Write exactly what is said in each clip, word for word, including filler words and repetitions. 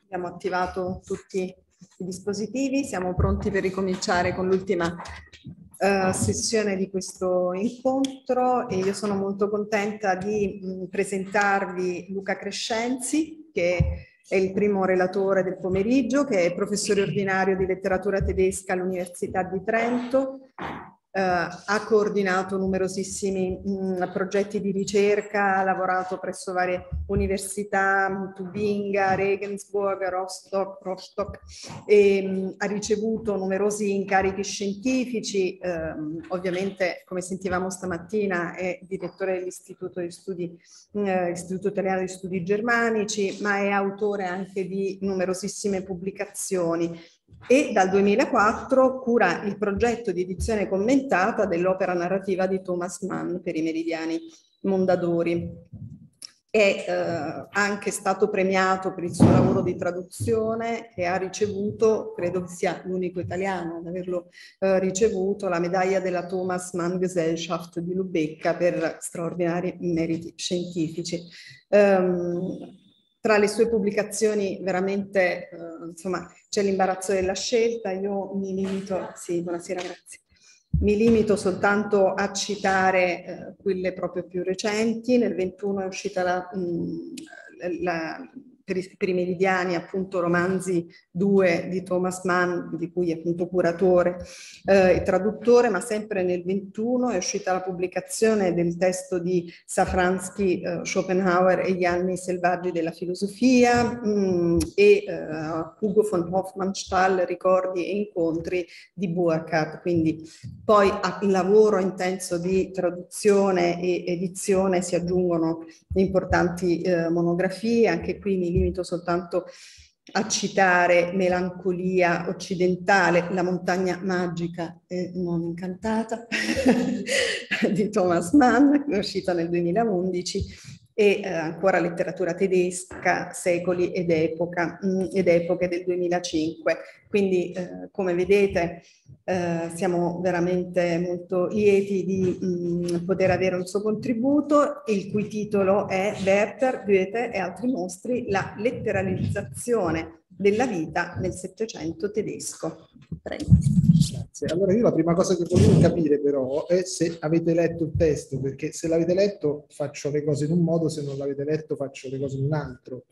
Abbiamo attivato tutti i dispositivi, siamo pronti per ricominciare con l'ultima uh, sessione di questo incontro e io sono molto contenta di mh, presentarvi Luca Crescenzi, che è il primo relatore del pomeriggio, che è professore ordinario di letteratura tedesca all'Università di Trento. Uh, ha coordinato numerosissimi mh, progetti di ricerca, ha lavorato presso varie università, Tubinga, Regensburg, Rostock, Rostock e mh, ha ricevuto numerosi incarichi scientifici. Uh, ovviamente, come sentivamo stamattina, è direttore dell'Istituto di Studi, uh, Istituto Italiano di Studi Germanici, ma è autore anche di numerosissime pubblicazioni. E dal duemilaquattro cura il progetto di edizione commentata dell'opera narrativa di Thomas Mann per i Meridiani Mondadori. È eh, anche stato premiato per il suo lavoro di traduzione e ha ricevuto, credo che sia l'unico italiano ad averlo eh, ricevuto, la medaglia della Thomas Mann Gesellschaft di Lubecca per straordinari meriti scientifici. Um, Tra le sue pubblicazioni veramente, eh, insomma, c'è l'imbarazzo della scelta. Io mi limito, sì, buonasera, grazie. Mi limito soltanto a citare eh, quelle proprio più recenti. Nel ventuno è uscita la, mh, la per i, per i Meridiani, appunto, romanzi due di Thomas Mann, di cui è appunto curatore eh, e traduttore, ma sempre nel ventuno è uscita la pubblicazione del testo di Safransky, eh, Schopenhauer e gli anni selvaggi della filosofia mh, e eh, Hugo von Hofmannsthal, ricordi e incontri di Burkhardt. Quindi poi al lavoro intenso di traduzione e edizione si aggiungono importanti eh, monografie. Anche qui mi limito soltanto a citare Melancolia occidentale, la montagna magica e non incantata di Thomas Mann, uscita nel duemilaundici, e eh, ancora letteratura tedesca, secoli ed, epoca, mh, ed epoche del duemilacinque. Quindi eh, come vedete eh, siamo veramente molto lieti di mh, poter avere un suo contributo, il cui titolo è Werther, Goethe e altri mostri, la letteralizzazione della vita nel Settecento tedesco. Prego. Grazie. Allora io la prima cosa che volevo capire però è se avete letto il testo, perché se l'avete letto faccio le cose in un modo, se non l'avete letto faccio le cose in un altro.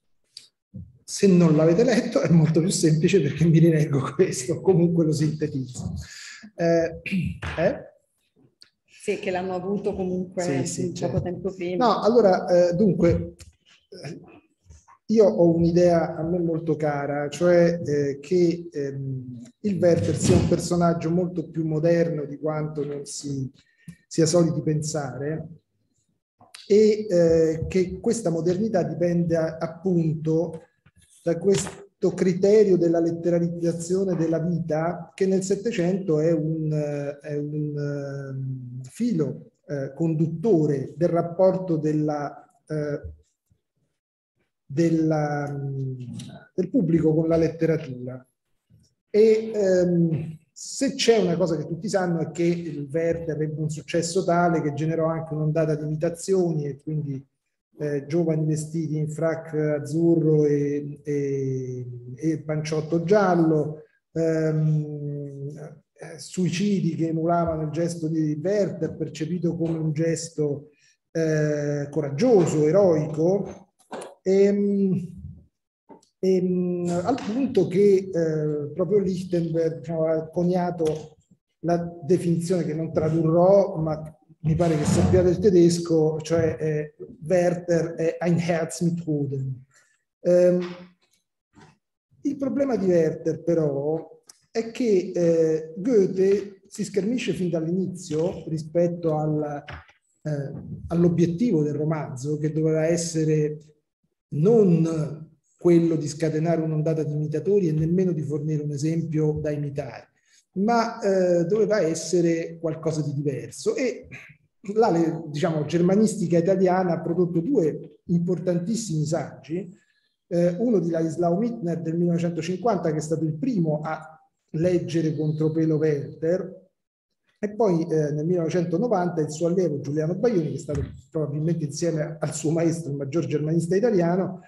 Se non l'avete letto è molto più semplice perché mi rileggo questo, comunque lo sintetizzo. Eh, eh? Sì, che l'hanno avuto comunque sì, sì, un certo. poco tempo prima. No, allora, eh, dunque, io ho un'idea a me molto cara, cioè eh, che ehm, il Werther sia un personaggio molto più moderno di quanto non si sia soliti pensare e eh, che questa modernità dipende a, appunto da questo criterio della letteralizzazione della vita che nel Settecento è un, è un uh, filo uh, conduttore del rapporto della, uh, della, um, del pubblico con la letteratura. E um, se c'è una cosa che tutti sanno è che il Werther ebbe un successo tale che generò anche un'ondata di imitazioni e quindi Eh, giovani vestiti in frac azzurro e, e, e panciotto giallo, ehm, eh, suicidi che emulavano il gesto di Werther, percepito come un gesto eh, coraggioso, eroico, e, e, al punto che eh, proprio Lichtenberg, diciamo, ha coniato la definizione che non tradurrò, ma mi pare che sappiate il tedesco, cioè eh, Werther è ein Herz mit Hoden. Um, il problema di Werther però è che eh, Goethe si schermisce fin dall'inizio rispetto al, eh, all'obiettivo del romanzo, che doveva essere non quello di scatenare un'ondata di imitatori e nemmeno di fornire un esempio da imitare, ma eh, doveva essere qualcosa di diverso. E la, diciamo, germanistica italiana ha prodotto due importantissimi saggi, eh, uno di Ladislao Mittner del millenovecentocinquanta, che è stato il primo a leggere Contropelo Werther, e poi eh, nel millenovecentonovanta il suo allievo Giuliano Baglioni, che è stato probabilmente insieme al suo maestro il maggior germanista italiano,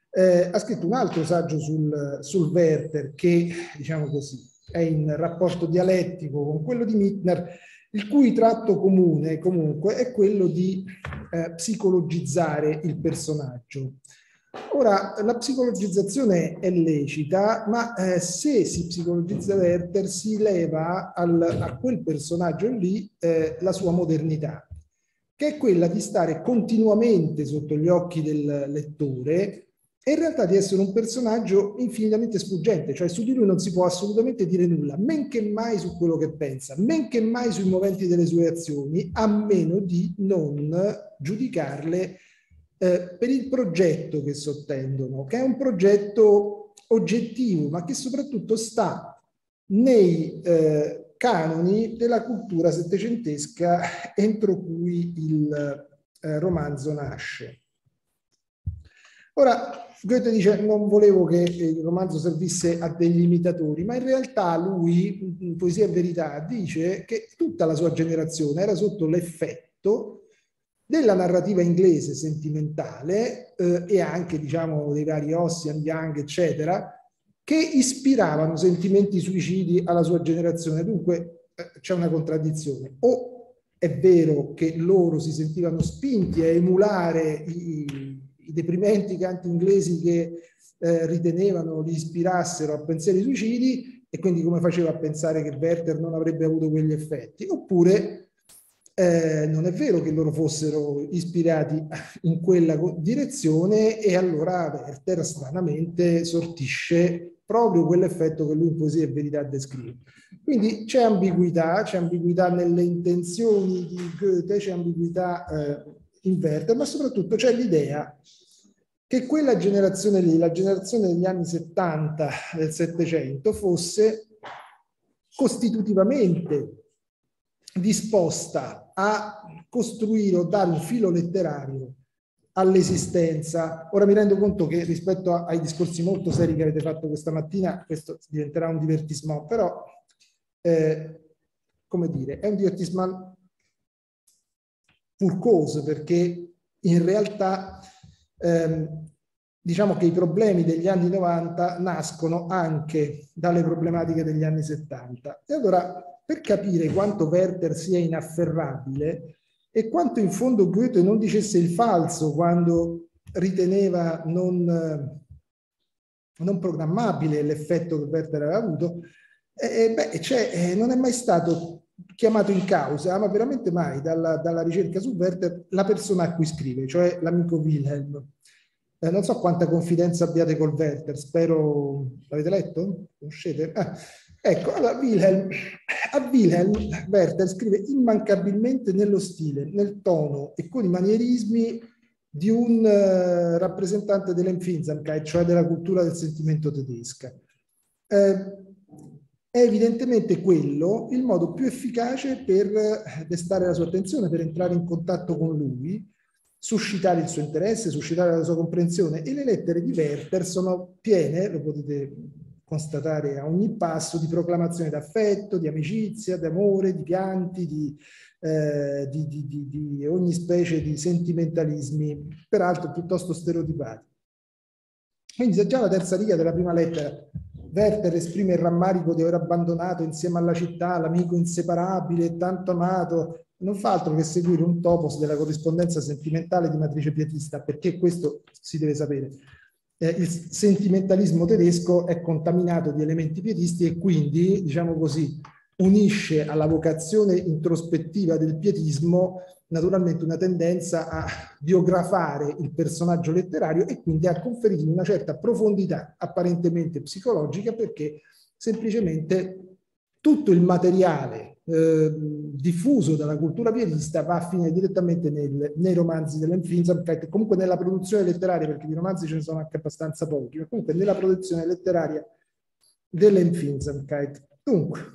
Eh, ha scritto un altro saggio sul, sul Werther che, diciamo così, è in rapporto dialettico con quello di Mittner, il cui tratto comune comunque è quello di eh, psicologizzare il personaggio. Ora, la psicologizzazione è lecita, ma eh, se si psicologizza Werther si leva al, a quel personaggio lì eh, la sua modernità, che è quella di stare continuamente sotto gli occhi del lettore e in realtà di essere un personaggio infinitamente sfuggente, cioè su di lui non si può assolutamente dire nulla, men che mai su quello che pensa, men che mai sui moventi delle sue azioni, a meno di non giudicarle eh, per il progetto che sottendono, che è un progetto oggettivo, ma che soprattutto sta nei eh, canoni della cultura settecentesca entro cui il eh, romanzo nasce. Ora, Goethe dice non volevo che il romanzo servisse a degli imitatori, ma in realtà lui, in Poesia e Verità, dice che tutta la sua generazione era sotto l'effetto della narrativa inglese sentimentale eh, e anche, diciamo, dei vari Ossian, Young, eccetera, che ispiravano sentimenti suicidi alla sua generazione. Dunque eh, c'è una contraddizione. O è vero che loro si sentivano spinti a emulare i i deprimenti canti inglesi che eh, ritenevano li ispirassero a pensieri suicidi e quindi come faceva a pensare che Werther non avrebbe avuto quegli effetti, oppure eh, non è vero che loro fossero ispirati in quella direzione e allora Werther stranamente sortisce proprio quell'effetto che lui in Poesia e Verità descrive. Quindi c'è ambiguità, c'è ambiguità nelle intenzioni di Goethe, c'è ambiguità eh, in Werther, ma soprattutto c'è l'idea che quella generazione lì, la generazione degli anni settanta del Settecento, fosse costitutivamente disposta a costruire o dare un filo letterario all'esistenza. Ora mi rendo conto che rispetto a, ai discorsi molto seri che avete fatto questa mattina, questo diventerà un divertissement, però, eh, come dire, è un divertissement purcoso, perché in realtà ehm, diciamo che i problemi degli anni novanta nascono anche dalle problematiche degli anni settanta. E allora, per capire quanto Werther sia inafferrabile e quanto in fondo Goethe non dicesse il falso quando riteneva non, non programmabile l'effetto che Werther aveva avuto, eh, beh, cioè, eh, non è mai stato chiamato in causa, ma veramente mai, dalla, dalla ricerca su Werther, la persona a cui scrive, cioè l'amico Wilhelm. Eh, non so quanta confidenza abbiate col Werther, spero... L'avete letto? Conoscete? Ah, ecco, allora Wilhelm, a Wilhelm Werther scrive immancabilmente nello stile, nel tono e con i manierismi di un uh, rappresentante dell'Empfindsamkeit, cioè della cultura del sentimento tedesca. Eh, è evidentemente quello il modo più efficace per destare la sua attenzione, per entrare in contatto con lui, suscitare il suo interesse, suscitare la sua comprensione, e le lettere di Werther sono piene, lo potete constatare a ogni passo, di proclamazioni d'affetto, di amicizia, d'amore, di pianti, di, eh, di, di, di, di ogni specie di sentimentalismi, peraltro piuttosto stereotipati. Quindi se già la terza riga della prima lettera Werther esprime il rammarico di aver abbandonato insieme alla città l'amico inseparabile e tanto amato, non fa altro che seguire un topos della corrispondenza sentimentale di matrice pietista, perché questo si deve sapere. Eh, il sentimentalismo tedesco è contaminato di elementi pietisti e quindi, diciamo così, unisce alla vocazione introspettiva del pietismo naturalmente una tendenza a biografare il personaggio letterario e quindi a conferirgli una certa profondità apparentemente psicologica, perché semplicemente tutto il materiale eh, diffuso dalla cultura pietista va a finire direttamente nel, nei romanzi dell'Empfindsamkeit, comunque nella produzione letteraria, perché di romanzi ce ne sono anche abbastanza pochi, ma comunque nella produzione letteraria dell'Empfindsamkeit. Dunque,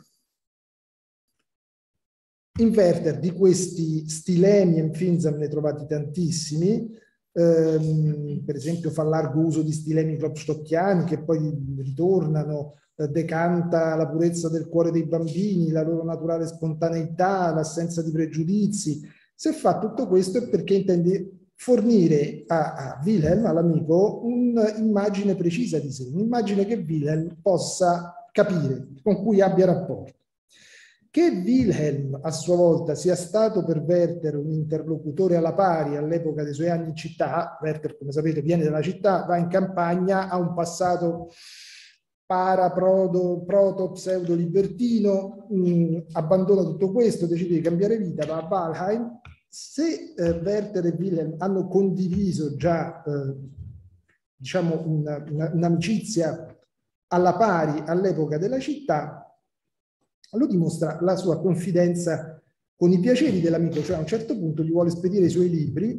in Werther di questi stilemi Empfindsam ne trovati tantissimi, ehm, per esempio fa largo uso di stilemi klopstockiani che poi ritornano, eh, decanta la purezza del cuore dei bambini, la loro naturale spontaneità, l'assenza di pregiudizi. Se fa tutto questo è perché intende fornire a, a Wilhelm, all'amico, un'immagine precisa di sé, un'immagine che Wilhelm possa capire, con cui abbia rapporto. Che Wilhelm a sua volta sia stato per Werther un interlocutore alla pari all'epoca dei suoi anni in città, Werther come sapete viene dalla città, va in campagna, ha un passato para, proto, proto pseudo libertino, mh, abbandona tutto questo, decide di cambiare vita, va a Valheim. Se eh, Werther e Wilhelm hanno condiviso già eh, diciamo un'amicizia una, un alla pari all'epoca della città, lo dimostra la sua confidenza con i piaceri dell'amico, cioè a un certo punto gli vuole spedire i suoi libri,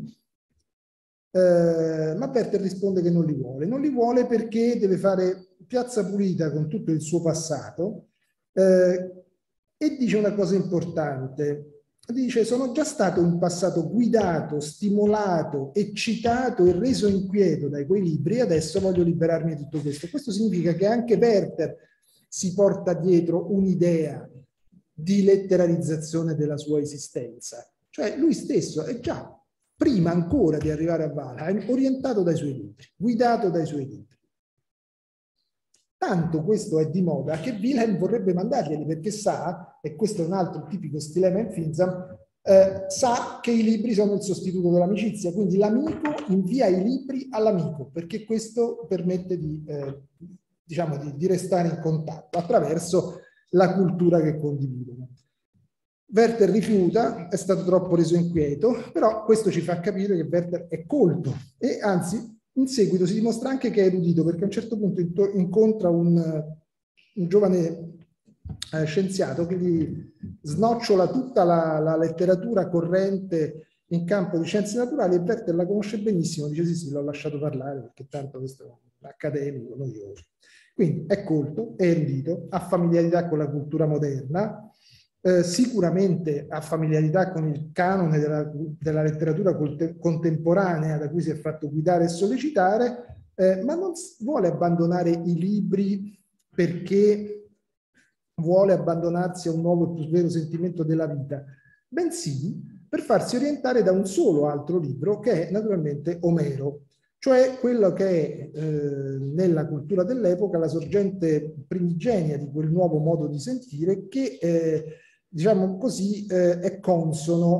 eh, ma Werther risponde che non li vuole. Non li vuole perché deve fare piazza pulita con tutto il suo passato eh, e dice una cosa importante. Dice: sono già stato in passato guidato, stimolato, eccitato e reso inquieto dai quei libri e adesso voglio liberarmi di tutto questo. Questo significa che anche Werther si porta dietro un'idea di letterarizzazione della sua esistenza. Cioè lui stesso è già, prima ancora di arrivare a Valheim, orientato dai suoi libri, guidato dai suoi libri. Tanto questo è di moda che Wilhelm vorrebbe mandarglieli perché sa, e questo è un altro tipico stilema in Finzam, eh, sa che i libri sono il sostituto dell'amicizia, quindi l'amico invia i libri all'amico perché questo permette di, eh, diciamo, di, di restare in contatto attraverso la cultura che condividono. Werther rifiuta, è stato troppo reso inquieto, però questo ci fa capire che Werther è colto e anzi in seguito si dimostra anche che è erudito, perché a un certo punto incontra un, un giovane eh, scienziato che gli snocciola tutta la, la letteratura corrente in campo di scienze naturali e Werther la conosce benissimo, dice sì sì, l'ho lasciato parlare perché tanto questo è un accademico, noioso. Quindi è colto, è erudito, ha familiarità con la cultura moderna, Eh, sicuramente ha familiarità con il canone della, della letteratura contemporanea da cui si è fatto guidare e sollecitare, eh, ma non vuole abbandonare i libri perché vuole abbandonarsi a un nuovo e più vero sentimento della vita, bensì per farsi orientare da un solo altro libro che è naturalmente Omero, cioè quello che è eh, nella cultura dell'epoca la sorgente primigenia di quel nuovo modo di sentire che eh, diciamo così, eh, è consono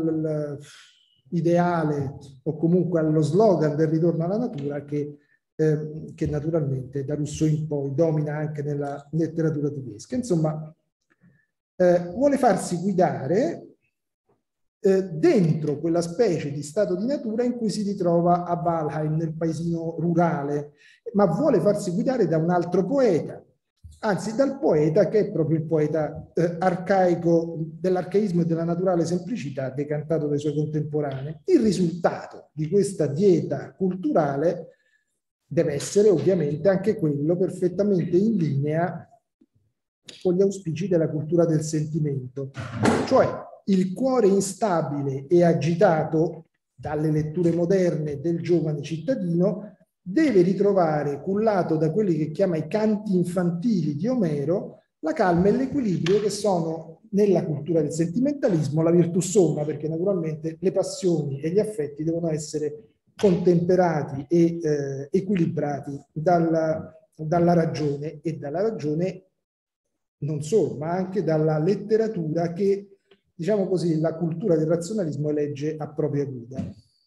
all'ideale o comunque allo slogan del ritorno alla natura che, eh, che naturalmente da Rousseau in poi domina anche nella letteratura tedesca. Insomma, eh, vuole farsi guidare eh, dentro quella specie di stato di natura in cui si ritrova a Valheim, nel paesino rurale, ma vuole farsi guidare da un altro poeta, anzi dal poeta che è proprio il poeta eh, arcaico dell'arcaismo e della naturale semplicità decantato dai suoi contemporanei. Il risultato di questa dieta culturale deve essere ovviamente anche quello perfettamente in linea con gli auspici della cultura del sentimento, cioè il cuore instabile e agitato dalle letture moderne del giovane cittadino deve ritrovare, cullato da quelli che chiama i canti infantili di Omero, la calma e l'equilibrio che sono nella cultura del sentimentalismo la virtù somma, perché naturalmente le passioni e gli affetti devono essere contemperati e eh, equilibrati dalla, dalla ragione e dalla ragione non solo, ma anche dalla letteratura che, diciamo così, la cultura del razionalismo elegge a propria guida.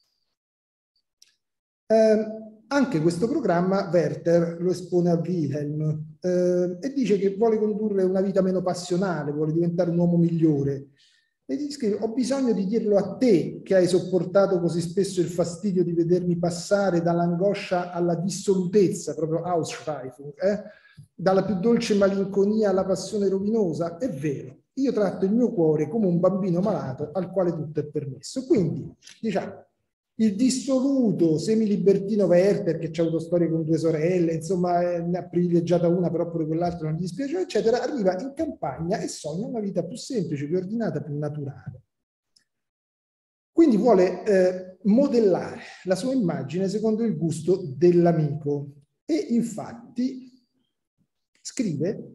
Eh, Anche questo programma Werther lo espone a Wilhelm eh, e dice che vuole condurre una vita meno passionale, vuole diventare un uomo migliore. E gli scrive: ho bisogno di dirlo a te che hai sopportato così spesso il fastidio di vedermi passare dall'angoscia alla dissolutezza, proprio Ausschweifung, eh? Dalla più dolce malinconia alla passione rovinosa. È vero, io tratto il mio cuore come un bambino malato al quale tutto è permesso. Quindi, diciamo, il dissoluto semilibertino Werther, che ci ha avuto storie con due sorelle, insomma eh, ne ha privilegiata una, però pure quell'altro non gli dispiace, eccetera, arriva in campagna e sogna una vita più semplice, più ordinata, più naturale. Quindi vuole eh, modellare la sua immagine secondo il gusto dell'amico e infatti scrive,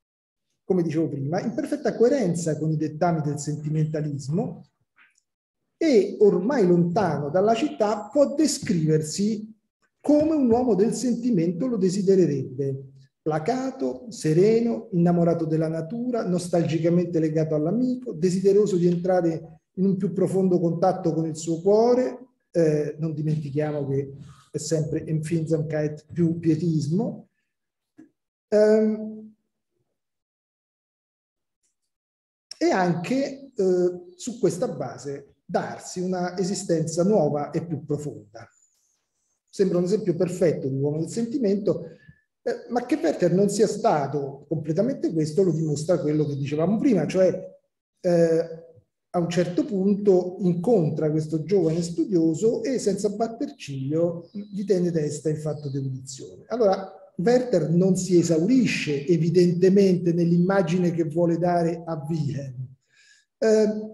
come dicevo prima, in perfetta coerenza con i dettami del sentimentalismo, e ormai lontano dalla città può descriversi come un uomo del sentimento lo desidererebbe. Placato, sereno, innamorato della natura, nostalgicamente legato all'amico, desideroso di entrare in un più profondo contatto con il suo cuore. Eh, non dimentichiamo che è sempre Empfindsamkeit più pietismo. Um, e anche eh, su questa base darsi una esistenza nuova e più profonda. Sembra un esempio perfetto di uomo del sentimento, eh, ma che Werther non sia stato completamente questo lo dimostra quello che dicevamo prima, cioè eh, a un certo punto incontra questo giovane studioso e senza batter ciglio gli tende testa in fatto di erudizione. Allora Werther non si esaurisce evidentemente nell'immagine che vuole dare a Wilhelm. Eh,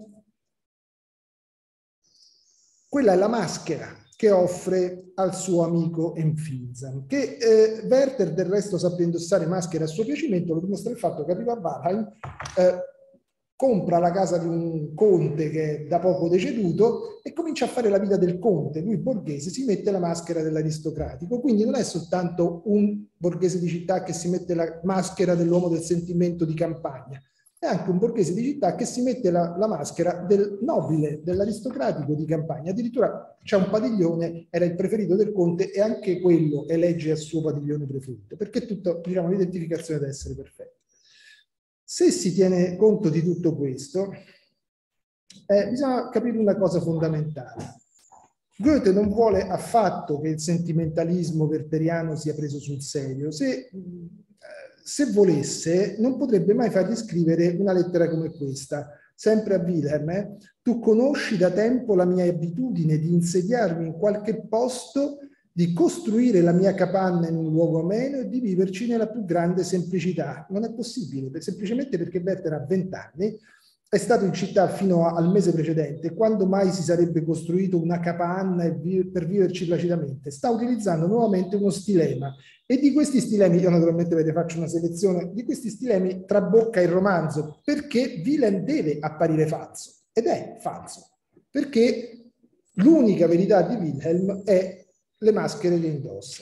quella è la maschera che offre al suo amico Empfinzam, che eh, Werther del resto sappia indossare maschere a suo piacimento, lo dimostra il fatto che arriva a Walheim, eh, compra la casa di un conte che è da poco deceduto e comincia a fare la vita del conte. Lui borghese si mette la maschera dell'aristocratico, quindi non è soltanto un borghese di città che si mette la maschera dell'uomo del sentimento di campagna, è anche un borghese di città che si mette la, la maschera del nobile, dell'aristocratico di campagna. Addirittura c'è un padiglione, era il preferito del conte e anche quello elegge a suo padiglione preferito, perché tutto, diciamo, l'identificazione deve essere perfetta. Se si tiene conto di tutto questo, eh, bisogna capire una cosa fondamentale. Goethe non vuole affatto che il sentimentalismo wertheriano sia preso sul serio. Se, se volesse, non potrebbe mai fargli scrivere una lettera come questa. Sempre a Wilhelm, eh? Tu conosci da tempo la mia abitudine di insediarmi in qualche posto, di costruire la mia capanna in un luogo ameno e di viverci nella più grande semplicità. Non è possibile, semplicemente perché Werther ha vent'anni, è stato in città fino a, al mese precedente, quando mai si sarebbe costruito una capanna e vi, per viverci placidamente? Sta utilizzando nuovamente uno stilema e di questi stilemi, io naturalmente vedete faccio una selezione, di questi stilemi trabocca il romanzo, perché Wilhelm deve apparire falso, ed è falso, perché l'unica verità di Wilhelm è le maschere che indossa.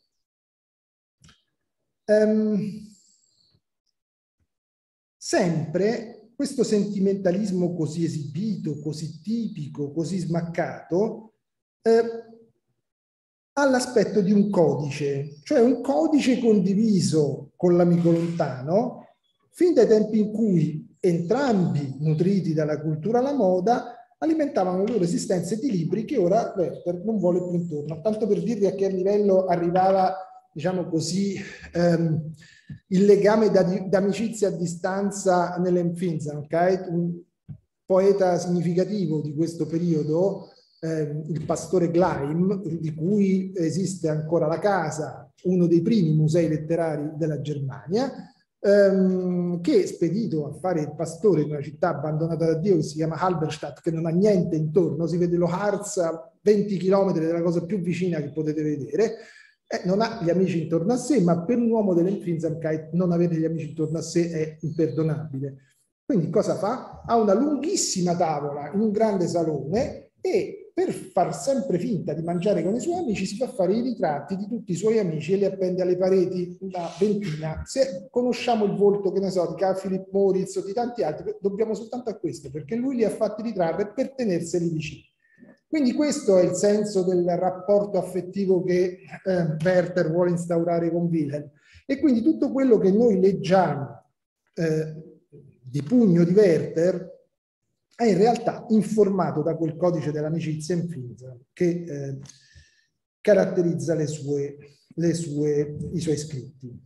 Um, sempre questo sentimentalismo così esibito, così tipico, così smaccato, eh, ha l'aspetto di un codice, cioè un codice condiviso con l'amico lontano, fin dai tempi in cui entrambi, nutriti dalla cultura alla moda, alimentavano le loro esistenze di libri che ora Werther non vuole più intorno. Tanto per dirvi a che livello arrivava, diciamo così, ehm, il legame d'amicizia a distanza nell'Empfindsamkeit. Un poeta significativo di questo periodo, eh, il pastore Gleim, di cui esiste ancora la casa, uno dei primi musei letterari della Germania, ehm, che spedito a fare il pastore in una città abbandonata da Dio che si chiama Halberstadt, che non ha niente intorno, si vede lo Harz a venti chilometri della cosa più vicina che potete vedere, eh, non ha gli amici intorno a sé, ma per un uomo dell'Empfindsamkeit non avere gli amici intorno a sé è imperdonabile. Quindi cosa fa? Ha una lunghissima tavola in un grande salone e per far sempre finta di mangiare con i suoi amici si fa fare i ritratti di tutti i suoi amici e li appende alle pareti, una ventina. Se conosciamo il volto, che ne so, di Carl Philipp Moritz o di tanti altri, dobbiamo soltanto a questo, perché lui li ha fatti ritrarre per tenerseli vicini. Quindi questo è il senso del rapporto affettivo che eh, Werther vuole instaurare con Wilhelm. E quindi tutto quello che noi leggiamo eh, di pugno di Werther è in realtà informato da quel codice dell'amicizia Empfindsamkeit che eh, caratterizza le sue, le sue, i suoi scritti.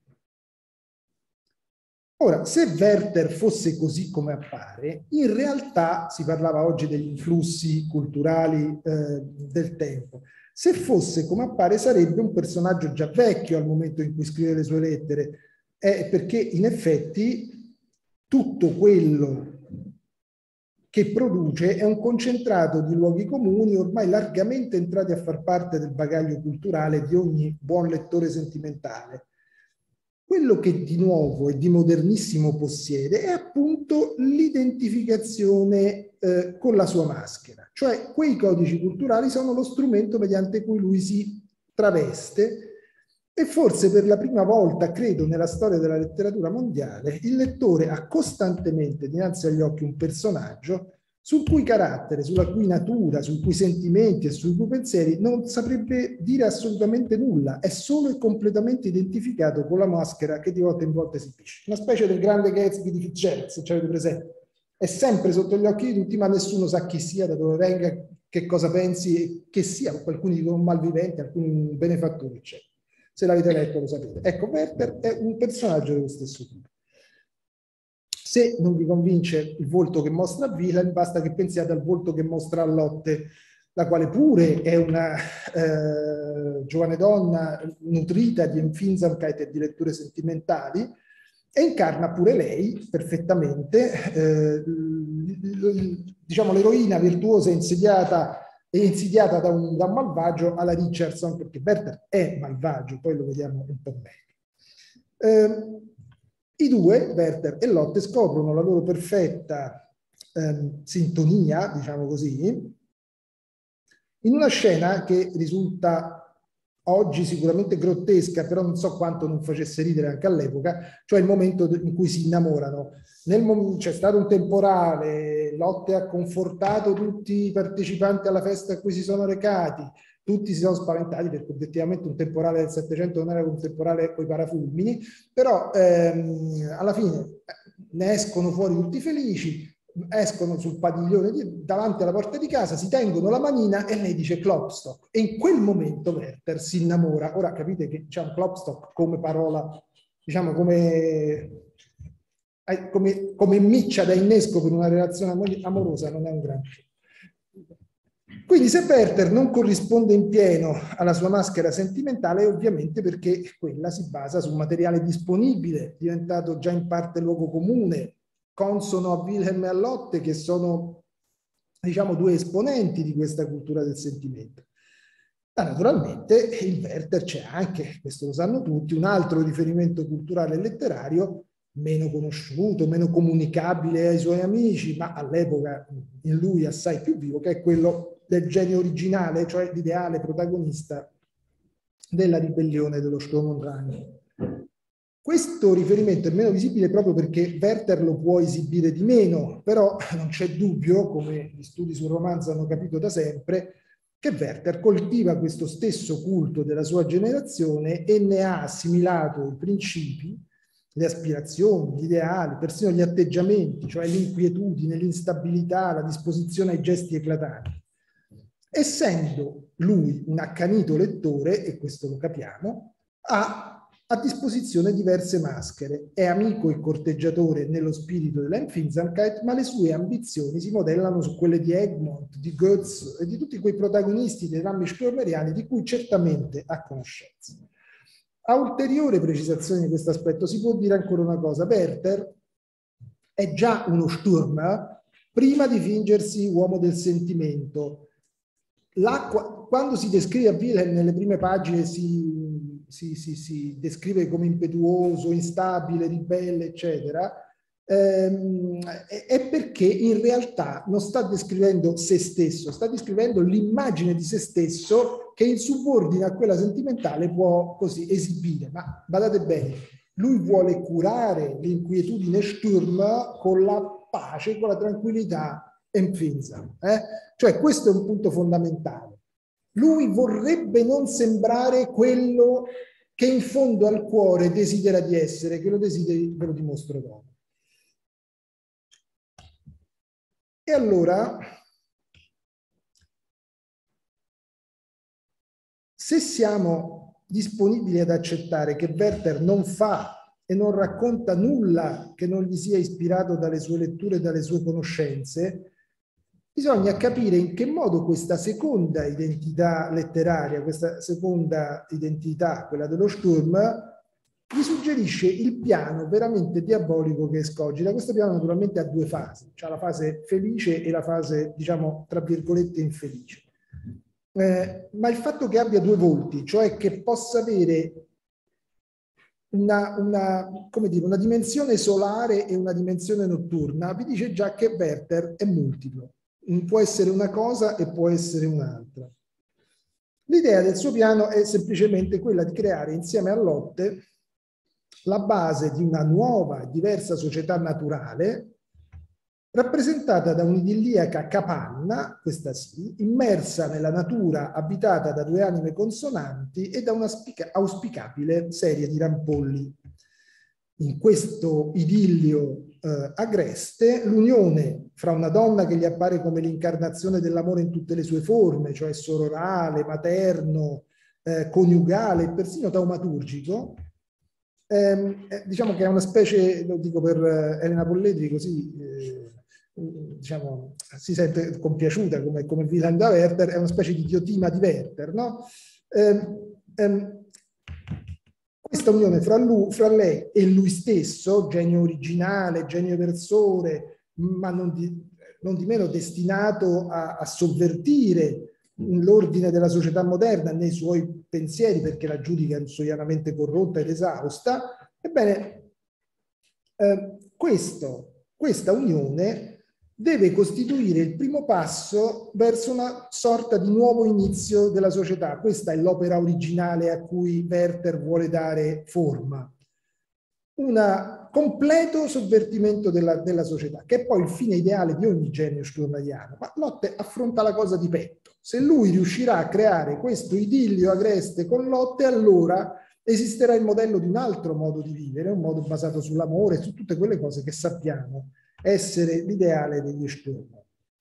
Ora, se Werther fosse così come appare, in realtà, si parlava oggi degli influssi culturali eh, del tempo, se fosse come appare sarebbe un personaggio già vecchio al momento in cui scrive le sue lettere, eh, perché in effetti tutto quello che produce è un concentrato di luoghi comuni ormai largamente entrati a far parte del bagaglio culturale di ogni buon lettore sentimentale. quello che di nuovo e di modernissimo possiede è appunto l'identificazione eh, con la sua maschera, cioè quei codici culturali sono lo strumento mediante cui lui si traveste. E forse per la prima volta, credo, nella storia della letteratura mondiale, il lettore ha costantemente dinanzi agli occhi un personaggio sul cui carattere, sulla cui natura, sui cui sentimenti e sui cui pensieri non saprebbe dire assolutamente nulla, è solo e completamente identificato con la maschera che di volta in volta esibisce. Una specie del grande Gatsby di Fitzgerald, se ci avete presente. È sempre sotto gli occhi di tutti, ma nessuno sa chi sia, da dove venga, che cosa pensi, che sia. Alcuni dicono un malvivente, alcuni un benefattore, eccetera. Se l'avete letto lo sapete. Ecco, Werther è un personaggio dello stesso tipo. Se non vi convince il volto che mostra Wilhelm, basta che pensiate al volto che mostra Lotte, la quale pure è una eh, giovane donna nutrita di Empfindsamkeit e di letture sentimentali, e incarna pure lei perfettamente, eh, diciamo, l'eroina virtuosa insediata è insidiata da un, da un malvagio alla Richardson, perché Werther è malvagio, poi lo vediamo un po' meglio. Eh, I due, Werther e Lotte, scoprono la loro perfetta eh, sintonia, diciamo così, in una scena che risulta oggi sicuramente grottesca, però non so quanto non facesse ridere anche all'epoca, cioè il momento in cui si innamorano. C'è stato un temporale, Lotte ha confortato tutti i partecipanti alla festa a cui si sono recati, tutti si sono spaventati perché obiettivamente un temporale del Settecento non era un temporale con i parafulmini, però ehm, alla fine ne escono fuori tutti felici, escono sul padiglione di, davanti alla porta di casa, si tengono la manina e lei dice Klopstock, e in quel momento Werther si innamora. Ora capite che c'è un Klopstock come parola, diciamo come, come, come miccia da innesco per una relazione amorosa, non è un granché. Quindi se Werther non corrisponde in pieno alla sua maschera sentimentale è ovviamente perché quella si basa su un materiale disponibile, diventato già in parte luogo comune, consono a Wilhelm e a Lotte, che sono, diciamo, due esponenti di questa cultura del sentimento. Ma naturalmente il Werther c'è anche, questo lo sanno tutti, un altro riferimento culturale e letterario meno conosciuto, meno comunicabile ai suoi amici, ma all'epoca in lui assai più vivo, che è quello del genio originale, cioè l'ideale protagonista della ribellione dello Sturm und Drang. Questo riferimento è meno visibile proprio perché Werther lo può esibire di meno, però non c'è dubbio, come gli studi sul romanzo hanno capito da sempre, che Werther coltiva questo stesso culto della sua generazione e ne ha assimilato i principi, le aspirazioni, gli ideali, persino gli atteggiamenti, cioè l'inquietudine, l'instabilità, la disposizione ai gesti eclatanti. Essendo lui un accanito lettore, e questo lo capiamo, ha a disposizione diverse maschere. È amico e corteggiatore nello spirito dell'Empfindsamkeit, ma le sue ambizioni si modellano su quelle di Egmont, di Goetz e di tutti quei protagonisti dei drammi sturmeriani di cui certamente ha conoscenza. A ulteriore precisazione di questo aspetto si può dire ancora una cosa. Werther è già uno Sturmer prima di fingersi uomo del sentimento. L'acqua, quando si descrive a Wilhelm nelle prime pagine si, si, si, si descrive come impetuoso, instabile, ribelle, eccetera, ehm, è, è perché in realtà non sta descrivendo se stesso, sta descrivendo l'immagine di se stesso che in subordine a quella sentimentale può così esibire. Ma badate bene, lui vuole curare l'inquietudine Sturm con la pace, con la tranquillità Empfindsam. Eh? Cioè questo è un punto fondamentale. Lui vorrebbe non sembrare quello che in fondo al cuore desidera di essere, che lo desideri, ve lo dimostro dopo. E allora, se siamo disponibili ad accettare che Werther non fa e non racconta nulla che non gli sia ispirato dalle sue letture e dalle sue conoscenze, bisogna capire in che modo questa seconda identità letteraria, questa seconda identità, quella dello Sturm, gli suggerisce il piano veramente diabolico che escogita. Questo piano naturalmente ha due fasi, c'è la fase felice e la fase, diciamo, tra virgolette, infelice. Eh, ma il fatto che abbia due volti, cioè che possa avere una, una, come dire, una dimensione solare e una dimensione notturna, vi dice già che Werther è multiplo. Può essere una cosa e può essere un'altra. L'idea del suo piano è semplicemente quella di creare insieme a Lotte la base di una nuova, diversa società naturale, rappresentata da un'idilliaca capanna, questa sì, immersa nella natura, abitata da due anime consonanti e da una auspicabile serie di rampolli. In questo idillio eh, agreste, l'unione fra una donna che gli appare come l'incarnazione dell'amore in tutte le sue forme, cioè sororale, materno, eh, coniugale e persino taumaturgico, ehm, eh, diciamo che è una specie, lo dico per eh, Elena Polledri, così eh, diciamo, si sente compiaciuta come, come Wieland da Werther, è una specie di diotima di Werther, no? Ehm, ehm, questa unione fra, lui, fra lei e lui stesso, genio originale, genio eversore, ma non di, non di meno destinato a, a sovvertire l'ordine della società moderna nei suoi pensieri, perché la giudica insoianamente corrotta ed esausta, ebbene, eh, questo, questa unione deve costituire il primo passo verso una sorta di nuovo inizio della società. Questa è l'opera originale a cui Werther vuole dare forma. Un completo sovvertimento della, della società, che è poi il fine ideale di ogni genio sturmeriano. Ma Lotte affronta la cosa di petto. Se lui riuscirà a creare questo idillio agreste con Lotte, allora esisterà il modello di un altro modo di vivere, un modo basato sull'amore, su tutte quelle cose che sappiamo essere l'ideale degli Sturm.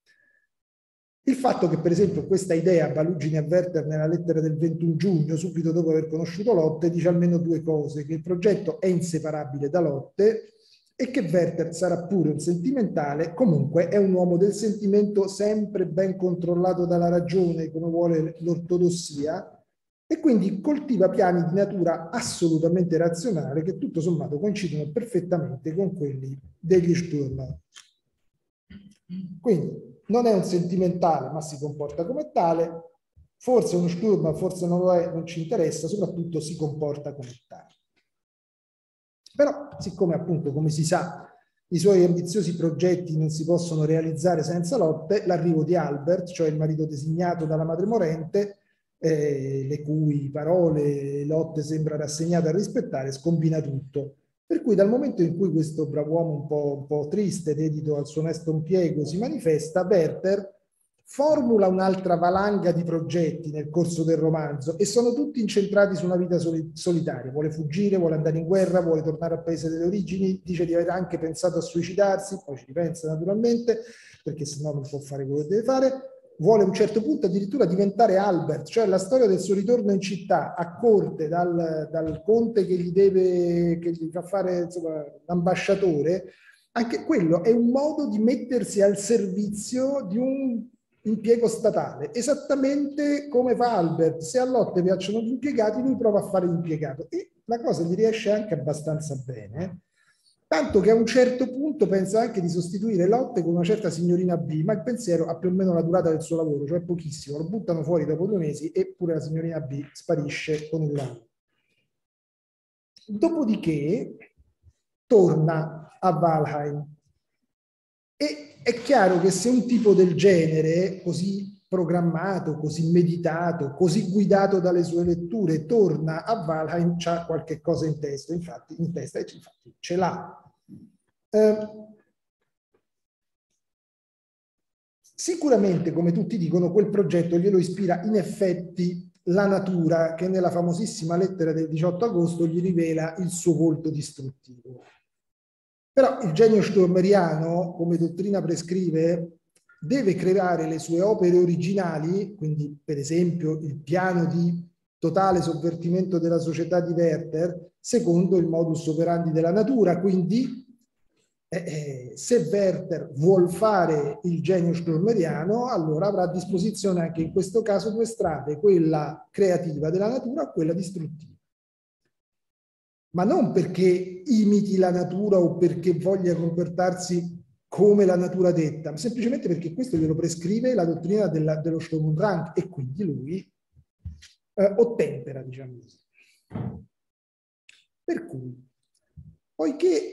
Il fatto che, per esempio, questa idea Balugini a Werther nella lettera del ventuno giugno, subito dopo aver conosciuto Lotte, dice almeno due cose: che il progetto è inseparabile da Lotte e che Werther sarà pure un sentimentale, comunque è un uomo del sentimento sempre ben controllato dalla ragione, come vuole l'ortodossia, e quindi coltiva piani di natura assolutamente razionale che tutto sommato coincidono perfettamente con quelli degli Sturm. Quindi non è un sentimentale, ma si comporta come tale. Forse è uno Sturm, forse non lo è, non ci interessa, soprattutto si comporta come tale. Però, siccome appunto, come si sa, i suoi ambiziosi progetti non si possono realizzare senza Lotte, l'arrivo di Albert, cioè il marito designato dalla madre morente, Eh, le cui parole Lotte sembra rassegnata a rispettare, scombina tutto. Per cui dal momento in cui questo brav'uomo un po', un po' triste, dedito al suo onesto impiego, si manifesta, Werther formula un'altra valanga di progetti nel corso del romanzo e sono tutti incentrati su una vita soli solitaria. Vuole fuggire, vuole andare in guerra, vuole tornare al paese delle origini, dice di aver anche pensato a suicidarsi, poi ci ripensa naturalmente, perché sennò non può fare quello che deve fare. Vuole a un certo punto addirittura diventare Albert, cioè la storia del suo ritorno in città a corte dal, dal conte che gli deve, che gli fa fare l'ambasciatore. Anche quello è un modo di mettersi al servizio di un impiego statale, esattamente come fa Albert. Se a Lotte piacciono gli impiegati, lui prova a fare l'impiegato e la cosa gli riesce anche abbastanza bene. Tanto che a un certo punto pensa anche di sostituire Lotte con una certa signorina B, ma il pensiero ha più o meno la durata del suo lavoro, cioè pochissimo, lo buttano fuori dopo due mesi e pure la signorina B sparisce con il lavoro. Dopodiché torna a Valheim e è chiaro che se un tipo del genere, così programmato, così meditato, così guidato dalle sue letture, torna a Valheim, c'ha qualche cosa in testa, infatti, in testa, e infatti ce l'ha. Eh, sicuramente, come tutti dicono, quel progetto glielo ispira in effetti la natura, che nella famosissima lettera del diciotto agosto gli rivela il suo volto distruttivo. Però il genio sturmeriano, come dottrina prescrive, deve creare le sue opere originali, quindi per esempio il piano di totale sovvertimento della società di Werther, secondo il modus operandi della natura. Quindi eh, se Werther vuol fare il genio sturmeriano, allora avrà a disposizione anche in questo caso due strade, quella creativa della natura e quella distruttiva. Ma non perché imiti la natura o perché voglia comportarsi come la natura detta, ma semplicemente perché questo glielo prescrive la dottrina della, dello Sturm und Drang e quindi lui eh, ottempera, diciamo così. Per cui, poiché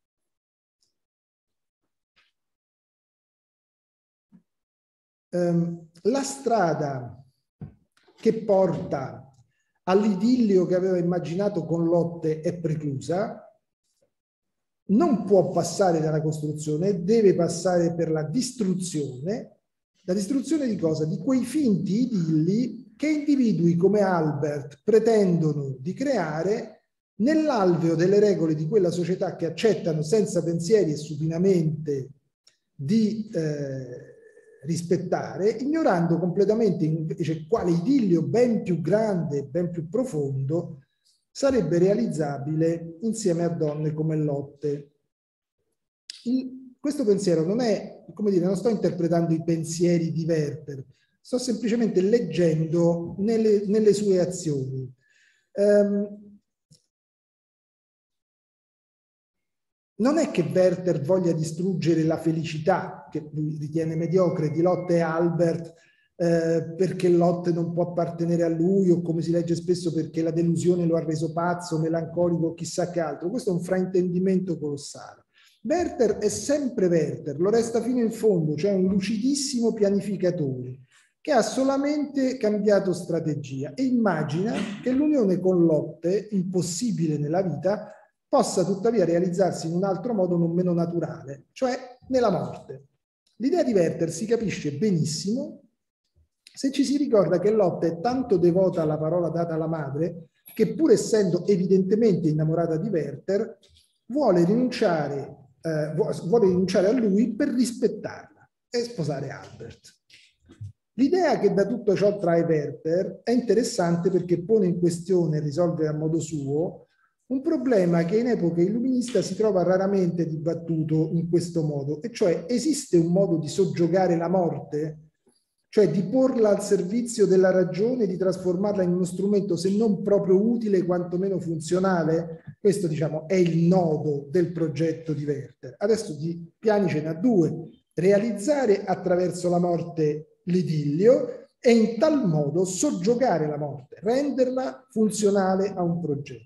ehm, la strada che porta all'idillio che aveva immaginato con Lotte è preclusa, non può passare dalla costruzione, deve passare per la distruzione. La distruzione di cosa? Di quei finti idilli che individui come Albert pretendono di creare nell'alveo delle regole di quella società che accettano senza pensieri e supinamente di eh, rispettare, ignorando completamente invece quale idillio ben più grande, ben più profondo sarebbe realizzabile insieme a donne come Lotte. Il, questo pensiero non è, come dire, non sto interpretando i pensieri di Werther, sto semplicemente leggendo nelle, nelle sue azioni. Um, non è che Werther voglia distruggere la felicità, che lui ritiene mediocre, di Lotte e Albert, eh, perché Lotte non può appartenere a lui, o come si legge spesso perché la delusione lo ha reso pazzo, melancolico, chissà che altro. Questo è un fraintendimento colossale. Werther è sempre Werther, lo resta fino in fondo, cioè un lucidissimo pianificatore che ha solamente cambiato strategia e immagina che l'unione con Lotte, impossibile nella vita, possa tuttavia realizzarsi in un altro modo non meno naturale, cioè nella morte. L'idea di Werther si capisce benissimo se ci si ricorda che Lotte è tanto devota alla parola data alla madre che, pur essendo evidentemente innamorata di Werther, vuole rinunciare, eh, vuole rinunciare a lui per rispettarla e sposare Albert. L'idea che da tutto ciò trae Werther è interessante perché pone in questione e risolve a modo suo un problema che in epoca illuminista si trova raramente dibattuto in questo modo, e cioè: esiste un modo di soggiogare la morte? Cioè di porla al servizio della ragione, di trasformarla in uno strumento se non proprio utile, quantomeno funzionale? Questo, diciamo, è il nodo del progetto di Werther. Adesso di piani ce n'ha due: realizzare attraverso la morte l'idillio e in tal modo soggiogare la morte, renderla funzionale a un progetto.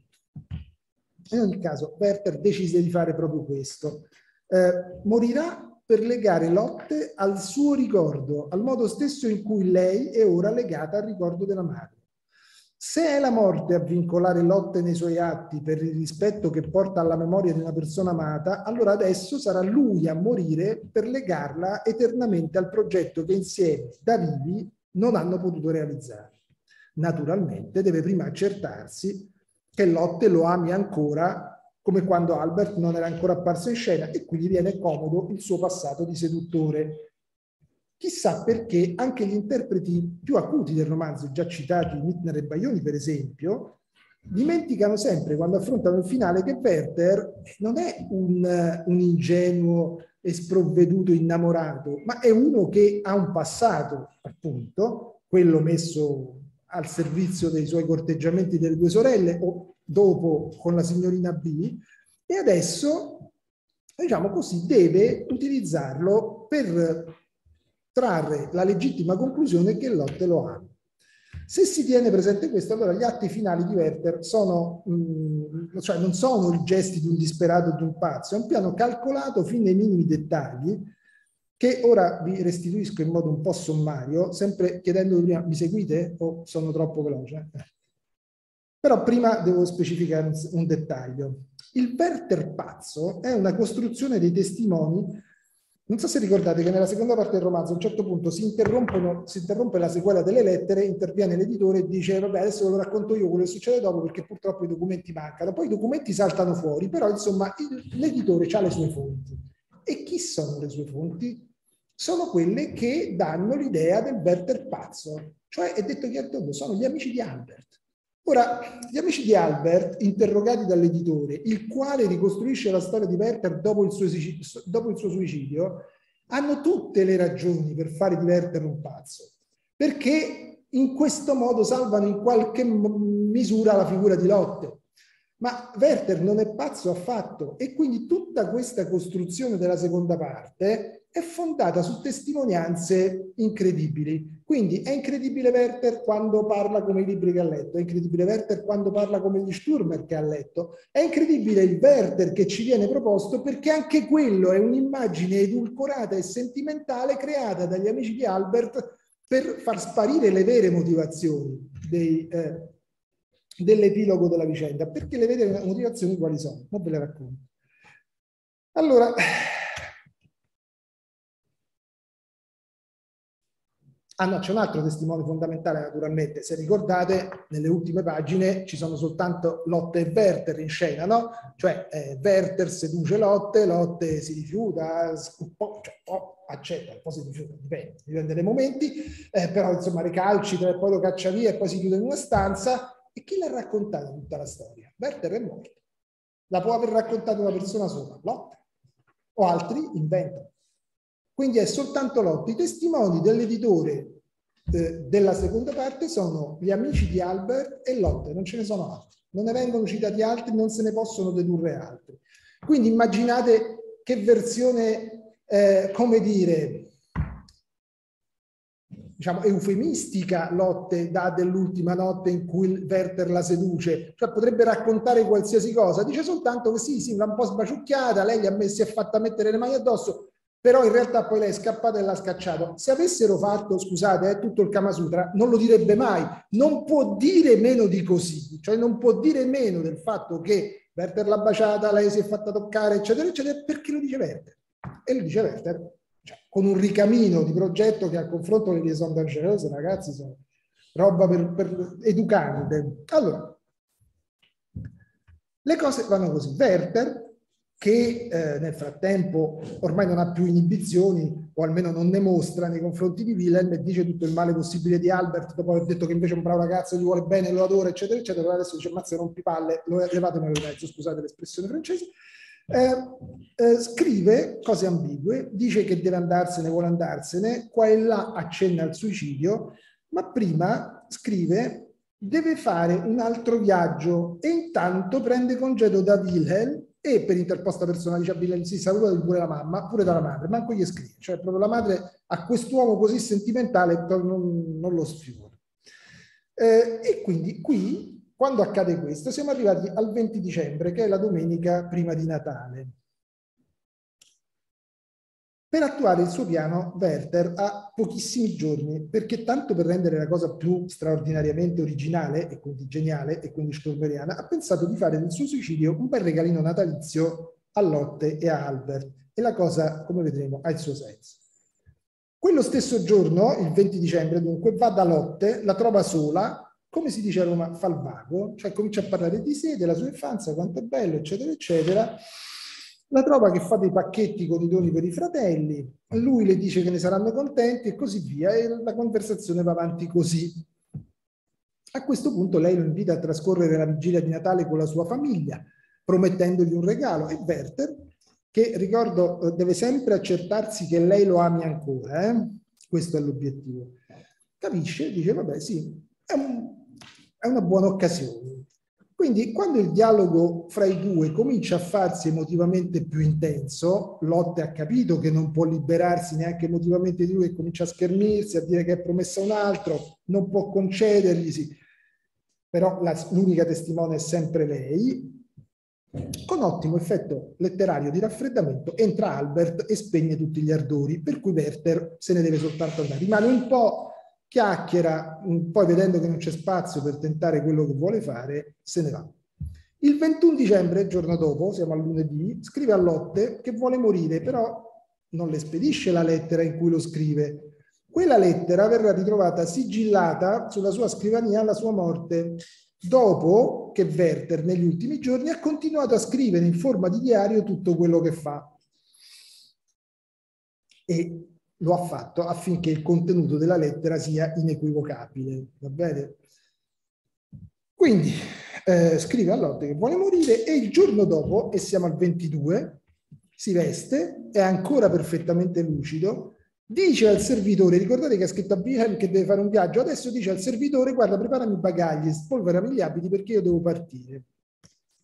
In ogni caso Werther decise di fare proprio questo. Eh, morirà per legare Lotte al suo ricordo, al modo stesso in cui lei è ora legata al ricordo della madre. Se è la morte a vincolare Lotte nei suoi atti per il rispetto che porta alla memoria di una persona amata, allora adesso sarà lui a morire per legarla eternamente al progetto che insieme, da vivi, non hanno potuto realizzare. Naturalmente deve prima accertarsi che Lotte lo ami ancora, come quando Albert non era ancora apparso in scena, e quindi viene comodo il suo passato di seduttore. Chissà perché anche gli interpreti più acuti del romanzo, già citati Mittner e Baioni per esempio, dimenticano sempre, quando affrontano il finale, che Werther non è un, un ingenuo e sprovveduto innamorato, ma è uno che ha un passato, appunto, quello messo al servizio dei suoi corteggiamenti delle due sorelle, o dopo con la signorina B, e adesso, diciamo così, deve utilizzarlo per trarre la legittima conclusione che Lotte lo ama. Se si tiene presente questo, allora gli atti finali di Werther sono, mh, cioè non sono i gesti di un disperato o di un pazzo, è un piano calcolato fin nei minimi dettagli, che ora vi restituisco in modo un po' sommario, sempre chiedendovi prima: mi seguite o sono troppo veloce? Però prima devo specificare un, un dettaglio. Il Werther pazzo è una costruzione dei testimoni. Non so se ricordate che nella seconda parte del romanzo a un certo punto si, interrompono, si interrompe la sequela delle lettere, interviene l'editore e dice: vabbè, adesso ve lo racconto io quello che succede dopo, perché purtroppo i documenti mancano. Poi i documenti saltano fuori, però insomma l'editore ha le sue fonti. E chi sono le sue fonti? Sono quelle che danno l'idea del Werther pazzo, cioè, è detto chiaramente, sono gli amici di Albert. Ora, gli amici di Albert, interrogati dall'editore, il quale ricostruisce la storia di Werther dopo il, suo, dopo il suo suicidio, hanno tutte le ragioni per fare di Werther un pazzo, perché in questo modo salvano in qualche misura la figura di Lotte. Ma Werther non è pazzo affatto, e quindi tutta questa costruzione della seconda parte è fondata su testimonianze incredibili. Quindi è incredibile Werther quando parla come i libri che ha letto, è incredibile Werther quando parla come gli Sturmer che ha letto, è incredibile il Werther che ci viene proposto perché anche quello è un'immagine edulcorata e sentimentale creata dagli amici di Albert per far sparire le vere motivazioni dei, eh, dell'epilogo della vicenda. Perché le vere motivazioni quali sono? Non ve le racconto. Allora, ah no, c'è un altro testimone fondamentale naturalmente, se ricordate nelle ultime pagine ci sono soltanto Lotte e Werther in scena, no? Cioè eh, Werther seduce Lotte, Lotte si rifiuta, un po', cioè, un po' accetta, un po' si rifiuta, dipende, dipende dai momenti, eh, però insomma recalcitra e poi lo caccia via e poi si chiude in una stanza. E chi l'ha raccontata tutta la storia? Werther è morto. La può aver raccontata una persona sola, Lotte, o altri inventano. Quindi è soltanto Lotte. I testimoni dell'editore eh, della seconda parte sono gli amici di Albert e Lotte, non ce ne sono altri. Non ne vengono citati altri, non se ne possono dedurre altri. Quindi immaginate che versione, eh, come dire, diciamo eufemistica Lotte dà dell'ultima notte in cui Werther la seduce, cioè potrebbe raccontare qualsiasi cosa, dice soltanto che sì, sì, l'ha un po' sbaciucchiata, lei gli ha messi, si è fatta mettere le mani addosso, però in realtà poi lei è scappata e l'ha scacciato. Se avessero fatto, scusate, eh, tutto il Kama Sutra, non lo direbbe mai, non può dire meno di così, cioè non può dire meno del fatto che Werther l'ha baciata, lei si è fatta toccare, eccetera, eccetera, perché lo dice Werther. E lo dice Werther, cioè, con un ricamino di progetto che al confronto le liaison dangerose, ragazzi, sono roba per, per educante. Allora, le cose vanno così. Werther, che eh, nel frattempo ormai non ha più inibizioni, o almeno non ne mostra nei confronti di Wilhelm, e dice tutto il male possibile di Albert, dopo aver detto che invece è un bravo ragazzo, gli vuole bene, lo adora, eccetera, eccetera, adesso dice, mazza, rompipalle, lo levatemi nel mezzo, scusate l'espressione francese. Eh, eh, scrive cose ambigue, dice che deve andarsene, vuole andarsene, qua e là accenna al suicidio, ma prima scrive deve fare un altro viaggio e intanto prende congedo da Wilhelm e per interposta persona dice a Wilhelm sì, saluta pure la mamma, pure dalla madre, manco gli scrive, cioè proprio la madre a quest'uomo così sentimentale non, non lo sfiora. Eh, e quindi qui quando accade questo, siamo arrivati al venti dicembre, che è la domenica prima di Natale. Per attuare il suo piano, Werther ha pochissimi giorni, perché tanto per rendere la cosa più straordinariamente originale, e quindi geniale, e quindi sturmeriana, ha pensato di fare del suo suicidio un bel regalino natalizio a Lotte e a Albert. E la cosa, come vedremo, ha il suo senso. Quello stesso giorno, il venti dicembre, dunque, va da Lotte, la trova sola, come si dice a Roma, fa il vago, cioè comincia a parlare di sé, della sua infanzia, quanto è bello, eccetera, eccetera. La trova che fa dei pacchetti con i doni per i fratelli, lui le dice che ne saranno contenti e così via, e la conversazione va avanti così. A questo punto lei lo invita a trascorrere la vigilia di Natale con la sua famiglia, promettendogli un regalo, e Werther, che ricordo deve sempre accertarsi che lei lo ami ancora, eh? Questo è l'obiettivo, capisce, dice vabbè sì, è un è una buona occasione. Quindi quando il dialogo fra i due comincia a farsi emotivamente più intenso, Lotte ha capito che non può liberarsi neanche emotivamente di lui e comincia a schermirsi, a dire che è promessa a un altro, non può concederglisi, però l'unica testimone è sempre lei. Con ottimo effetto letterario di raffreddamento entra Albert e spegne tutti gli ardori, per cui Werther se ne deve soltanto andare. Rimane un po', chiacchiera, poi vedendo che non c'è spazio per tentare quello che vuole fare, se ne va. Il ventuno dicembre, il giorno dopo, siamo al lunedì, scrive a Lotte che vuole morire, però non le spedisce la lettera in cui lo scrive. Quella lettera verrà ritrovata sigillata sulla sua scrivania alla sua morte, dopo che Werther negli ultimi giorni ha continuato a scrivere in forma di diario tutto quello che fa. E lo ha fatto affinché il contenuto della lettera sia inequivocabile, va bene? Quindi eh, scrive a Lotte che vuole morire e il giorno dopo, e siamo al ventidue, si veste, è ancora perfettamente lucido, dice al servitore, ricordate che ha scritto a Wilhelm che deve fare un viaggio, adesso dice al servitore guarda preparami i bagagli, spolverami gli abiti perché io devo partire.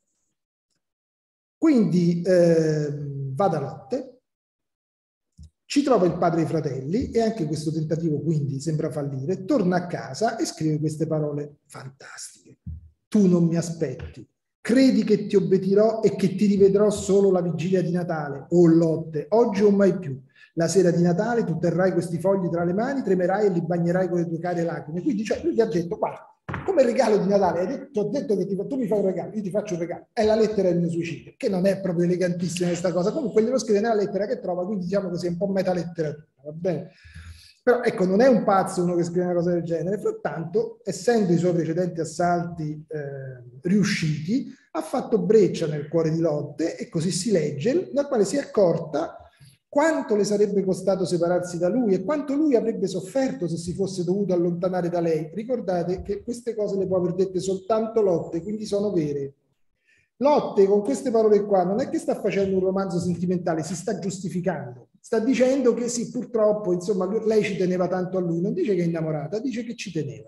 Quindi eh, va da Lotte, Ci trova il padre e i fratelli e anche questo tentativo quindi sembra fallire, torna a casa e scrive queste parole fantastiche. Tu non mi aspetti, credi che ti obbedirò e che ti rivedrò solo la vigilia di Natale, o Lotte, oggi o mai più. La sera di Natale tu terrai questi fogli tra le mani, tremerai e li bagnerai con le tue care lacrime. Quindi cioè, lui gli ha detto, guarda, come regalo di Natale, ti ho detto che ti, tu mi fai un regalo, io ti faccio un regalo, è la lettera del mio suicidio, che non è proprio elegantissima questa cosa, comunque glielo scrive nella lettera che trova, quindi diciamo così è un po' metaletteratura, va bene? Però ecco, non è un pazzo uno che scrive una cosa del genere, frattanto, essendo i suoi precedenti assalti eh, riusciti, ha fatto breccia nel cuore di Lotte, e così si legge, nel quale si è accorta quanto le sarebbe costato separarsi da lui e quanto lui avrebbe sofferto se si fosse dovuto allontanare da lei. Ricordate che queste cose le può aver dette soltanto Lotte, quindi sono vere. Lotte con queste parole qua non è che sta facendo un romanzo sentimentale, si sta giustificando, sta dicendo che sì, purtroppo, insomma, lei ci teneva tanto a lui, non dice che è innamorata, dice che ci teneva.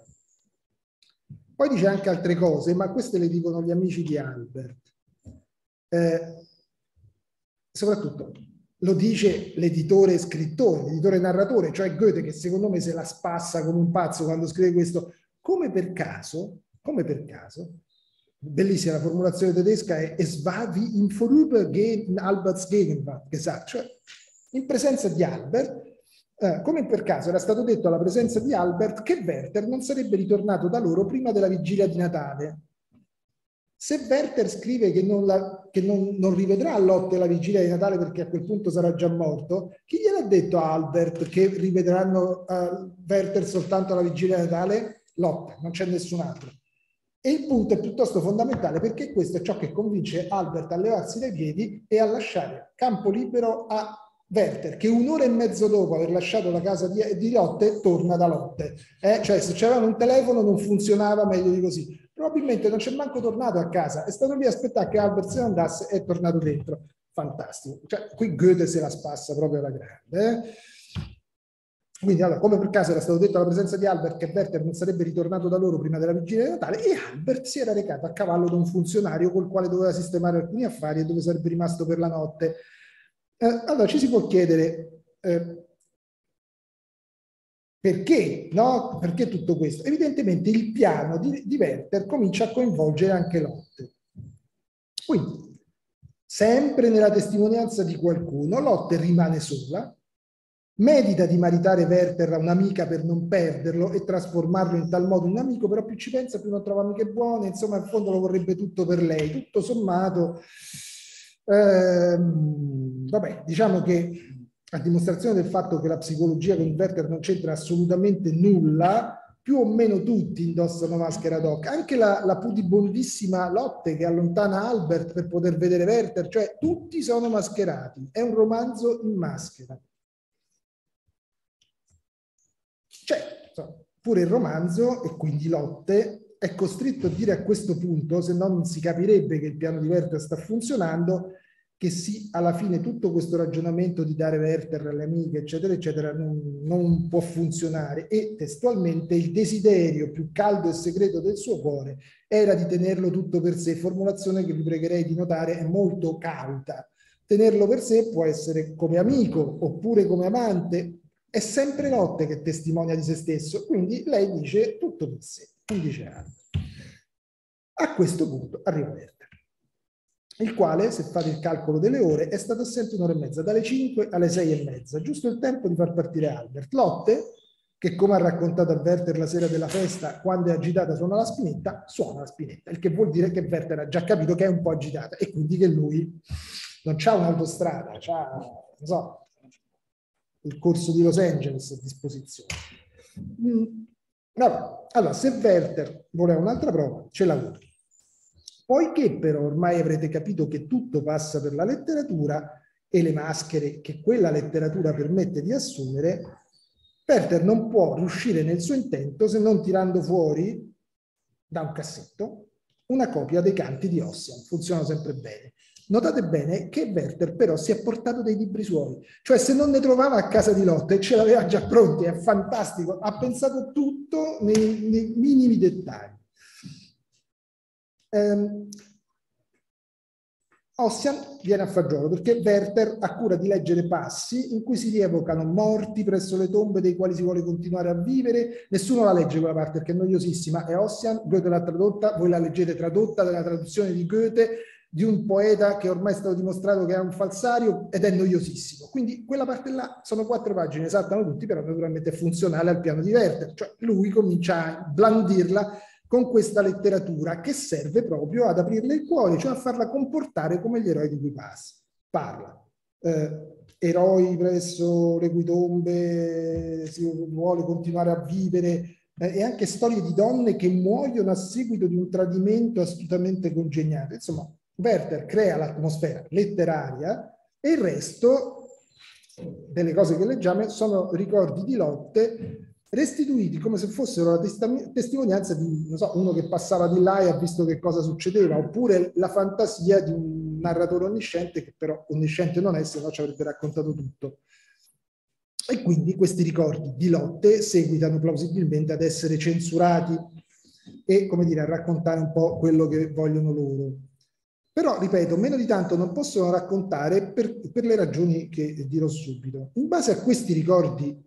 Poi dice anche altre cose, ma queste le dicono gli amici di Albert. Eh, soprattutto lo dice l'editore e scrittore, l'editore narratore, cioè Goethe, che secondo me se la spassa come un pazzo quando scrive questo, come per caso, come per caso, bellissima la formulazione tedesca è es war wie im Vorübergehen Alberts Gegenwart gesagt, cioè in presenza di Albert, eh, come per caso era stato detto alla presenza di Albert che Werther non sarebbe ritornato da loro prima della vigilia di Natale. Se Werther scrive che non, la, che non, non rivedrà Lotte la vigilia di Natale perché a quel punto sarà già morto, chi gliel'ha detto a Albert che rivedranno uh, Werther soltanto alla vigilia di Natale? Lotte, non c'è nessun altro. E il punto è piuttosto fondamentale perché questo è ciò che convince Albert a levarsi dai piedi e a lasciare campo libero a Werther, che un'ora e mezzo dopo aver lasciato la casa di, di Lotte torna da Lotte. Eh? Cioè se c'era un telefono non funzionava meglio di così. Probabilmente non c'è manco tornato a casa, è stato lì a aspettare che Albert se ne andasse e è tornato dentro. Fantastico. Cioè, qui Goethe se la spassa proprio alla grande. Eh? Quindi, allora, come per caso era stato detto alla presenza di Albert che Werther non sarebbe ritornato da loro prima della vigilia di Natale, e Albert si era recato a cavallo da un funzionario col quale doveva sistemare alcuni affari e dove sarebbe rimasto per la notte. Eh, allora, ci si può chiedere eh, perché, no? Perché tutto questo? Evidentemente il piano di, di Werther comincia a coinvolgere anche Lotte. Quindi, sempre nella testimonianza di qualcuno, Lotte rimane sola, medita di maritare Werther a un'amica per non perderlo e trasformarlo in tal modo in un amico, però più ci pensa, più non trova amiche buone, insomma, in fondo lo vorrebbe tutto per lei. Tutto sommato, ehm, vabbè, diciamo che a dimostrazione del fatto che la psicologia con Werther non c'entra assolutamente nulla, più o meno tutti indossano maschera ad hoc, anche la, la pudibondissima Lotte che allontana Albert per poter vedere Werther, cioè tutti sono mascherati, è un romanzo in maschera. Cioè, pure il romanzo, e quindi Lotte, è costretto a dire a questo punto, se no non si capirebbe che il piano di Werther sta funzionando, che sì, alla fine tutto questo ragionamento di dare Werther alle amiche, eccetera, eccetera, non, non può funzionare. E testualmente il desiderio più caldo e segreto del suo cuore era di tenerlo tutto per sé, formulazione che vi pregherei di notare è molto cauta. Tenerlo per sé può essere come amico oppure come amante, è sempre Lotte che testimonia di se stesso, quindi lei dice tutto per sé, non dice altro. A questo punto arriva Werther, il quale, se fate il calcolo delle ore, è stato assente un'ora e mezza, dalle cinque alle sei e mezza, giusto il tempo di far partire Albert. Lotte, che come ha raccontato a Werther la sera della festa, quando è agitata suona la spinetta, suona la spinetta, il che vuol dire che Werther ha già capito che è un po' agitata e quindi che lui non c'ha un'autostrada, c'ha, non so, il corso di Los Angeles a disposizione. Mm. Allora, allora, se Werther voleva un'altra prova, ce l'ha avuta. Poiché però ormai avrete capito che tutto passa per la letteratura e le maschere che quella letteratura permette di assumere, Werther non può riuscire nel suo intento se non tirando fuori da un cassetto una copia dei canti di Ossian. Funzionano sempre bene. Notate bene che Werther però si è portato dei libri suoi, cioè se non ne trovava a casa di Lotte ce l'aveva già pronti, è fantastico, ha pensato tutto nei, nei minimi dettagli. Ehm, Ossian viene a fagiolo perché Werther ha cura di leggere passi in cui si rievocano morti presso le tombe dei quali si vuole continuare a vivere. Nessuno la legge quella parte perché è noiosissima, è Ossian, Goethe l'ha tradotta, voi la leggete tradotta dalla traduzione di Goethe, di un poeta che ormai è stato dimostrato che è un falsario ed è noiosissimo. Quindi quella parte là sono quattro pagine, saltano tutti, però naturalmente è funzionale al piano di Werther. Cioè lui comincia a blandirla con questa letteratura che serve proprio ad aprirle il cuore, cioè a farla comportare come gli eroi di cui parla. Eh, eroi presso le cui tombe si vuole continuare a vivere, eh, e anche storie di donne che muoiono a seguito di un tradimento astutamente congegnato. Insomma, Werther crea l'atmosfera letteraria e il resto delle cose che leggiamo sono ricordi di lotte restituiti come se fossero la testimonianza di, non so, uno che passava di là e ha visto che cosa succedeva, oppure la fantasia di un narratore onnisciente che però onnisciente non è, se no ci avrebbe raccontato tutto. E quindi questi ricordi di lotte seguitano plausibilmente ad essere censurati e, come dire, a raccontare un po' quello che vogliono loro. Però, ripeto, meno di tanto non possono raccontare per, per le ragioni che dirò subito. In base a questi ricordi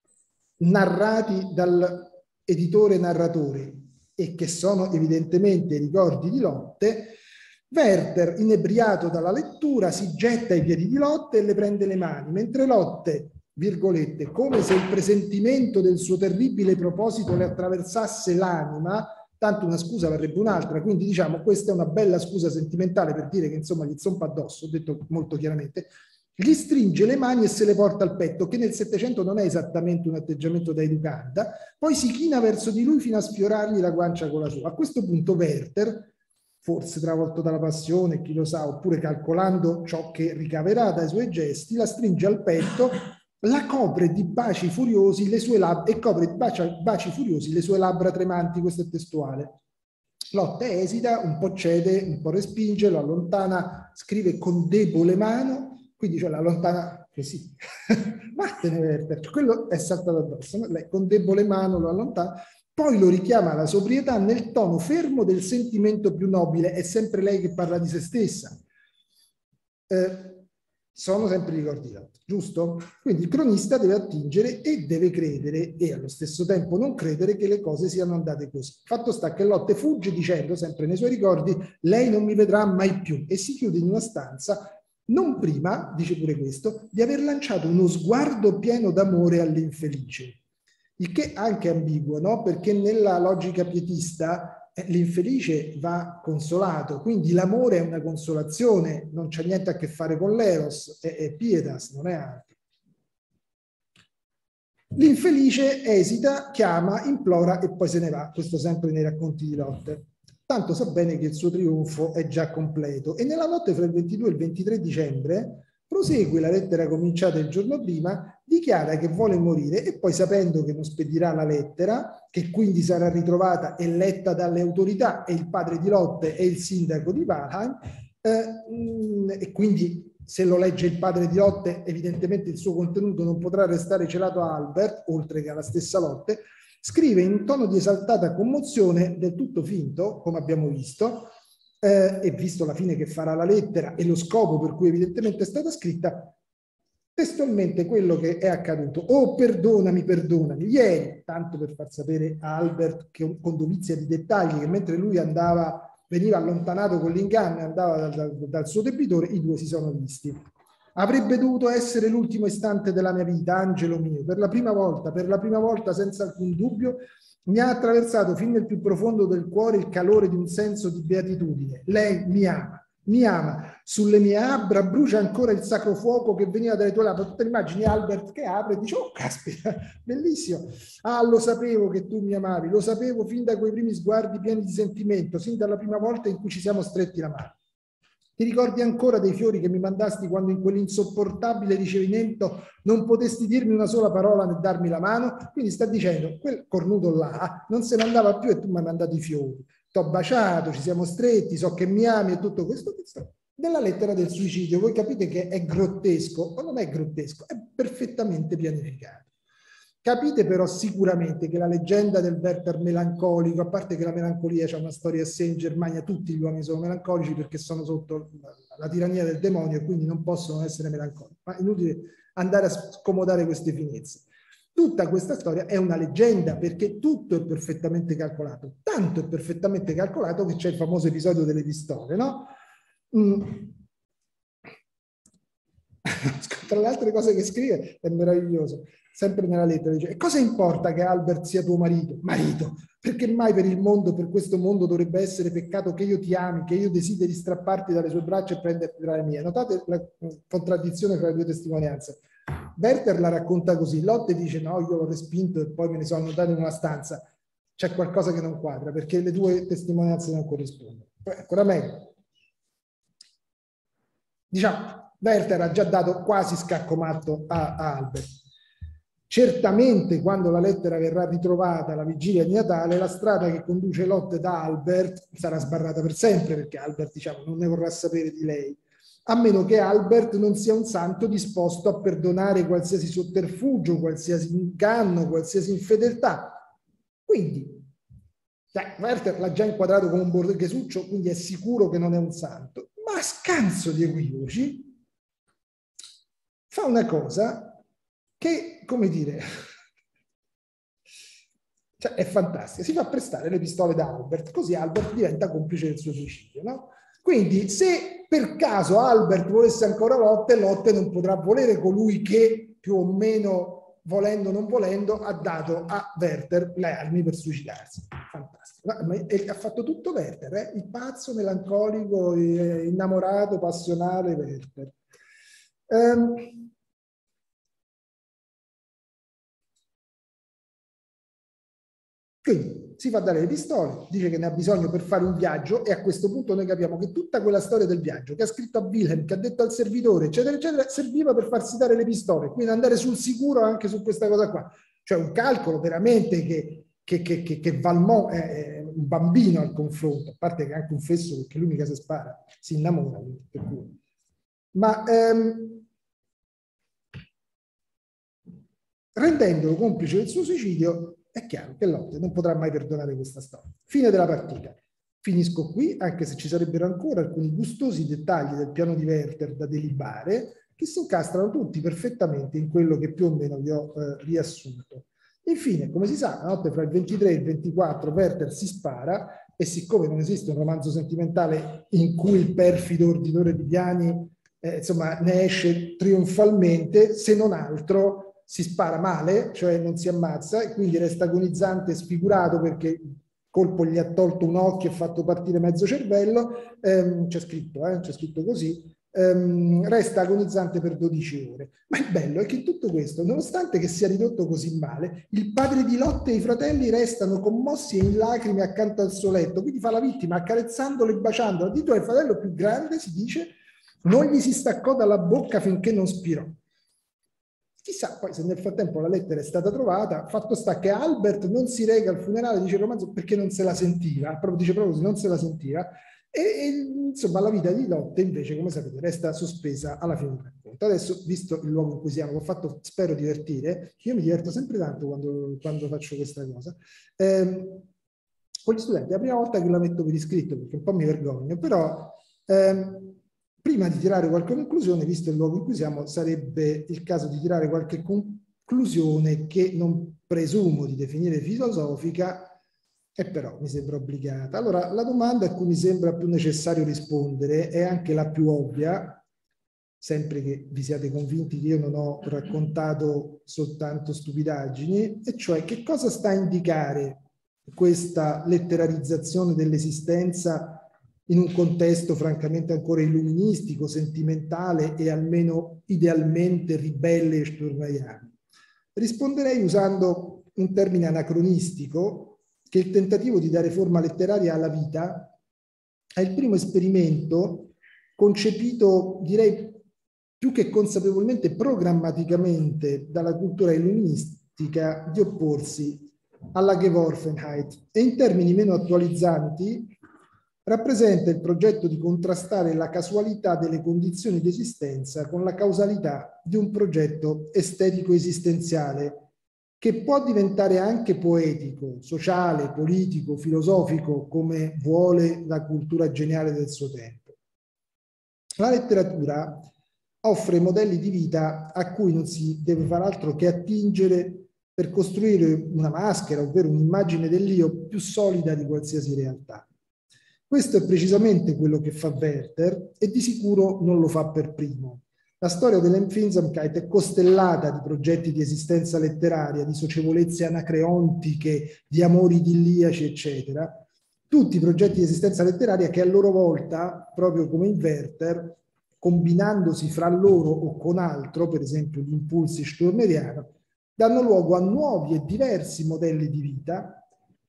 narrati dall'editore narratore e che sono evidentemente ricordi di lotte, Werther, inebriato dalla lettura, si getta ai piedi di Lotte e le prende le mani, mentre Lotte, virgolette, come se il presentimento del suo terribile proposito le attraversasse l'anima, tanto una scusa varrebbe un'altra, quindi diciamo questa è una bella scusa sentimentale per dire che insomma gli zompa addosso, ho detto molto chiaramente, gli stringe le mani e se le porta al petto, che nel Settecento non è esattamente un atteggiamento da educanda, poi si china verso di lui fino a sfiorargli la guancia con la sua. A questo punto Werther, forse travolto dalla passione, chi lo sa, oppure calcolando ciò che ricaverà dai suoi gesti, la stringe al petto, la copre di baci furiosi le sue labbra e copre di baci, baci furiosi le sue labbra tremanti, questo è testuale. Lotte esita, un po' cede, un po' respinge, lo allontana, scrive con debole mano, quindi cioè la allontana così, vattene Werther, quello è saltato addosso, lei con debole mano lo allontana, poi lo richiama alla sobrietà nel tono fermo del sentimento più nobile, è sempre lei che parla di se stessa. Eh, sono sempre ricordi d'altro, giusto? Quindi il cronista deve attingere e deve credere e allo stesso tempo non credere che le cose siano andate così. Fatto sta che Lotte fugge dicendo sempre nei suoi ricordi lei non mi vedrà mai più e si chiude in una stanza non prima, dice pure questo, di aver lanciato uno sguardo pieno d'amore all'infelice. Il che anche ambiguo, no? Perché nella logica pietista eh, l'infelice va consolato, quindi l'amore è una consolazione, non c'è niente a che fare con l'eros, è, è pietas, non è altro. L'infelice esita, chiama, implora e poi se ne va, questo sempre nei racconti di Lotte. Tanto sa bene che il suo trionfo è già completo e nella notte fra il ventidue e il ventitré dicembre prosegue la lettera cominciata il giorno prima, dichiara che vuole morire e poi sapendo che non spedirà la lettera, che quindi sarà ritrovata e letta dalle autorità e il padre di Lotte e il sindaco di Valheim, eh, e quindi se lo legge il padre di Lotte evidentemente il suo contenuto non potrà restare celato a Albert, oltre che alla stessa Lotte, scrive in tono di esaltata commozione, del tutto finto, come abbiamo visto, eh, e visto la fine che farà la lettera e lo scopo per cui evidentemente è stata scritta, testualmente quello che è accaduto. Oh, perdonami, perdonami. Ieri, tanto per far sapere a Albert, che con dovizia di dettagli, che mentre lui andava, veniva allontanato con l'inganno e andava dal, dal, dal suo debitore, i due si sono visti. Avrebbe dovuto essere l'ultimo istante della mia vita, angelo mio. Per la prima volta, per la prima volta senza alcun dubbio, mi ha attraversato fin nel più profondo del cuore il calore di un senso di beatitudine. Lei mi ama, mi ama. Sulle mie labbra brucia ancora il sacro fuoco che veniva dalle tue labbra. Tu te immagini Albert che apre e dice, oh caspita, bellissimo. Ah, lo sapevo che tu mi amavi, lo sapevo fin da quei primi sguardi pieni di sentimento, sin dalla prima volta in cui ci siamo stretti la mano. Ti ricordi ancora dei fiori che mi mandasti quando in quell'insopportabile ricevimento non potesti dirmi una sola parola né darmi la mano? Quindi sta dicendo, quel cornuto là non se ne andava più e tu mi hai mandato i fiori. T'ho baciato, ci siamo stretti, so che mi ami e tutto questo. Nella lettera del suicidio voi capite che è grottesco, o non è grottesco, è perfettamente pianificato. Capite però sicuramente che la leggenda del Werther melancolico, a parte che la melancolia c'è una storia a sé in Germania, tutti gli uomini sono melancolici perché sono sotto la tirannia del demonio e quindi non possono essere melancolici, ma è inutile andare a scomodare queste finezze. Tutta questa storia è una leggenda perché tutto è perfettamente calcolato, tanto è perfettamente calcolato che c'è il famoso episodio delle pistole, no? Mm. Tra le altre cose che scrive è meraviglioso, sempre nella lettera dice: e cosa importa che Albert sia tuo marito? Marito, perché mai per il mondo, per questo mondo dovrebbe essere peccato che io ti ami, che io desideri strapparti dalle sue braccia e prenderti tra le mie? Notate la contraddizione fra le due testimonianze. Werther la racconta così, Lotte dice no, io l'ho respinto e poi me ne sono annotato in una stanza. C'è qualcosa che non quadra perché le due testimonianze non corrispondono. Poi ancora meglio. Diciamo, Werther ha già dato quasi scacco matto a, a Albert. Certamente quando la lettera verrà ritrovata alla vigilia di Natale, la strada che conduce Lotte da Albert sarà sbarrata per sempre perché Albert, diciamo, non ne vorrà sapere di lei, a meno che Albert non sia un santo disposto a perdonare qualsiasi sotterfugio, qualsiasi inganno, qualsiasi infedeltà. Quindi, cioè, Werther l'ha già inquadrato come un borghesuccio, quindi è sicuro che non è un santo, ma a scanso di equivoci fa una cosa che, come dire, cioè è fantastica, si fa prestare le pistole da Albert, così Albert diventa complice del suo suicidio, no? Quindi se per caso Albert volesse ancora Lotte, Lotte non potrà volere colui che più o meno, volendo o non volendo, ha dato a Werther le armi per suicidarsi. Fantastico. Ma, ma, ha fatto tutto Werther, eh? Il pazzo, melancolico, innamorato, passionale Werther. Um, Quindi si fa dare le pistole, dice che ne ha bisogno per fare un viaggio e a questo punto noi capiamo che tutta quella storia del viaggio che ha scritto a Wilhelm, che ha detto al servitore, eccetera, eccetera, serviva per farsi dare le pistole, quindi andare sul sicuro anche su questa cosa qua. Cioè un calcolo veramente che, che, che, che, che Valmont è un bambino al confronto, a parte che è anche un fesso perché lui mica si spara, si innamora. Per cui. Ma ehm, rendendolo complice del suo suicidio, è chiaro che Lotte non potrà mai perdonare questa storia. Fine della partita. Finisco qui, anche se ci sarebbero ancora alcuni gustosi dettagli del piano di Werther da delibare, che si incastrano tutti perfettamente in quello che più o meno vi ho eh, riassunto. Infine, come si sa, la notte fra il ventitré e il ventiquattro Werther si spara e siccome non esiste un romanzo sentimentale in cui il perfido ordinatore di piani eh, insomma, ne esce trionfalmente, se non altro si spara male, cioè non si ammazza e quindi resta agonizzante e sfigurato perché il colpo gli ha tolto un occhio e fatto partire mezzo cervello, ehm, c'è scritto, eh, c'è scritto così, ehm, resta agonizzante per dodici ore. Ma il bello è che tutto questo, nonostante che sia ridotto così male, il padre di Lotte e i fratelli restano commossi e in lacrime accanto al suo letto, quindi fa la vittima accarezzandolo e baciandolo. Addirittura il fratello più grande, si dice, non gli si staccò dalla bocca finché non spirò. Chissà poi se nel frattempo la lettera è stata trovata, fatto sta che Albert non si reca al funerale, dice il romanzo, perché non se la sentiva, proprio, dice proprio così, non se la sentiva, e, e insomma la vita di Lotte invece, come sapete, resta sospesa alla fine del racconto. Adesso, visto il luogo in cui siamo, ho fatto, spero, divertire, io mi diverto sempre tanto quando, quando faccio questa cosa, ehm, con gli studenti, è la prima volta che la metto per iscritto, perché un po' mi vergogno, però... Ehm, prima di tirare qualche conclusione, visto il luogo in cui siamo, sarebbe il caso di tirare qualche conclusione che non presumo di definire filosofica, e però mi sembra obbligata. Allora, la domanda a cui mi sembra più necessario rispondere è anche la più ovvia, sempre che vi siate convinti che io non ho raccontato soltanto stupidaggini, e cioè che cosa sta a indicare questa letterarizzazione dell'esistenza in un contesto francamente ancora illuministico, sentimentale e almeno idealmente ribelle e sturmaiano? Risponderei usando un termine anacronistico, che il tentativo di dare forma letteraria alla vita è il primo esperimento concepito, direi, più che consapevolmente, programmaticamente dalla cultura illuministica di opporsi alla Geworfenheit e in termini meno attualizzanti rappresenta il progetto di contrastare la casualità delle condizioni di esistenza con la causalità di un progetto estetico esistenziale che può diventare anche poetico, sociale, politico, filosofico, come vuole la cultura geniale del suo tempo. La letteratura offre modelli di vita a cui non si deve far altro che attingere per costruire una maschera, ovvero un'immagine dell'io più solida di qualsiasi realtà. Questo è precisamente quello che fa Werther e di sicuro non lo fa per primo. La storia dell'Empfindsamkeit è costellata di progetti di esistenza letteraria, di socievolezze anacreontiche, di amori idilliaci, eccetera. Tutti progetti di esistenza letteraria che a loro volta, proprio come in Werther, combinandosi fra loro o con altro, per esempio gli impulsi sturmeriani, danno luogo a nuovi e diversi modelli di vita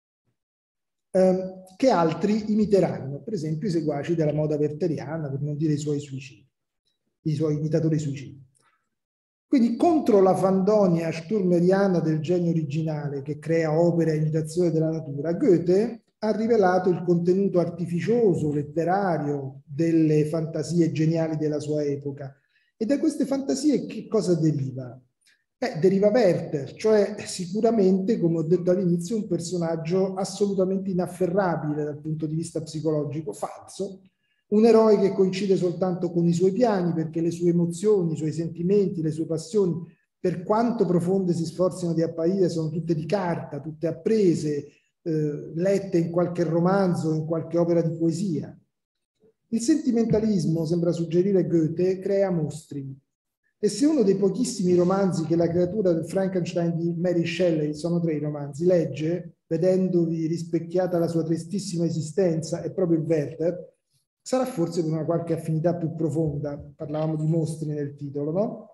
ehm, che altri imiteranno, per esempio i seguaci della moda wertheriana, per non dire i suoi suicidi, i suoi imitatori suicidi. Quindi contro la fandonia sturmeriana del genio originale che crea opere a imitazione della natura, Goethe ha rivelato il contenuto artificioso, letterario delle fantasie geniali della sua epoca. E da queste fantasie che cosa deriva? Eh, deriva Werther, cioè sicuramente, come ho detto all'inizio, un personaggio assolutamente inafferrabile dal punto di vista psicologico, falso, un eroe che coincide soltanto con i suoi piani perché le sue emozioni, i suoi sentimenti, le sue passioni, per quanto profonde si sforzino di apparire, sono tutte di carta, tutte apprese, eh, lette in qualche romanzo, in qualche opera di poesia. Il sentimentalismo, sembra suggerire Goethe, crea mostri. E se uno dei pochissimi romanzi che la creatura del Frankenstein di Mary Shelley, sono tre i romanzi, legge, vedendovi rispecchiata la sua tristissima esistenza, è proprio il Werther, sarà forse per una qualche affinità più profonda. Parlavamo di mostri nel titolo, no?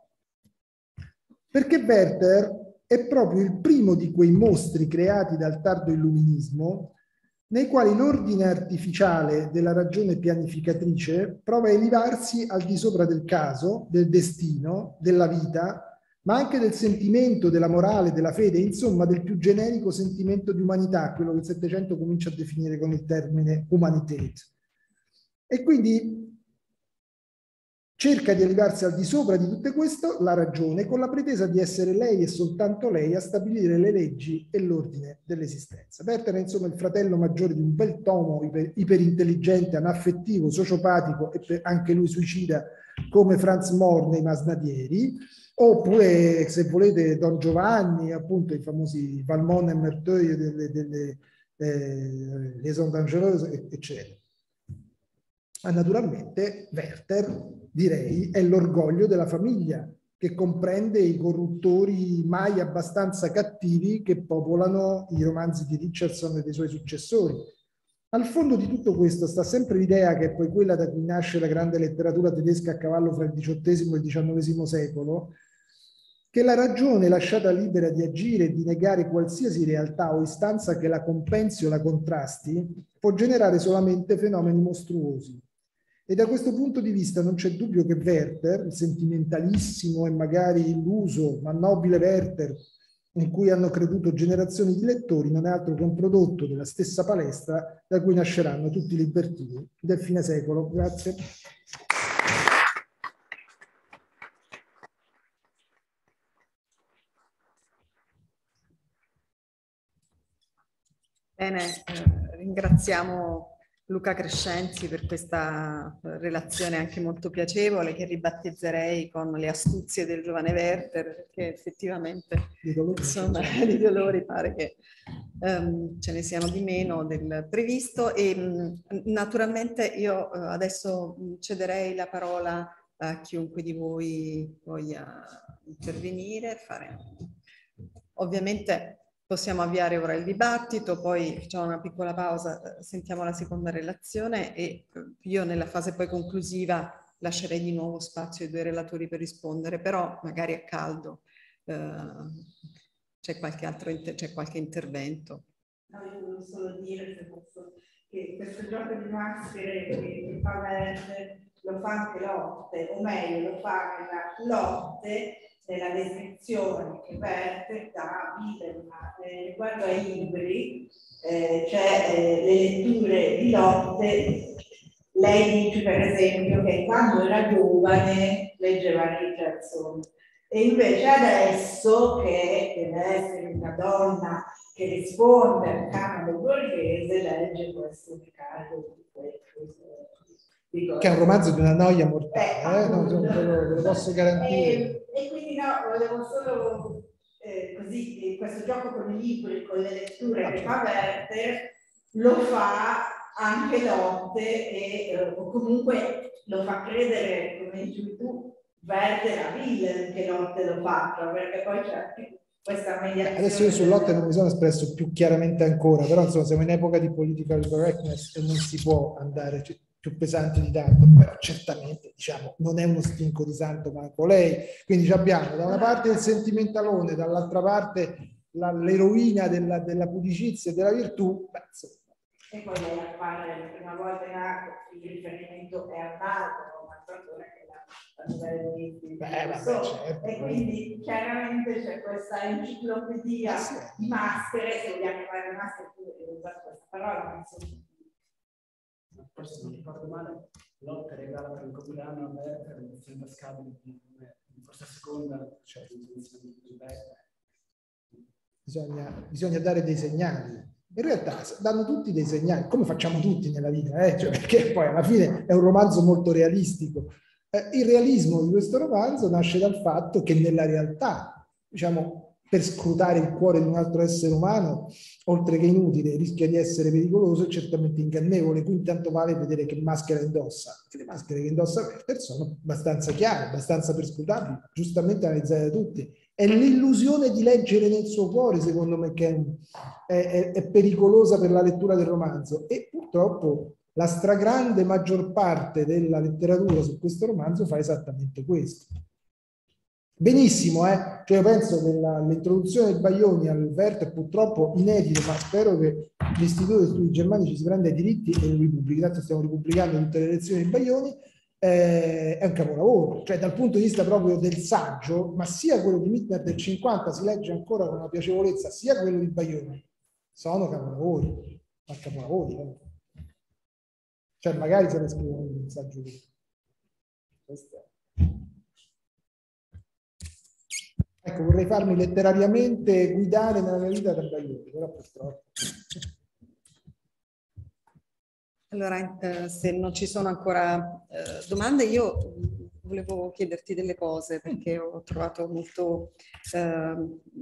Perché Werther è proprio il primo di quei mostri creati dal tardo illuminismo nei quali l'ordine artificiale della ragione pianificatrice prova a elevarsi al di sopra del caso, del destino, della vita, ma anche del sentimento, della morale, della fede, insomma del più generico sentimento di umanità, quello che il Settecento comincia a definire con il termine Humanität. E quindi cerca di elevarsi al di sopra di tutto questo, la ragione, con la pretesa di essere lei e soltanto lei a stabilire le leggi e l'ordine dell'esistenza. Werther è insomma il fratello maggiore di un bel tomo iper, iperintelligente, anaffettivo, sociopatico e per, anche lui suicida come Franz Mohr nei Masnadieri, oppure se volete Don Giovanni, appunto i famosi Valmont e Merteuil delle, delle eh, Liaisons Dangereuses, eccetera. Ma naturalmente Werther, direi, è l'orgoglio della famiglia, che comprende i corruttori mai abbastanza cattivi che popolano i romanzi di Richardson e dei suoi successori. Al fondo di tutto questo sta sempre l'idea, che è poi quella da cui nasce la grande letteratura tedesca a cavallo fra il diciottesimo e il diciannovesimo secolo, che la ragione lasciata libera di agire e di negare qualsiasi realtà o istanza che la compensi o la contrasti può generare solamente fenomeni mostruosi. E da questo punto di vista non c'è dubbio che Werther, il sentimentalissimo e magari illuso ma nobile Werther, in cui hanno creduto generazioni di lettori, non è altro che un prodotto della stessa palestra da cui nasceranno tutti i libertini del fine secolo. Grazie. Bene, eh, ringraziamo Luca Crescenzi per questa relazione anche molto piacevole, che ribattezzerei con le astuzie del giovane Werther, perché effettivamente insomma, di dolori pare che um, ce ne siano di meno del previsto. E um, naturalmente io uh, adesso cederei la parola a chiunque di voi voglia intervenire, fare ovviamente. Possiamo avviare ora il dibattito, poi facciamo una piccola pausa, sentiamo la seconda relazione e io nella fase poi conclusiva lascerei di nuovo spazio ai due relatori per rispondere, però magari a caldo eh, c'è qualche altro inter- c'è qualche intervento. No, io volevo solo dire se posso, che questo gioco di maschere che fa Werther lo fa anche Lotte, o meglio lo fa nella Lotte, nella descrizione che Werther dà eh, riguardo ai libri, eh, cioè eh, le letture di Lotte. Lei dice per esempio che quando era giovane leggeva Richardson E invece adesso che deve essere una donna che risponde al canone borghese, legge questo Riccardo di questo. Che è un romanzo di una noia mortale, eh? No, ve lo posso garantire. E, e quindi no, volevo solo eh, così, questo gioco con i libri, con le letture che fa Werther, lo fa anche Lotte e eh, o comunque lo fa credere, come dici tu, Werther a Willem che Lotte lo faccia, perché poi c'è questa mediazione. Adesso io su Lotte non mi sono espresso più chiaramente ancora, però insomma siamo in epoca di political correctness e non si può andare più pesante di tanto, però certamente diciamo non è uno stinco di santo manco lei, quindi abbiamo da una parte il sentimentalone, dall'altra parte l'eroina della, della pudicizia e della virtù. Beh, e poi lei appare la prima volta in arco, il riferimento è a Marco, ma ancora che la di, di Beh, vabbè, certo. E quindi chiaramente c'è questa enciclopedia sì. di maschere, se vogliamo chiamare maschere, ho usato questa parola, ma insomma. Forse non ricordo male, Lotte regala per il compleanno a Werther l'edizione tascabile di forse a seconda, cioè l'edizione di Werther. Bisogna, bisogna dare dei segnali. In realtà danno tutti dei segnali, come facciamo tutti nella vita, eh? Cioè, perché poi alla fine è un romanzo molto realistico. Eh, il realismo di questo romanzo nasce dal fatto che nella realtà, diciamo, per scrutare il cuore di un altro essere umano, oltre che inutile, rischia di essere pericoloso e certamente ingannevole, quindi tanto vale vedere che maschera indossa. Le maschere che indossa Werther sono abbastanza chiare, abbastanza perscrutabili, giustamente analizzate da tutti. È l'illusione di leggere nel suo cuore, secondo me, che è, è, è pericolosa per la lettura del romanzo, e purtroppo la stragrande maggior parte della letteratura su questo romanzo fa esattamente questo. Benissimo, eh? Cioè io penso che l'introduzione del Baglioni al Werther, purtroppo inedito, ma spero che l'Istituto di Studi Germanici si prenda i diritti e lo ripubblichi, tanto stiamo ripubblicando tutte le lezioni di Baglioni, eh, è un capolavoro, cioè dal punto di vista proprio del saggio, ma sia quello di Mittner del cinquanta si legge ancora con una piacevolezza, sia quello di Baglioni, sono capolavori, ma capolavori, eh. Cioè magari se ne scrivono un saggio lì. Questo è. Ecco, vorrei farmi letterariamente guidare nella mia vita da Baglioni, però purtroppo. Allora, eh, se non ci sono ancora eh, domande, io volevo chiederti delle cose, perché ho trovato molto, eh,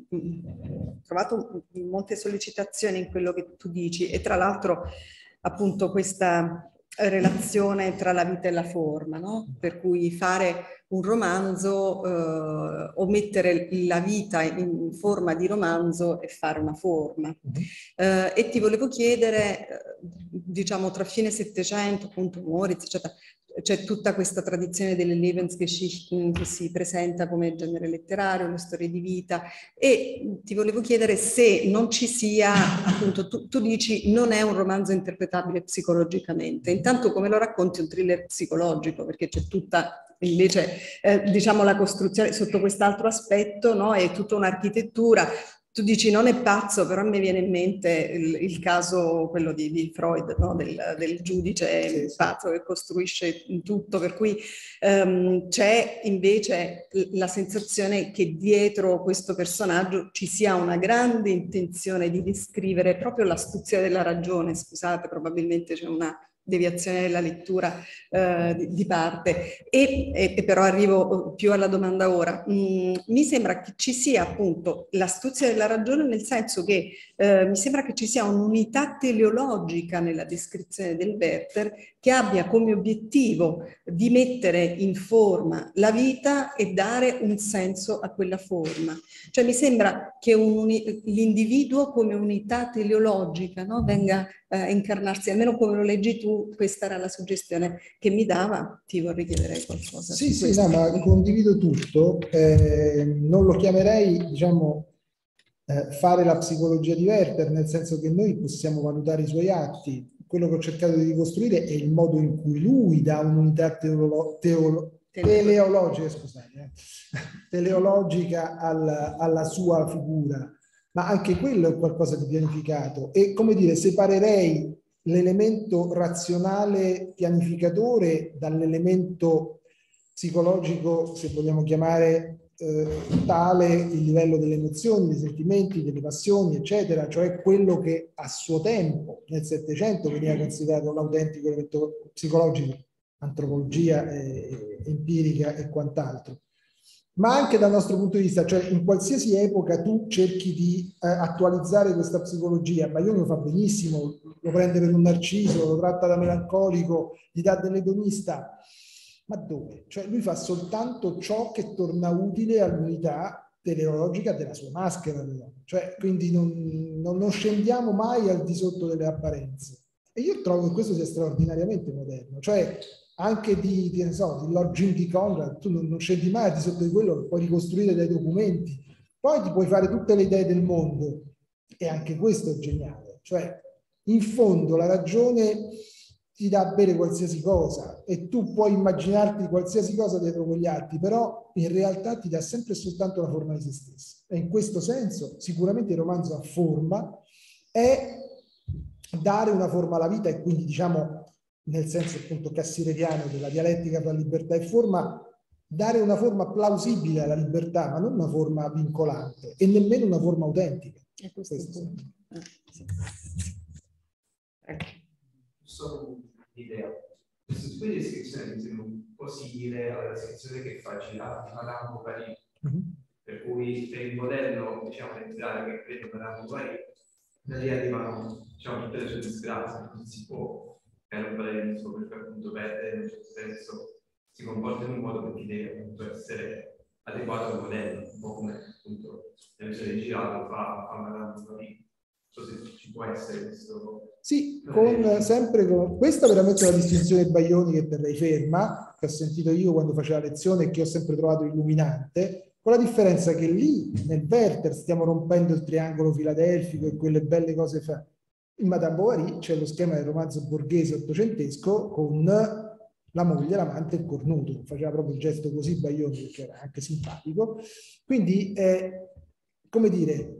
ho trovato molte sollecitazioni in quello che tu dici, e tra l'altro appunto questa relazione tra la vita e la forma, no? Per cui fare un romanzo eh, o mettere la vita in forma di romanzo e fare una forma. Eh, e ti volevo chiedere, diciamo tra fine Settecento, appunto Moritz, eccetera, c'è tutta questa tradizione delle Lebensgeschichten che si presenta come genere letterario, le storie di vita, e ti volevo chiedere se non ci sia, appunto, tu, tu dici non è un romanzo interpretabile psicologicamente, intanto come lo racconti un thriller psicologico, perché c'è tutta invece, eh, diciamo, la costruzione sotto quest'altro aspetto, no? È tutta un'architettura. Tu dici non è pazzo, però a me viene in mente il, il caso, quello di, di Freud, no? del, del giudice sì, sì. pazzo che costruisce tutto, per cui um, c'è invece la sensazione che dietro questo personaggio ci sia una grande intenzione di descrivere proprio l'astuzia della ragione. Scusate, probabilmente c'è una deviazione della lettura eh, di, di parte, e, e, e però arrivo più alla domanda ora. Mm, mi sembra che ci sia appunto l'astuzia della ragione, nel senso che eh, mi sembra che ci sia un'unità teleologica nella descrizione del Werther che abbia come obiettivo di mettere in forma la vita e dare un senso a quella forma. Cioè mi sembra che l'individuo come unità teleologica, no, venga a incarnarsi, almeno come lo leggi tu, questa era la suggestione che mi dava. Ti vorrei chiedere qualcosa. Sì, sì, no, ma condivido tutto. Eh, non lo chiamerei, diciamo, eh, fare la psicologia di Werther, nel senso che noi possiamo valutare i suoi atti. Quello che ho cercato di ricostruire è il modo in cui lui dà un'unità teolo teolo teleologica, scusate, eh, teleologica alla, alla sua figura, ma anche quello è qualcosa di pianificato. E, come dire, separerei l'elemento razionale pianificatore dall'elemento psicologico, se vogliamo chiamare eh, tale il livello delle emozioni, dei sentimenti, delle passioni, eccetera, cioè quello che a suo tempo nel Settecento veniva considerato l'autentico elemento psicologico, antropologia eh, empirica e quant'altro. Ma anche dal nostro punto di vista, cioè in qualsiasi epoca tu cerchi di eh, attualizzare questa psicologia, Baioni lo fa benissimo, lo prende per un narciso, lo tratta da melancolico, gli dà dell'edonista, ma dove? Cioè lui fa soltanto ciò che torna utile all'unità teleologica della sua maschera, cioè quindi non, non, non scendiamo mai al di sotto delle apparenze. E io trovo che questo sia straordinariamente moderno, cioè anche di, di, ne so, di Lord Jim di Conrad, tu non, non scendi mai al di sotto di quello, lo puoi ricostruire dai documenti, poi ti puoi fare tutte le idee del mondo, e anche questo è geniale, cioè in fondo la ragione ti dà a bere qualsiasi cosa e tu puoi immaginarti qualsiasi cosa dietro quegli atti, però in realtà ti dà sempre e soltanto la forma di se stesso. E in questo senso sicuramente il romanzo ha forma, è dare una forma alla vita, e quindi diciamo nel senso appunto cassireriano della dialettica tra libertà e forma, dare una forma plausibile alla libertà, ma non una forma vincolante e nemmeno una forma autentica. E questo questo è il ah, sì. Ecco. Solo un'idea. Questo tipo di descrizione mi sembra un po' simile alla descrizione che faceva di Madame Bovary, mm-hmm. per cui per il modello, diciamo, letterario che crede Madame Bovary, da lì arrivano, diciamo, tutte le sue disgrazie, non si può rompere il suo, perché appunto Werther in un certo senso si comporta in un modo che deve appunto essere adeguato al modello, un po' come appunto nelle sue girato fa, fa Madame Bovary. Non so se ci può essere questo. Sì, con, sempre con questa veramente è una distinzione Baioni che terrei ferma, che ho sentito io quando faceva lezione e che ho sempre trovato illuminante, con la differenza che lì nel Werther stiamo rompendo il triangolo filadelfico e quelle belle cose fa. In Madame Bovary c'è lo schema del romanzo borghese ottocentesco con la moglie, l'amante e il cornuto. Faceva proprio il gesto così Baioni, che era anche simpatico. Quindi, eh, come dire,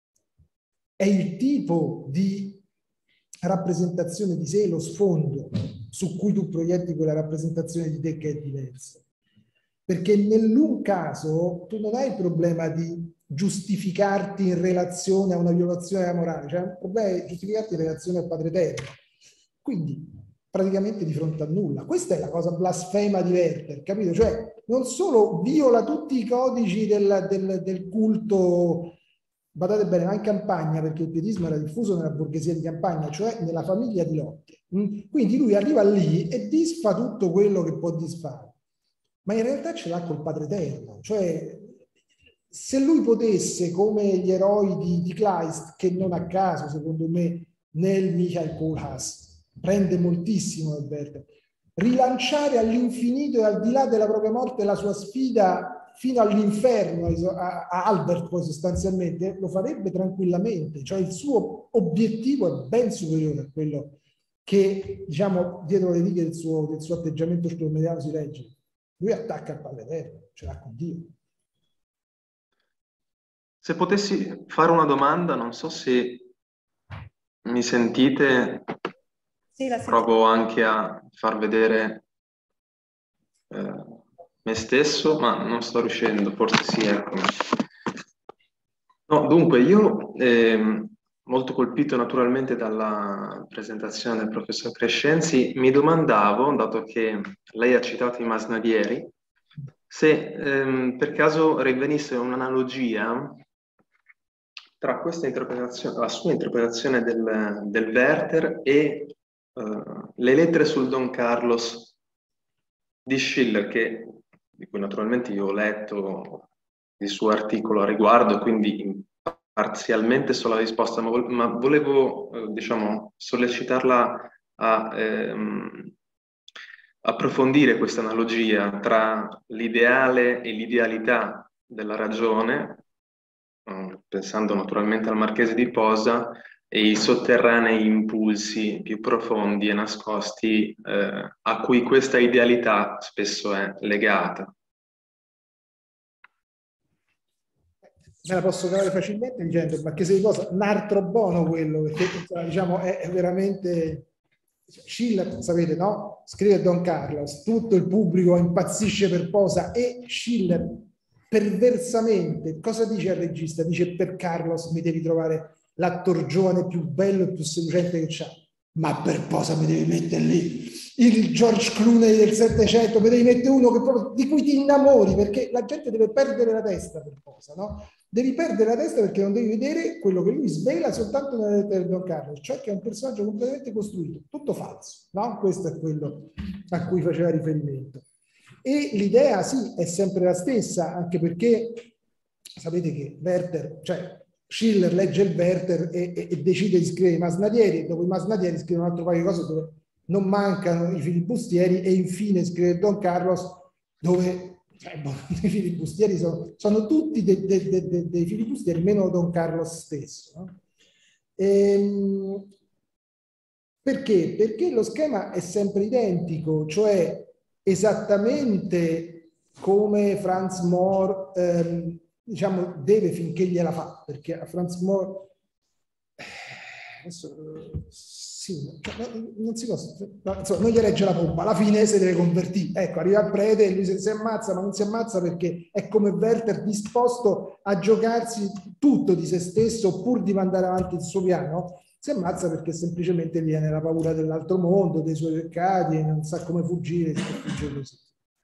è il tipo di rappresentazione di sé, lo sfondo su cui tu proietti quella rappresentazione di te che è diversa. Perché nell'un caso tu non hai il problema di giustificarti in relazione a una violazione della morale, cioè il problema è giustificarti in relazione al Padre Eterno. Quindi praticamente di fronte a nulla. Questa è la cosa blasfema di Werther, capito? Cioè non solo viola tutti i codici del, del, del culto, badate bene, ma in campagna, perché il pietismo era diffuso nella borghesia di campagna, cioè nella famiglia di Locke. Quindi lui arriva lì e disfa tutto quello che può disfare, ma in realtà ce l'ha col Padre Eterno. Cioè, se lui potesse, come gli eroi di, di Kleist, che non a caso, secondo me, nel Michael Kohlhaas prende moltissimo Alberto, rilanciare all'infinito e al di là della propria morte la sua sfida fino all'inferno a, a Albert, poi sostanzialmente lo farebbe tranquillamente, cioè il suo obiettivo è ben superiore a quello che, diciamo, dietro le righe del suo, del suo atteggiamento sturmediano si legge. Lui attacca il Padre Eterno, ce l'ha con Dio. Se potessi fare una domanda, non so se mi sentite, sì, la provo anche a far vedere eh, me stesso, ma non sto riuscendo, forse sì, eccomi. No, dunque, io eh, molto colpito naturalmente dalla presentazione del professor Crescenzi, mi domandavo, dato che lei ha citato i masnadieri, se ehm, per caso rinvenisse un'analogia tra questa interpretazione, la sua interpretazione del, del Werther e uh, le lettere sul Don Carlos di Schiller, che, di cui naturalmente io ho letto il suo articolo a riguardo, quindi parzialmente so la risposta, ma, vo ma volevo eh, diciamo, sollecitarla a ehm, approfondire questa analogia tra l'ideale e l'idealità della ragione, pensando naturalmente al Marchese di Posa, e i sotterranei impulsi più profondi e nascosti eh, a cui questa idealità spesso è legata. Me la posso cavare facilmente dicendo Marchese di Posa, un altro buono quello, perché diciamo è veramente... Schiller, sapete, no? Scrive Don Carlos, tutto il pubblico impazzisce per Posa e Schiller perversamente, cosa dice al regista? Dice: per Carlos mi devi trovare l'attore giovane più bello e più seducente che c'ha, ma per cosa mi devi mettere lì il George Clooney del Settecento? Mi devi mettere uno che proprio, di cui ti innamori, perché la gente deve perdere la testa per cosa, no? Devi perdere la testa perché non devi vedere quello che lui svela soltanto nella lettera di Don Carlos, cioè che è un personaggio completamente costruito, tutto falso, no? Questo è quello a cui faceva riferimento. E l'idea, sì, è sempre la stessa, anche perché sapete che Werther, cioè Schiller legge il Werther e, e, e decide di scrivere i Masnadieri, e dopo i Masnadieri scrive un altro paio di cose dove non mancano i filibustieri, e infine scrive Don Carlos, dove cioè, boh, i filibustieri sono, sono tutti dei, dei, dei, dei filibustieri, meno Don Carlos stesso. No? Ehm, perché? Perché lo schema è sempre identico, cioè esattamente come Franz Mohr ehm, diciamo deve finché gliela fa, perché a Franz Mohr adesso, sì, non si può, no, insomma, non gli regge la pompa, alla fine si deve convertire, ecco, arriva il prete e lui si, si ammazza, ma non si ammazza perché è come Werther, disposto a giocarsi tutto di se stesso pur di mandare avanti il suo piano. Si ammazza perché semplicemente viene la paura dell'altro mondo, dei suoi peccati, non sa come fuggire, si fugge così.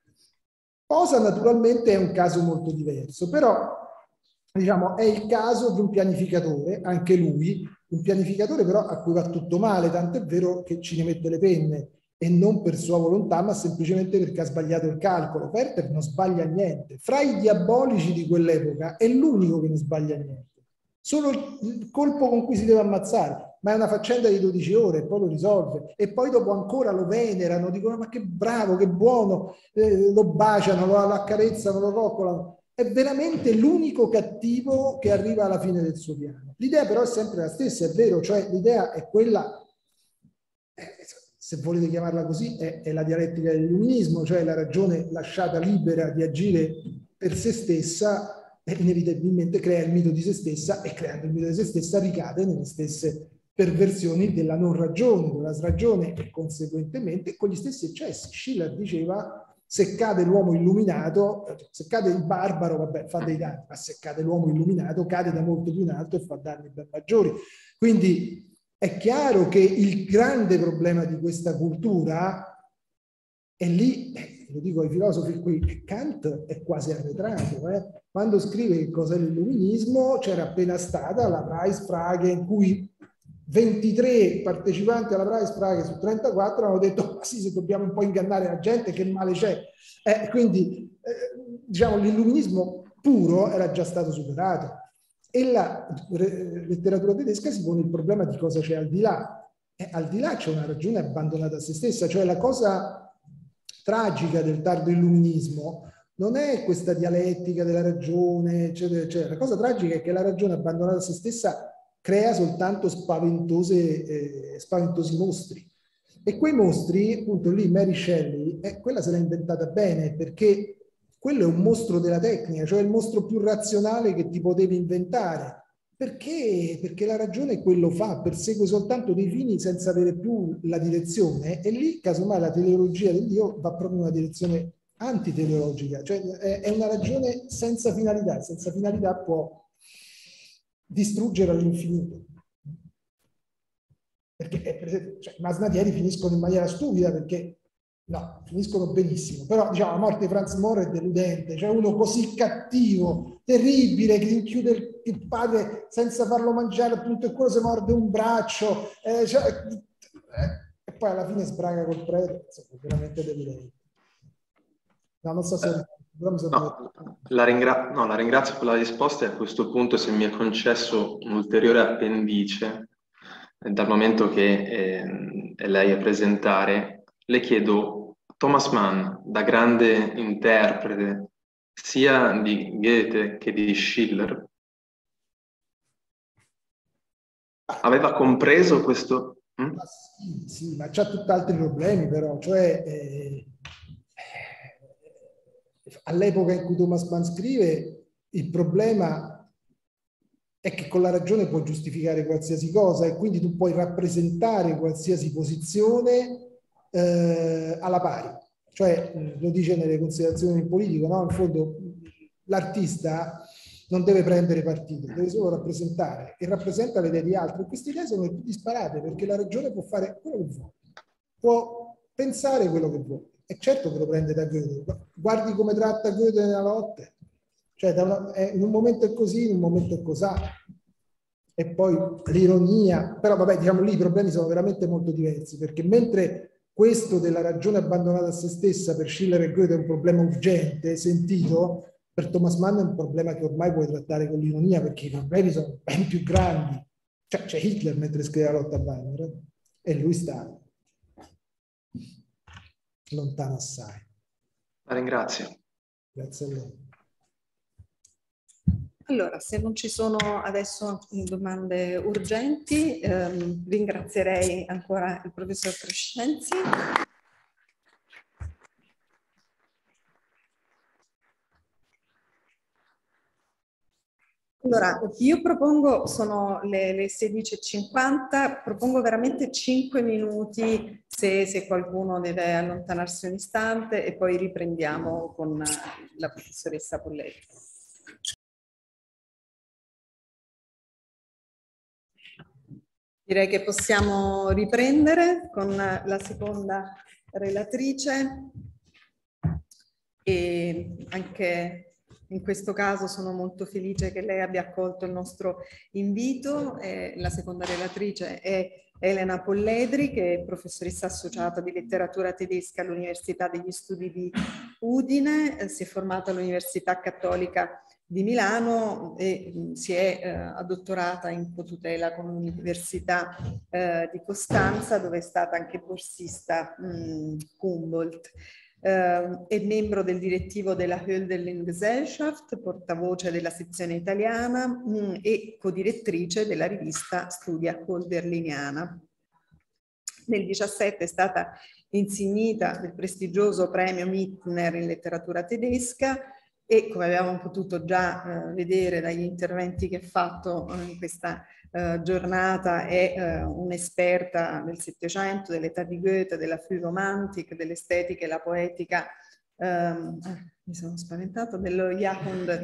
Posa naturalmente è un caso molto diverso, però diciamo è il caso di un pianificatore, anche lui, un pianificatore però a cui va tutto male, tanto è vero che ci ne mette le penne, e non per sua volontà, ma semplicemente perché ha sbagliato il calcolo. Werther non sbaglia niente. Fra i diabolici di quell'epoca è l'unico che non sbaglia niente. Solo il colpo con cui si deve ammazzare, ma è una faccenda di dodici ore e poi lo risolve, e poi dopo ancora lo venerano, dicono ma che bravo, che buono, eh, lo baciano, lo, lo accarezzano, lo coccolano. È veramente l'unico cattivo che arriva alla fine del suo piano. L'idea però è sempre la stessa, è vero, cioè l'idea è quella, eh, se volete chiamarla così, è, è la dialettica dell'illuminismo, cioè la ragione lasciata libera di agire per se stessa inevitabilmente crea il mito di se stessa, e creando il mito di se stessa ricade nelle stesse perversioni della non ragione, della sragione, e conseguentemente con gli stessi eccessi. Schiller diceva: se cade l'uomo illuminato, se cade il barbaro, vabbè, fa dei danni, ma se cade l'uomo illuminato cade da molto più in alto e fa danni ben maggiori. Quindi è chiaro che il grande problema di questa cultura è lì, eh, lo dico ai filosofi qui, Kant è quasi arretrato, eh? Quando scrive che cos'è l'illuminismo c'era appena stata la Preisfrage, in cui ventitré partecipanti alla Preisfrage su trentaquattro hanno detto: ma sì, se dobbiamo un po' ingannare la gente, che male c'è? Eh, quindi eh, diciamo l'illuminismo puro era già stato superato, e la letteratura tedesca si pone il problema di cosa c'è al di là. Eh, al di là c'è una ragione abbandonata a se stessa, cioè la cosa tragica del tardo illuminismo non è questa dialettica della ragione, eccetera, eccetera. La cosa tragica è che la ragione abbandonata a se stessa crea soltanto spaventose, eh, spaventosi mostri. E quei mostri, appunto lì Mary Shelley, eh, quella se l'ha inventata bene, perché quello è un mostro della tecnica, cioè il mostro più razionale che ti potevi inventare. Perché? Perché la ragione quello fa, persegue soltanto dei fini senza avere più la direzione, e lì casomai la teleologia del Dio va proprio in una direzione antiteleologica, cioè è una ragione senza finalità, senza finalità può distruggere all'infinito. Perché per esempio, cioè, i masnadieri finiscono in maniera stupida, perché no, finiscono benissimo, però diciamo la morte di Franz Mohr è deludente, cioè uno così cattivo, terribile, che rinchiude il, il padre senza farlo mangiare, appunto, e quello si morde un braccio, eh, cioè, eh, e poi alla fine sbraga col prete, insomma, veramente deludente. No, non so se... Eh, no, la, ringra no, la ringrazio per la risposta, e a questo punto, se mi è concesso un'ulteriore appendice, dal momento che eh, è lei a presentare, le chiedo: Thomas Mann, da grande interprete sia di Goethe che di Schiller, aveva compreso questo? Mm? Ma sì, sì, ma c'ha tutt'altri problemi, però, cioè eh, all'epoca in cui Thomas Mann scrive, il problema è che con la ragione puoi giustificare qualsiasi cosa, e quindi tu puoi rappresentare qualsiasi posizione eh, alla pari. Cioè, lo dice nelle considerazioni del politico, no? In fondo, l'artista non deve prendere partito, deve solo rappresentare e rappresenta le idee di altri. Queste idee sono le più disparate perché la ragione può fare quello che vuole, può pensare quello che vuole. E certo che lo prende da Goethe. Guardi come tratta Goethe nella Lotte. Cioè, da una, è, in un momento è così, in un momento è così. E poi l'ironia. Però vabbè, diciamo lì i problemi sono veramente molto diversi, perché mentre questo della ragione abbandonata a se stessa per Schiller e Goethe è un problema urgente, sentito, per Thomas Mann è un problema che ormai puoi trattare con l'ironia, perché i problemi sono ben più grandi. Cioè, c'è Hitler mentre scrive la lotta a Weimar e lui sta lontano assai. La ringrazio. Grazie a lei. Allora, se non ci sono adesso domande urgenti, ehm, ringrazierei ancora il professor Crescenzi. Allora, io propongo, sono le, le sedici e cinquanta, propongo veramente cinque minuti se, se qualcuno deve allontanarsi un istante e poi riprendiamo con la professoressa Polletti. Direi che possiamo riprendere con la seconda relatrice e anche in questo caso sono molto felice che lei abbia accolto il nostro invito. Eh, la seconda relatrice è Elena Polledri, che è professoressa associata di letteratura tedesca all'Università degli Studi di Udine, eh, si è formata all'Università Cattolica di Milano e mh, si è eh, addottorata in cotutela con l'Università eh, di Costanza, dove è stata anche borsista mh, Humboldt. Uh, è membro del direttivo della Hölderlin Gesellschaft, portavoce della sezione italiana mh, e codirettrice della rivista Studia Hölderliniana. Nel diciassette è stata insignita del prestigioso premio Mittner in letteratura tedesca e, come abbiamo potuto già uh, vedere dagli interventi che ha fatto uh, in questa Uh, giornata, è uh, un'esperta del Settecento, dell'età di Goethe, della Frühromantik, dell'estetica e la poetica. Um, eh, mi sono spaventata dello Jahrhundert,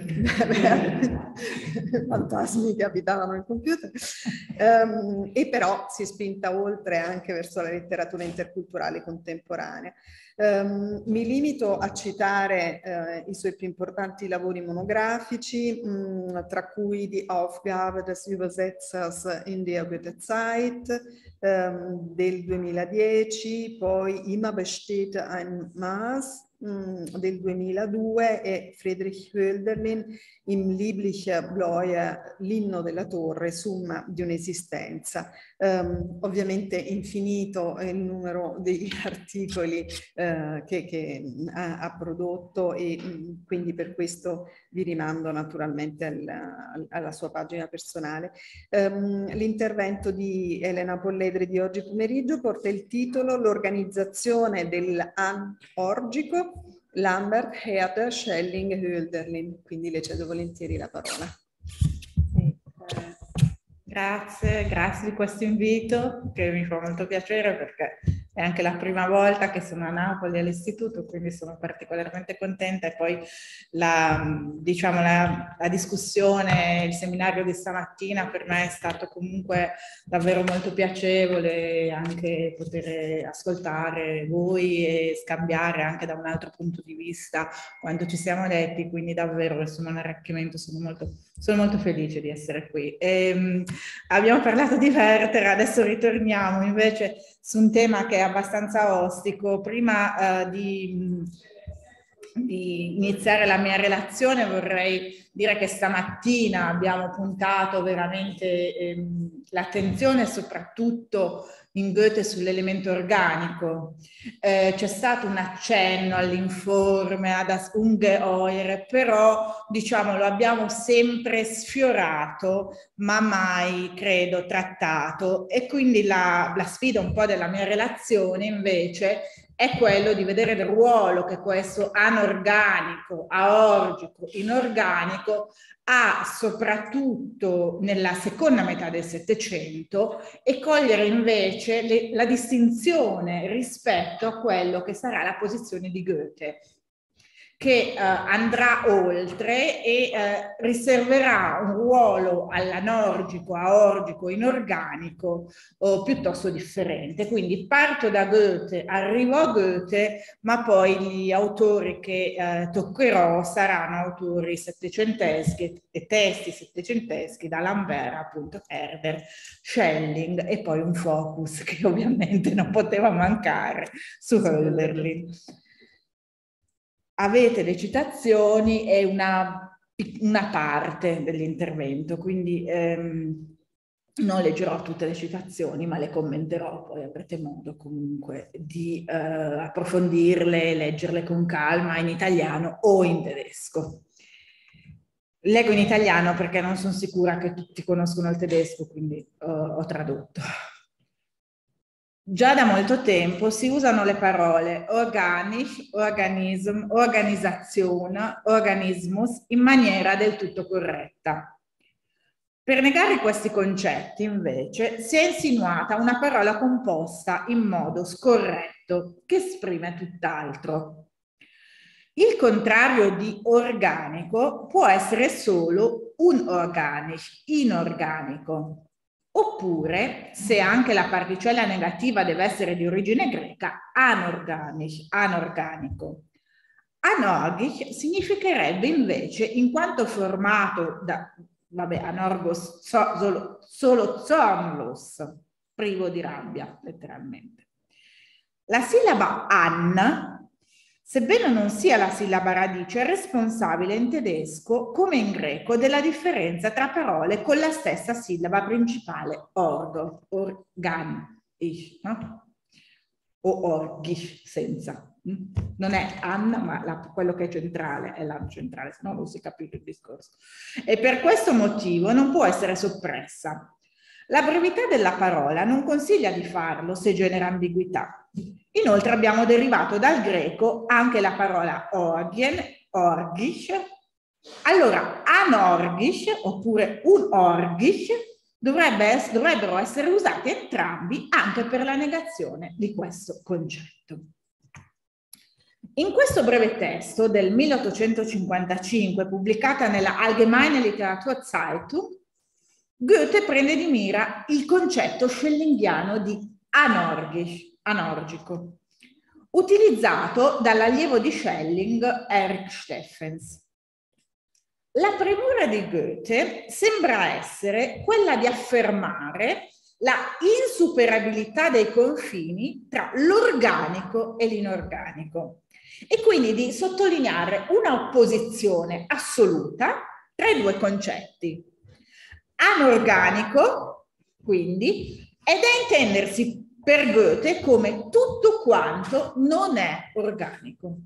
fantasmi che abitavano il computer, um, e però si è spinta oltre anche verso la letteratura interculturale contemporanea. Um, mi limito a citare uh, i suoi più importanti lavori monografici, mh, tra cui Die Aufgabe des Übersetzers in der Goethezeit um, del duemiladieci, poi Immer besteht ein Maß del duemiladue e Friedrich Hölderlin in Liebliche Bläue, l'inno della torre, summa di un'esistenza. Um, ovviamente infinito è il numero degli articoli uh, che, che ha, ha prodotto e mh, quindi per questo vi rimando naturalmente al, al, alla sua pagina personale. Um, l'intervento di Elena Polledri di oggi pomeriggio porta il titolo L'organizzazione dell'An-Orgico, Lambert, Herder, Schelling e Hölderlin, quindi le cedo volentieri la parola. Sì, eh, grazie, grazie di questo invito che mi fa molto piacere perché è anche la prima volta che sono a Napoli all'istituto, quindi sono particolarmente contenta e poi la, diciamo, la, la discussione, il seminario di stamattina per me è stato comunque davvero molto piacevole anche poter ascoltare voi e scambiare anche da un altro punto di vista quando ci siamo detti, quindi davvero sono un arricchimento, sono molto, sono molto felice di essere qui. E, um, abbiamo parlato di Werther, adesso ritorniamo invece su un tema che è abbastanza ostico. Prima uh, di, di iniziare la mia relazione vorrei dire che stamattina abbiamo puntato veramente ehm, l'attenzione soprattutto in Goethe sull'elemento organico. Eh, c'è stato un accenno all'informe, ad das Ungeheuer, però diciamo lo abbiamo sempre sfiorato, ma mai credo trattato. E quindi la, la sfida un po' della mia relazione invece è quello di vedere il ruolo che questo anorganico, aorgico, inorganico ha soprattutto nella seconda metà del Settecento e cogliere invece le, la distinzione rispetto a quello che sarà la posizione di Goethe. che eh, andrà oltre e eh, riserverà un ruolo all'anorgico, aorgico, inorganico o piuttosto differente. Quindi parto da Goethe, arrivo a Goethe, ma poi gli autori che eh, toccherò saranno autori settecenteschi e testi settecenteschi, da Lambert appunto, Herder, Schelling, e poi un focus che ovviamente non poteva mancare su Hölderlin. Avete le citazioni e una, una parte dell'intervento, quindi ehm, non leggerò tutte le citazioni, ma le commenterò, poi avrete modo comunque di eh, approfondirle, leggerle con calma in italiano o in tedesco. Leggo in italiano perché non sono sicura che tutti conoscono il tedesco, quindi uh, ho tradotto. Già da molto tempo si usano le parole organisch, organism, organizzazione, organismus in maniera del tutto corretta. Per negare questi concetti, invece, si è insinuata una parola composta in modo scorretto che esprime tutt'altro. Il contrario di organico può essere solo un organisch, inorganico. Oppure, se anche la particella negativa deve essere di origine greca, anorganisch, anorganico. Anorgisch significherebbe invece, in quanto formato da, vabbè, anorgos, so, solo, solo zornlos, privo di rabbia, letteralmente. La sillaba an, sebbene non sia la sillaba radice, è responsabile in tedesco, come in greco, della differenza tra parole con la stessa sillaba principale, orgo, organisch, no? O orgisch, senza. Non è an, ma la, quello che è centrale è l'an centrale, se no non si capisce il discorso. E per questo motivo non può essere soppressa. La brevità della parola non consiglia di farlo se genera ambiguità. Inoltre abbiamo derivato dal greco anche la parola orgien, orgisch. Allora, anorgisch oppure un orgisch dovrebbe, dovrebbero essere usati entrambi anche per la negazione di questo concetto. In questo breve testo del milleottocentocinquantacinque, pubblicata nella Allgemeine Literaturzeitung, Goethe prende di mira il concetto schellingiano di anorgisch, anorgico, utilizzato dall'allievo di Schelling Erich Steffens. La premura di Goethe sembra essere quella di affermare la insuperabilità dei confini tra l'organico e l'inorganico e quindi di sottolineare una opposizione assoluta tra i due concetti. Anorganico, quindi, è da intendersi per Goethe come tutto quanto non è organico.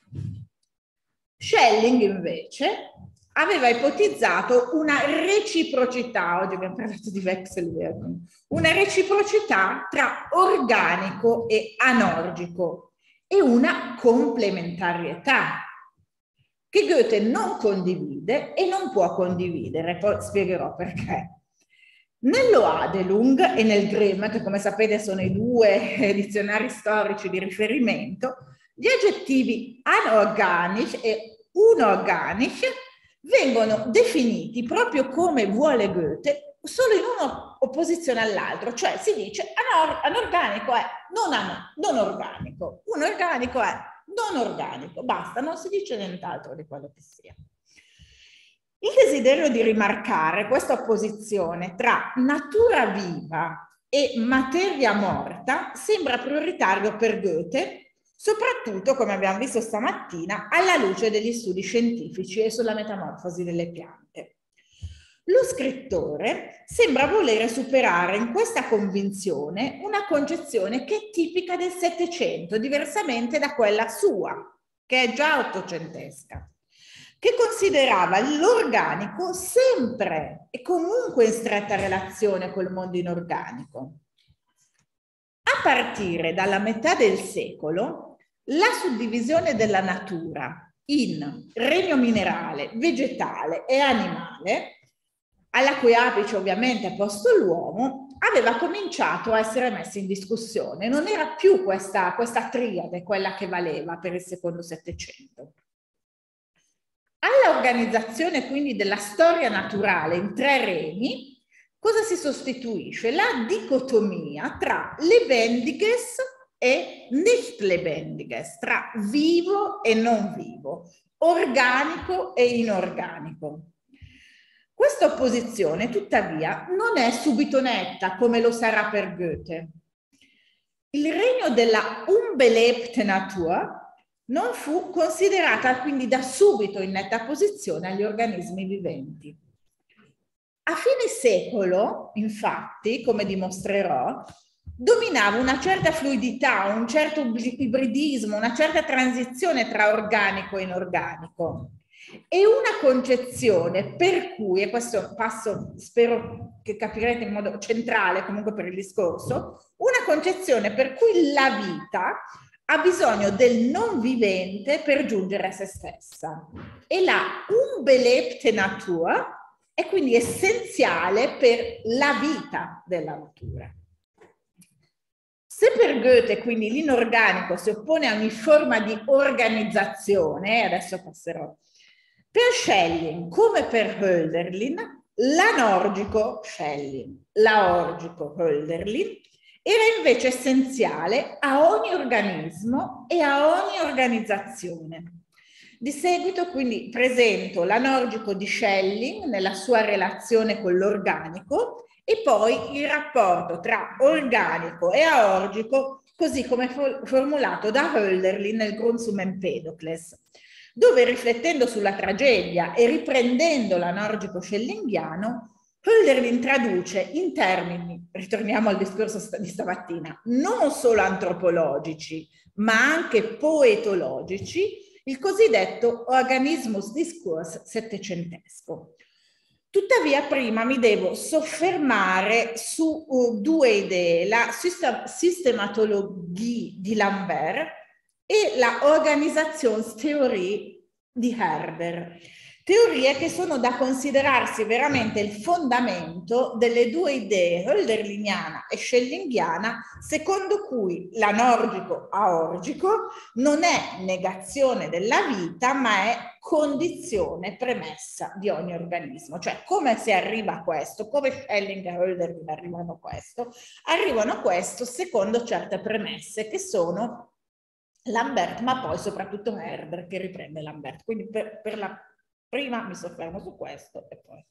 Schelling, invece, aveva ipotizzato una reciprocità, oggi abbiamo parlato di Wechselwirkung, una reciprocità tra organico e anorgico e una complementarietà che Goethe non condivide e non può condividere, poi spiegherò perché. Nello Adelung e nel Grimm, che come sapete sono i due dizionari storici di riferimento, gli aggettivi anorganisch e unorganisch vengono definiti proprio come vuole Goethe, solo in un'opposizione all'altro, cioè si dice anor anorganico è non, an non organico, un organico è non organico, basta, non si dice nient'altro di quello che sia. Il desiderio di rimarcare questa opposizione tra natura viva e materia morta sembra prioritario per Goethe, soprattutto, come abbiamo visto stamattina, alla luce degli studi scientifici e sulla metamorfosi delle piante. Lo scrittore sembra volere superare in questa convinzione una concezione che è tipica del Settecento, diversamente da quella sua, che è già ottocentesca, che considerava l'organico sempre e comunque in stretta relazione col mondo inorganico. A partire dalla metà del secolo, la suddivisione della natura in regno minerale, vegetale e animale, alla cui apice ovviamente è posto l'uomo, aveva cominciato a essere messa in discussione. Non era più questa, questa triade quella che valeva per il secondo Settecento. Alla organizzazione quindi della storia naturale in tre remi, cosa si sostituisce? La dicotomia tra lebendiges e nicht lebendiges, tra vivo e non vivo, organico e inorganico. Questa opposizione, tuttavia, non è subito netta come lo sarà per Goethe. Il regno della unbelebte Natur non fu considerata quindi da subito in netta opposizione agli organismi viventi. A fine secolo, infatti, come dimostrerò, dominava una certa fluidità, un certo ibridismo, una certa transizione tra organico e inorganico e una concezione per cui, e questo passo spero che capirete in modo centrale comunque per il discorso, una concezione per cui la vita ha bisogno del non vivente per giungere a se stessa e la unbelebte Natur è quindi essenziale per la vita della natura. Se per Goethe quindi l'inorganico si oppone a ogni forma di organizzazione, adesso passerò, per Schelling come per Hölderlin, l'anorgico Schelling, l'aorgico Hölderlin, era invece essenziale a ogni organismo e a ogni organizzazione. Di seguito quindi presento l'anorgico di Schelling nella sua relazione con l'organico e poi il rapporto tra organico e aorgico così come formulato da Hölderlin nel Grundsum Empedocles, dove riflettendo sulla tragedia e riprendendo l'anorgico schellingiano, Hölderlin traduce in termini, ritorniamo al discorso di stamattina, non solo antropologici, ma anche poetologici, il cosiddetto organismus discours settecentesco. Tuttavia prima mi devo soffermare su uh, due idee, la sistematologie di Lambert e la Organisationstheorie di Herder. Teorie che sono da considerarsi veramente il fondamento delle due idee hölderliniana e schellingiana, secondo cui l'anorgico-aorgico non è negazione della vita, ma è condizione premessa di ogni organismo. Cioè, come si arriva a questo? Come Schelling e Hölderlin arrivano a questo? Arrivano a questo secondo certe premesse che sono Lambert, ma poi soprattutto Herder che riprende Lambert. Quindi per, per la prima mi soffermo su questo e poi.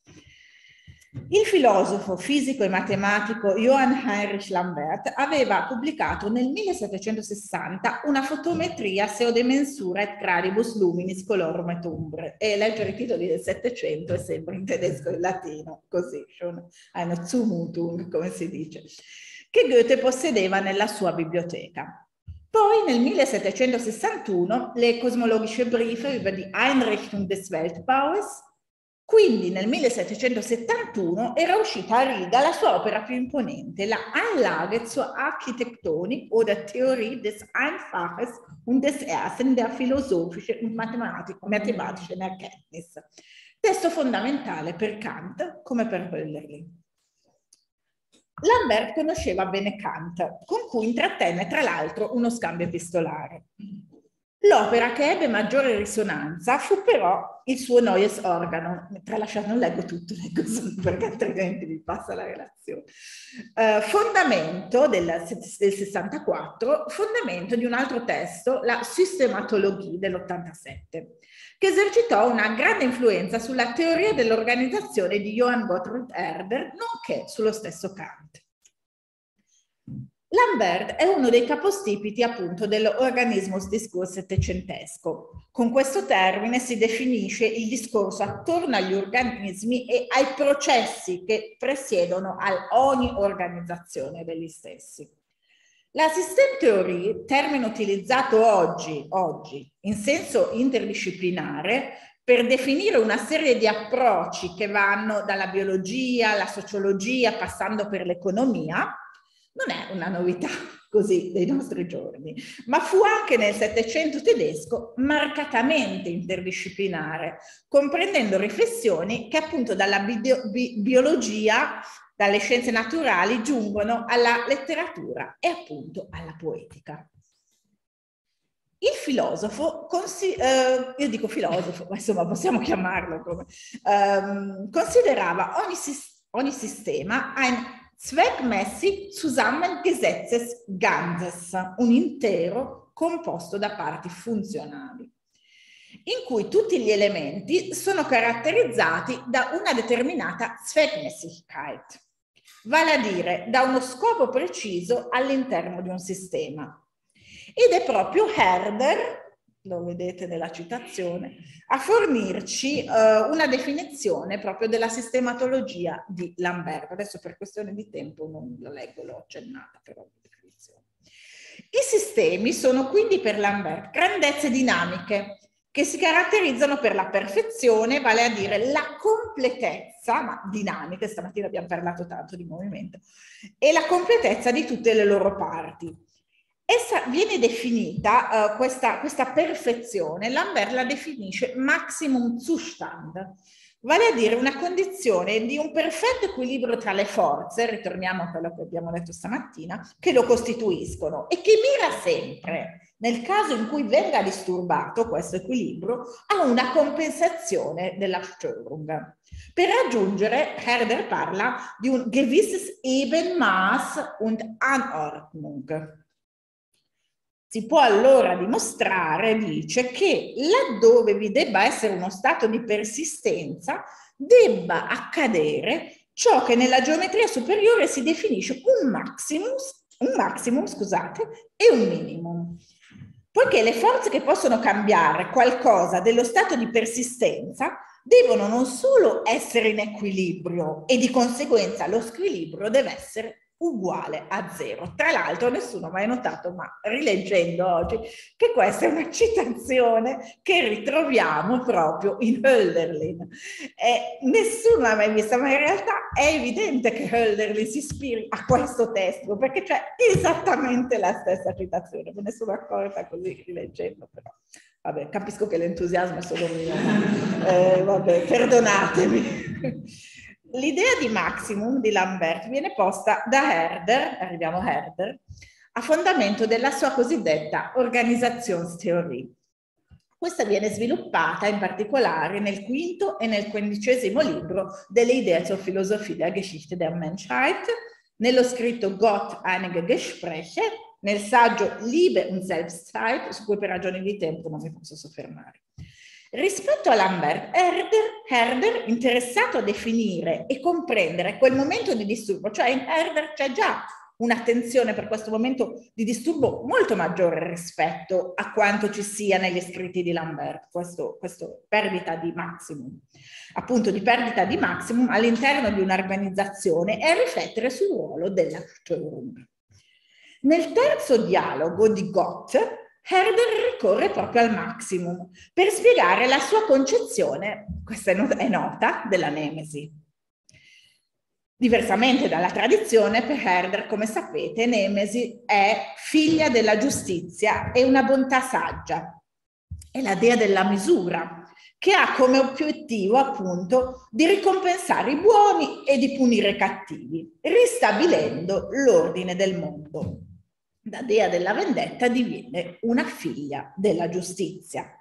Il filosofo fisico e matematico Johann Heinrich Lambert aveva pubblicato nel millesettecentosessanta una fotometria seu de mensura et gradibus luminis colorum et umbre. E leggere i titoli del Settecento è sempre in tedesco e in latino, così, schon eine Zumutung, come si dice, che Goethe possedeva nella sua biblioteca. Poi nel millesettecentosessantuno le Kosmologische Briefe über die Einrichtung des Weltbaues, quindi nel millesettecentosettantuno era uscita a Riga la sua opera più imponente, la Anlage zur Architektonik oder Theorie des Einfaches und des Ersten der philosophischen und mathematischen Erkenntnis, testo fondamentale per Kant come per Hölderlin. Lambert conosceva bene Kant, con cui intrattenne tra l'altro uno scambio epistolare. L'opera che ebbe maggiore risonanza fu però il suo Neues Organon. Tralasciato, non leggo tutto, leggo solo perché altrimenti mi passa la relazione. Uh, fondamento del, del sessantaquattro, fondamento di un altro testo, la Systematologie dell'ottantasette, che esercitò una grande influenza sulla teoria dell'organizzazione di Johann Gottlob Herder, nonché sullo stesso Kant. Lambert è uno dei capostipiti appunto dell'organismus discours settecentesco. Con questo termine si definisce il discorso attorno agli organismi e ai processi che presiedono a ogni organizzazione degli stessi. La system theory, termine utilizzato oggi, oggi in senso interdisciplinare, per definire una serie di approcci che vanno dalla biologia alla sociologia, passando per l'economia, non è una novità così dei nostri giorni, ma fu anche nel Settecento tedesco marcatamente interdisciplinare, comprendendo riflessioni che appunto dalla bio bi biologia, dalle scienze naturali, giungono alla letteratura e appunto alla poetica. Il filosofo, eh, io dico filosofo, ma insomma possiamo chiamarlo come, ehm, considerava ogni, ogni sistema ein zweckmäßig zusammengesetztes Ganzes, un intero composto da parti funzionali, in cui tutti gli elementi sono caratterizzati da una determinata Zweckmäßigkeit, vale a dire da uno scopo preciso all'interno di un sistema. Ed è proprio Herder, lo vedete nella citazione, a fornirci uh, una definizione proprio della sistematologia di Lamberto. Adesso per questione di tempo non la leggo, l'ho accennata però. I sistemi sono quindi per Lambert grandezze dinamiche che si caratterizzano per la perfezione, vale a dire la completezza, ma dinamiche, stamattina abbiamo parlato tanto di movimento, e la completezza di tutte le loro parti. Essa viene definita, uh, questa, questa perfezione, Lambert la definisce Maximum Zustand, vale a dire una condizione di un perfetto equilibrio tra le forze, ritorniamo a quello che abbiamo detto stamattina, che lo costituiscono e che mira sempre, nel caso in cui venga disturbato questo equilibrio, a una compensazione della Störung. Per raggiungere, Herder parla di un gewisses Ebenmaß und Anordnung. Si può allora dimostrare, dice, che laddove vi debba essere uno stato di persistenza, debba accadere ciò che nella geometria superiore si definisce un maximum, un maximum, scusate, e un minimum. Poiché le forze che possono cambiare qualcosa dello stato di persistenza devono non solo essere in equilibrio e di conseguenza lo squilibrio deve essere uguale a zero. Tra l'altro nessuno ha mai notato, ma rileggendo oggi, che questa è una citazione che ritroviamo proprio in Hölderlin. Eh, nessuno l'ha mai vista, ma in realtà è evidente che Hölderlin si ispiri a questo testo, perché c'è esattamente la stessa citazione, me ne sono accorta così rileggendo, però. Vabbè, capisco che l'entusiasmo è solo mio, ma eh, vabbè, perdonatemi. L'idea di maximum di Lambert viene posta da Herder, arriviamo a Herder, a fondamento della sua cosiddetta Organisationstheorie. Questa viene sviluppata in particolare nel quinto e nel quindicesimo libro delle Idee zur Philosophie der Geschichte der Menschheit, nello scritto Gott einige Gespräche, nel saggio Liebe und Selbstzeit, su cui per ragioni di tempo non mi posso soffermare. Rispetto a Lambert, Herder, Herder, interessato a definire e comprendere quel momento di disturbo, cioè in Herder c'è già un'attenzione per questo momento di disturbo molto maggiore rispetto a quanto ci sia negli scritti di Lambert, questo, questo perdita di maximum, appunto di perdita di maximum all'interno di un'organizzazione e a riflettere sul ruolo della Störung. Nel terzo dialogo di Gott, Herder ricorre proprio al maximum per spiegare la sua concezione, questa è nota, della nemesi. Diversamente dalla tradizione, per Herder, come sapete, nemesi è figlia della giustizia e una bontà saggia. È la dea della misura, che ha come obiettivo appunto di ricompensare i buoni e di punire i cattivi, ristabilendo l'ordine del mondo. Da dea della vendetta diviene una figlia della giustizia.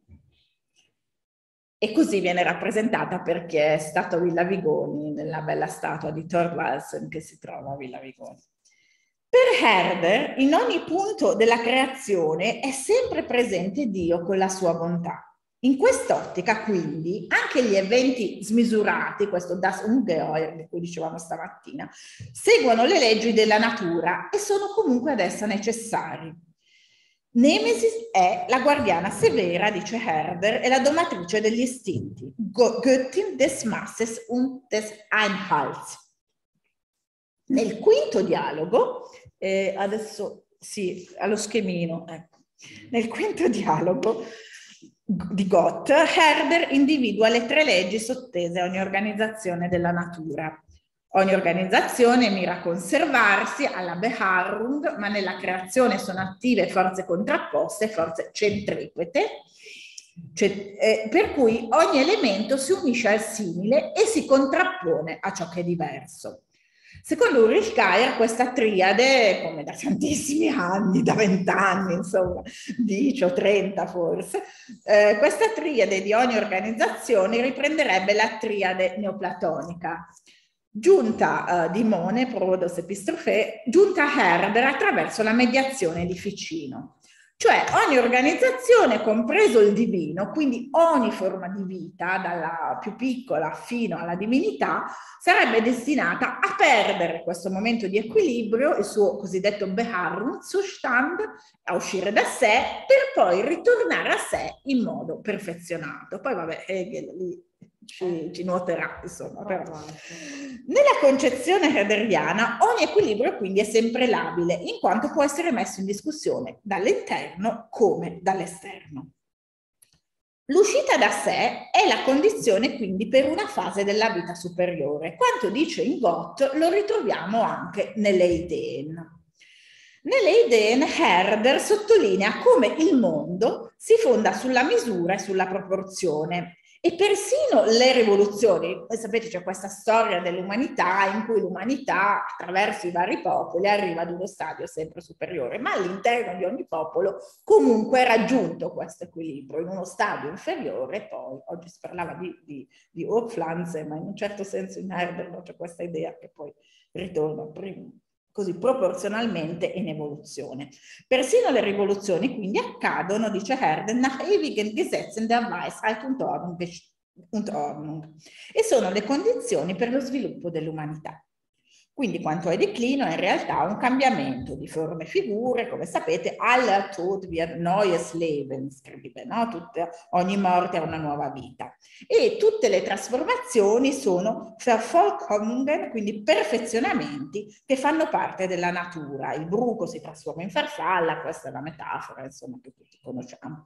E così viene rappresentata perché è stato a Villa Vigoni, nella bella statua di Thorvaldsen che si trova a Villa Vigoni. Per Herder, in ogni punto della creazione è sempre presente Dio con la sua bontà. In quest'ottica, quindi, anche gli eventi smisurati, questo Das Ungeheuer di cui dicevamo stamattina, seguono le leggi della natura e sono comunque ad essa necessari. Nemesis è la guardiana severa, dice Herder, è la domatrice degli istinti, Göttin des Masses und des Einhalts. Nel quinto dialogo, eh, adesso sì, allo schemino, ecco, nel quinto dialogo di Gott, Herder individua le tre leggi sottese a ogni organizzazione della natura. Ogni organizzazione mira a conservarsi alla Beharrung, ma nella creazione sono attive forze contrapposte, forze centripete, cioè, eh, per cui ogni elemento si unisce al simile e si contrappone a ciò che è diverso. Secondo Ulrich Geier questa triade, come da tantissimi anni, da vent'anni, insomma, dieci o trenta forse, eh, questa triade di ogni organizzazione riprenderebbe la triade neoplatonica, giunta eh, di Mone, Prodos e Pistrofè, giunta a Herder attraverso la mediazione di Ficino. Cioè ogni organizzazione, compreso il divino, quindi ogni forma di vita, dalla più piccola fino alla divinità, sarebbe destinata a perdere questo momento di equilibrio, il suo cosiddetto Beharrungszustand, a uscire da sé, per poi ritornare a sé in modo perfezionato. Poi vabbè, Hegel lì ci, ci nuoterà, insomma. Però. Nella concezione herderiana ogni equilibrio quindi è sempre labile, in quanto può essere messo in discussione dall'interno come dall'esterno. L'uscita da sé è la condizione quindi per una fase della vita superiore. Quanto dice in Gott lo ritroviamo anche nelle Ideen. Nelle Ideen Herder sottolinea come il mondo si fonda sulla misura e sulla proporzione. E persino le rivoluzioni, voi sapete c'è questa storia dell'umanità in cui l'umanità attraverso i vari popoli arriva ad uno stadio sempre superiore, ma all'interno di ogni popolo comunque è raggiunto questo equilibrio, in uno stadio inferiore. Poi oggi si parlava di, di, di Urpflanze, ma in un certo senso in Herder c'è questa idea che poi ritorna prima, così proporzionalmente in evoluzione. Persino le rivoluzioni quindi accadono, dice Herder, nach ewigen Gesetzen der Weisheit und Ordnung, e sono le condizioni per lo sviluppo dell'umanità. Quindi quanto ai declino è in realtà un cambiamento di forme e figure, come sapete, aller Tod wird neues Leben, scrive, no? Tutte, ogni morte è una nuova vita. E tutte le trasformazioni sono Vervollkommnungen, quindi perfezionamenti che fanno parte della natura. Il bruco si trasforma in farfalla, questa è la metafora, insomma, che tutti conosciamo.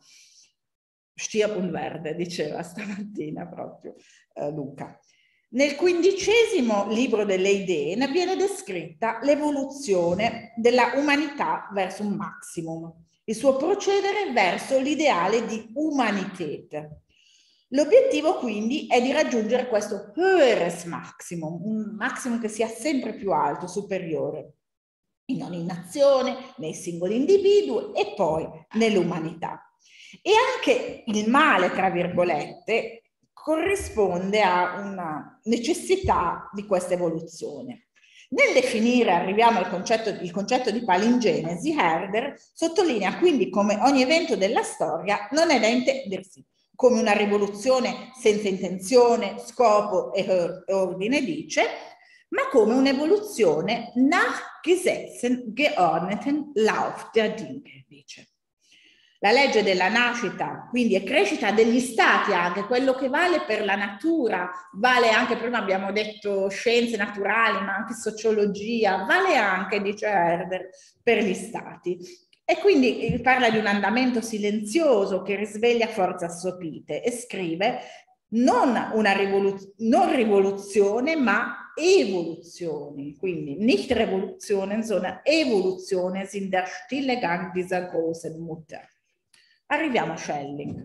Stirb und werde, diceva stamattina proprio eh, Luca. Nel quindicesimo libro delle Ideen viene descritta l'evoluzione della umanità verso un maximum, il suo procedere verso l'ideale di Humanität. L'obiettivo quindi è di raggiungere questo höheres Maximum, un maximum che sia sempre più alto, superiore, in ogni nazione, nei singoli individui e poi nell'umanità. E anche il male, tra virgolette, corrisponde a una necessità di questa evoluzione. Nel definire, arriviamo al concetto, il concetto di palingenesi, Herder sottolinea quindi come ogni evento della storia non è da intendersi come una rivoluzione senza intenzione, scopo e ordine, dice, ma come un'evoluzione nach Gesetzen geordneten Lauf der Dinge, dice. La legge della nascita, quindi è crescita degli stati anche, quello che vale per la natura, vale anche, prima abbiamo detto scienze naturali, ma anche sociologia, vale anche, dice Herder, per gli stati. E quindi parla di un andamento silenzioso che risveglia forze assopite e scrive non una rivoluz- non rivoluzione, ma evoluzioni. Quindi nicht Revolutionen, sondern Evolutionen sind der stille Gang dieser großen Mutter. Arriviamo a Schelling.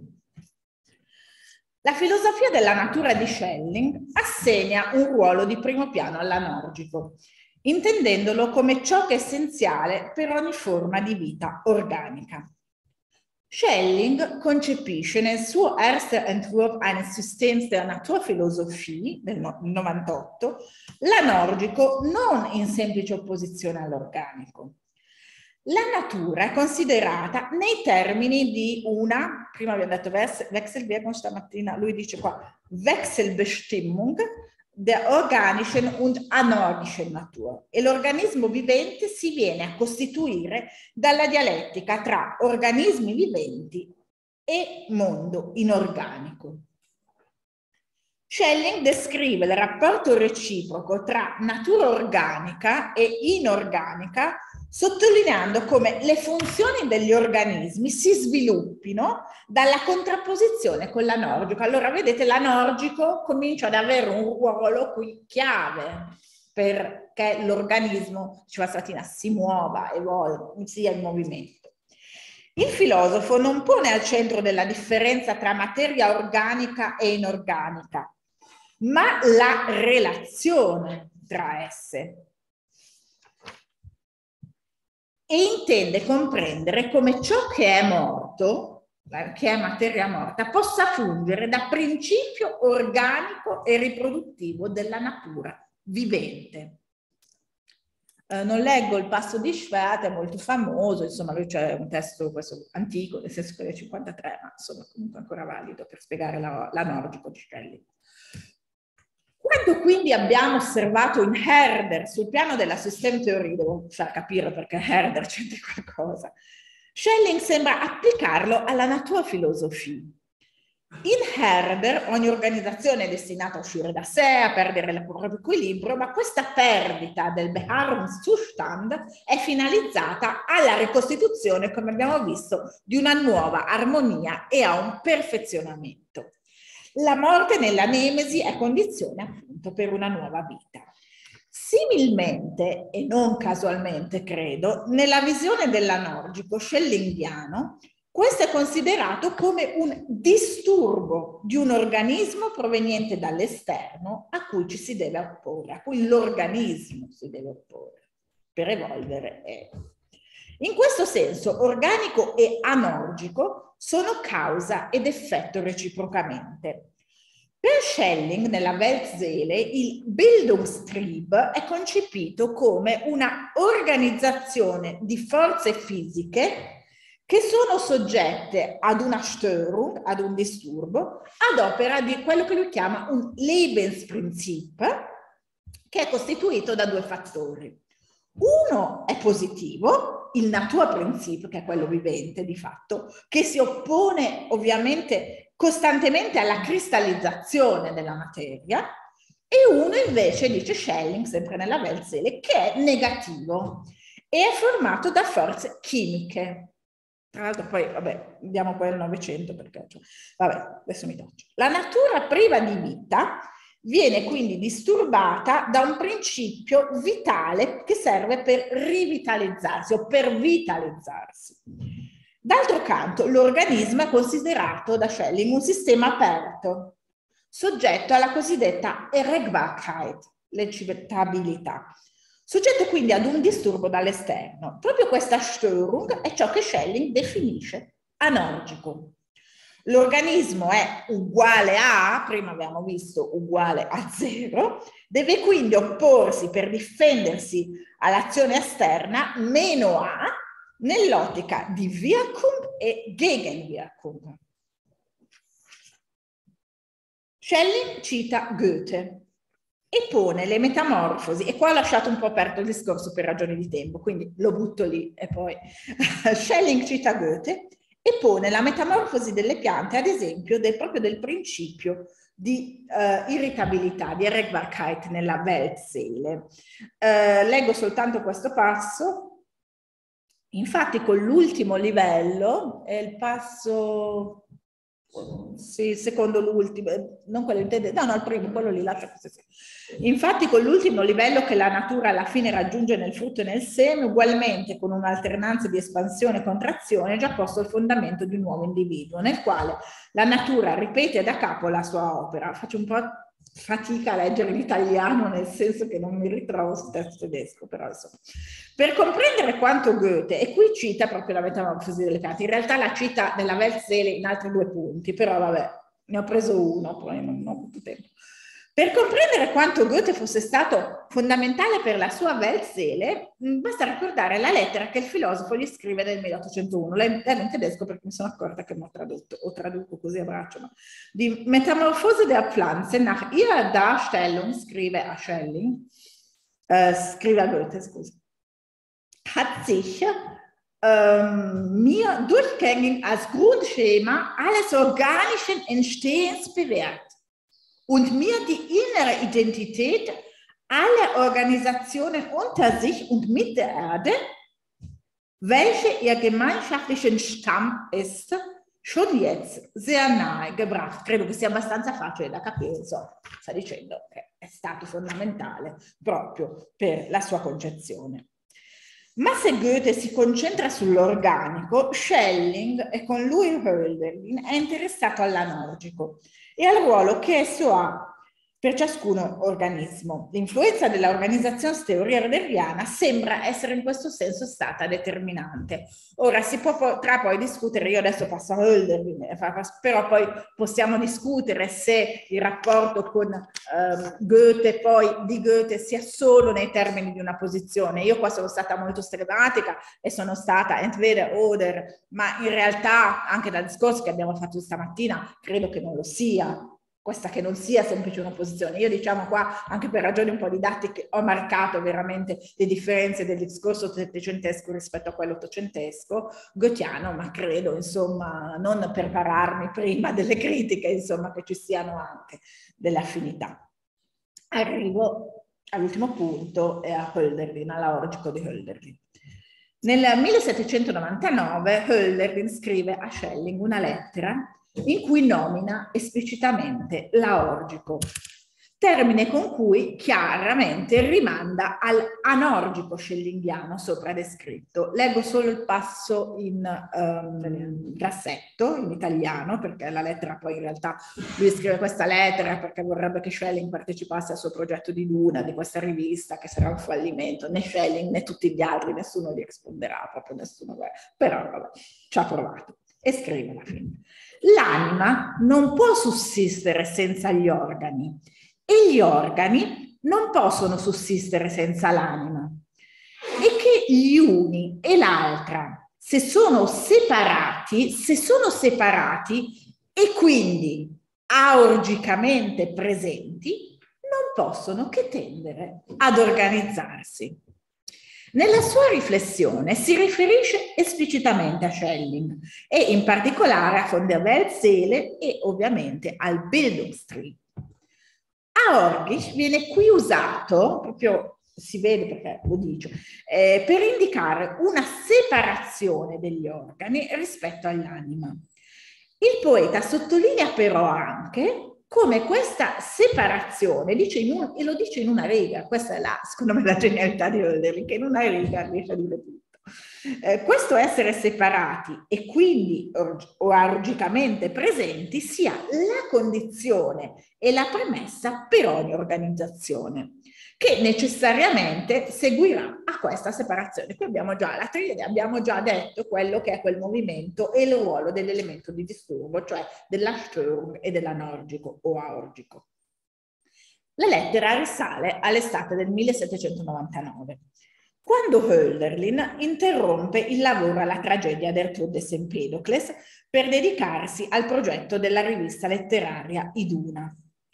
La filosofia della natura di Schelling assegna un ruolo di primo piano all'anorgico, intendendolo come ciò che è essenziale per ogni forma di vita organica. Schelling concepisce nel suo Erster Entwurf eines Systems der Naturphilosophie del novantotto l'anorgico non in semplice opposizione all'organico. La natura è considerata nei termini di una, prima abbiamo detto Wechselwirkung, stamattina lui dice qua, Wechselbestimmung der organischen und anorgischen Natur. E l'organismo vivente si viene a costituire dalla dialettica tra organismi viventi e mondo inorganico. Schelling descrive il rapporto reciproco tra natura organica e inorganica, sottolineando come le funzioni degli organismi si sviluppino dalla contrapposizione con l'anorgico. Allora, vedete, l'anorgico comincia ad avere un ruolo qui chiave perché l'organismo, diceva stamattina, si muova, evolve, sia in movimento. Il filosofo non pone al centro della differenza tra materia organica e inorganica, ma la relazione tra esse. e intende comprendere come ciò che è morto, che è materia morta, possa fungere da principio organico e riproduttivo della natura vivente. Eh, non leggo il passo di Schwert, è molto famoso, insomma lui c'è un testo questo antico, nel senso che è del cinquantatré, ma insomma comunque ancora valido per spiegare la, la Nordico di Schelling. Quanto quindi abbiamo osservato in Herder sul piano della system theory, devo far capire perché Herder c'entri qualcosa, Schelling sembra applicarlo alla Naturphilosophie. In Herder ogni organizzazione è destinata a uscire da sé, a perdere il proprio equilibrio, ma questa perdita del Beharrungszustand è finalizzata alla ricostituzione, come abbiamo visto, di una nuova armonia e a un perfezionamento. La morte nella nemesi è condizione appunto per una nuova vita. Similmente, e non casualmente credo, nella visione dell'anorgico schellingiano, questo è considerato come un disturbo di un organismo proveniente dall'esterno a cui ci si deve opporre, a cui l'organismo si deve opporre per evolvere. In questo senso, organico e anorgico sono causa ed effetto reciprocamente. Per Schelling, nella Weltseele, il Bildungstrieb è concepito come una organizzazione di forze fisiche che sono soggette ad una Störung, ad un disturbo, ad opera di quello che lui chiama un Lebensprinzip, che è costituito da due fattori. Uno è positivo, il Naturprinzip, che è quello vivente di fatto, che si oppone ovviamente costantemente alla cristallizzazione della materia, e uno invece, dice Schelling, sempre nella Weltseele, che è negativo e è formato da forze chimiche. Tra l'altro poi, vabbè, andiamo poi al Novecento perché, cioè, vabbè, adesso mi toccio. La natura priva di vita viene quindi disturbata da un principio vitale che serve per rivitalizzarsi o per vitalizzarsi. D'altro canto, l'organismo è considerato da Schelling un sistema aperto, soggetto alla cosiddetta Erregbarkeit, l'eccettabilità. Soggetto quindi ad un disturbo dall'esterno. Proprio questa Störung è ciò che Schelling definisce anorgico. L'organismo è uguale a, prima abbiamo visto uguale a zero, deve quindi opporsi per difendersi all'azione esterna meno a nell'ottica di Wirkung e Gegenwirkung. Schelling cita Goethe e pone le metamorfosi, e qua ho lasciato un po' aperto il discorso per ragioni di tempo, quindi lo butto lì e poi Schelling cita Goethe e pone la metamorfosi delle piante, ad esempio, del, proprio del principio di uh, irritabilità, di Erregbarkeit nella Weltseele. Uh, leggo soltanto questo passo. Infatti con l'ultimo livello, è il passo, sì, secondo l'ultimo, non quello intende, no, no, il primo, quello lì, lascia così. Infatti con l'ultimo livello che la natura alla fine raggiunge nel frutto e nel seme, ugualmente con un'alternanza di espansione e contrazione, è già posto il fondamento di un nuovo individuo, nel quale la natura ripete da capo la sua opera. Faccio un po' fatica a leggere l'italiano, nel senso che non mi ritrovo sul testo tedesco, però insomma. Per comprendere quanto Goethe, e qui cita proprio la metamorfosi delle piante, in realtà la cita nella Weltseele in altri due punti, però vabbè, ne ho preso uno, poi non, non ho avuto tempo. Per comprendere quanto Goethe fosse stato fondamentale per la sua Weltseele, basta ricordare la lettera che il filosofo gli scrive nel milleottocentouno, leggo in tedesco perché mi sono accorta che non ho tradotto, o traduco così a braccio, ma di Metamorphose der Pflanze nach ihrer Darstellung, scrive a Schelling, äh, scrive a Goethe, scusa, hat sich ähm, mir durchgängig als Grundschema alles organischen Entstehens bewährt und mir die innere Identität aller Organisationen unter sich und mit der Erde, welche ihr gemeinschaftlichen Stamm ist, schon jetzt sehr nahe gebracht. Credo che sia abbastanza facile da capire, insomma, sta dicendo che è stato fondamentale proprio per la sua concezione. Ma se Goethe si concentra sull'organico, Schelling, e con lui Hölderlin, è interessato all'anorgico e al ruolo che esso ha per ciascun organismo. L'influenza dell'organizzazione hölderliniana sembra essere in questo senso stata determinante. Ora si può, potrà poi discutere, io adesso passo a Hölderlin, però poi possiamo discutere se il rapporto con ehm, Goethe poi di Goethe sia solo nei termini di una posizione. Io qua sono stata molto strematica e sono stata entweder oder, ma in realtà anche dal discorso che abbiamo fatto stamattina credo che non lo sia. Questa che non sia semplice un'opposizione. Io diciamo qua, anche per ragioni un po' didattiche, ho marcato veramente le differenze del discorso settecentesco rispetto a quello ottocentesco, goethiano, ma credo, insomma, non per pararmi prima delle critiche, insomma, che ci siano anche delle affinità. Arrivo all'ultimo punto, e a Hölderlin, all'aorgico di Hölderlin. Nel millesettecentonovantanove Hölderlin scrive a Schelling una lettera in cui nomina esplicitamente l'aorgico, termine con cui chiaramente rimanda all'anorgico schellingiano sopra descritto. Leggo solo il passo in um, grassetto, in italiano, perché la lettera poi in realtà lui scrive questa lettera perché vorrebbe che Schelling partecipasse al suo progetto di Luna, di questa rivista, che sarà un fallimento. Né Schelling né tutti gli altri, nessuno gli risponderà, proprio nessuno, però vabbè, ci ha provato. E scrive alla fine: l'anima non può sussistere senza gli organi e gli organi non possono sussistere senza l'anima, e che gli uni e l'altra, se sono separati, se sono separati e quindi aorgicamente presenti, non possono che tendere ad organizzarsi. Nella sua riflessione si riferisce esplicitamente a Schelling e in particolare a von der Welt-Seele e ovviamente al Bildungstrieb. Aorgisch viene qui usato, proprio si vede perché lo dice, eh, per indicare una separazione degli organi rispetto all'anima. Il poeta sottolinea però anche come questa separazione, dice in un, e lo dice in una riga, questa è la, secondo me, la genialità di Hölderlin, che in una riga riesce a dire tutto. Eh, questo essere separati e quindi aorgicamente presenti sia la condizione e la premessa per ogni organizzazione, che necessariamente seguirà a questa separazione. Qui abbiamo già la triade, abbiamo già detto quello che è quel movimento e il ruolo dell'elemento di disturbo, cioè della Störung e dell'anorgico o aorgico. La lettera risale all'estate del millesettecentonovantanove, quando Hölderlin interrompe il lavoro alla tragedia Gertrudis Empedocles per dedicarsi al progetto della rivista letteraria Iduna.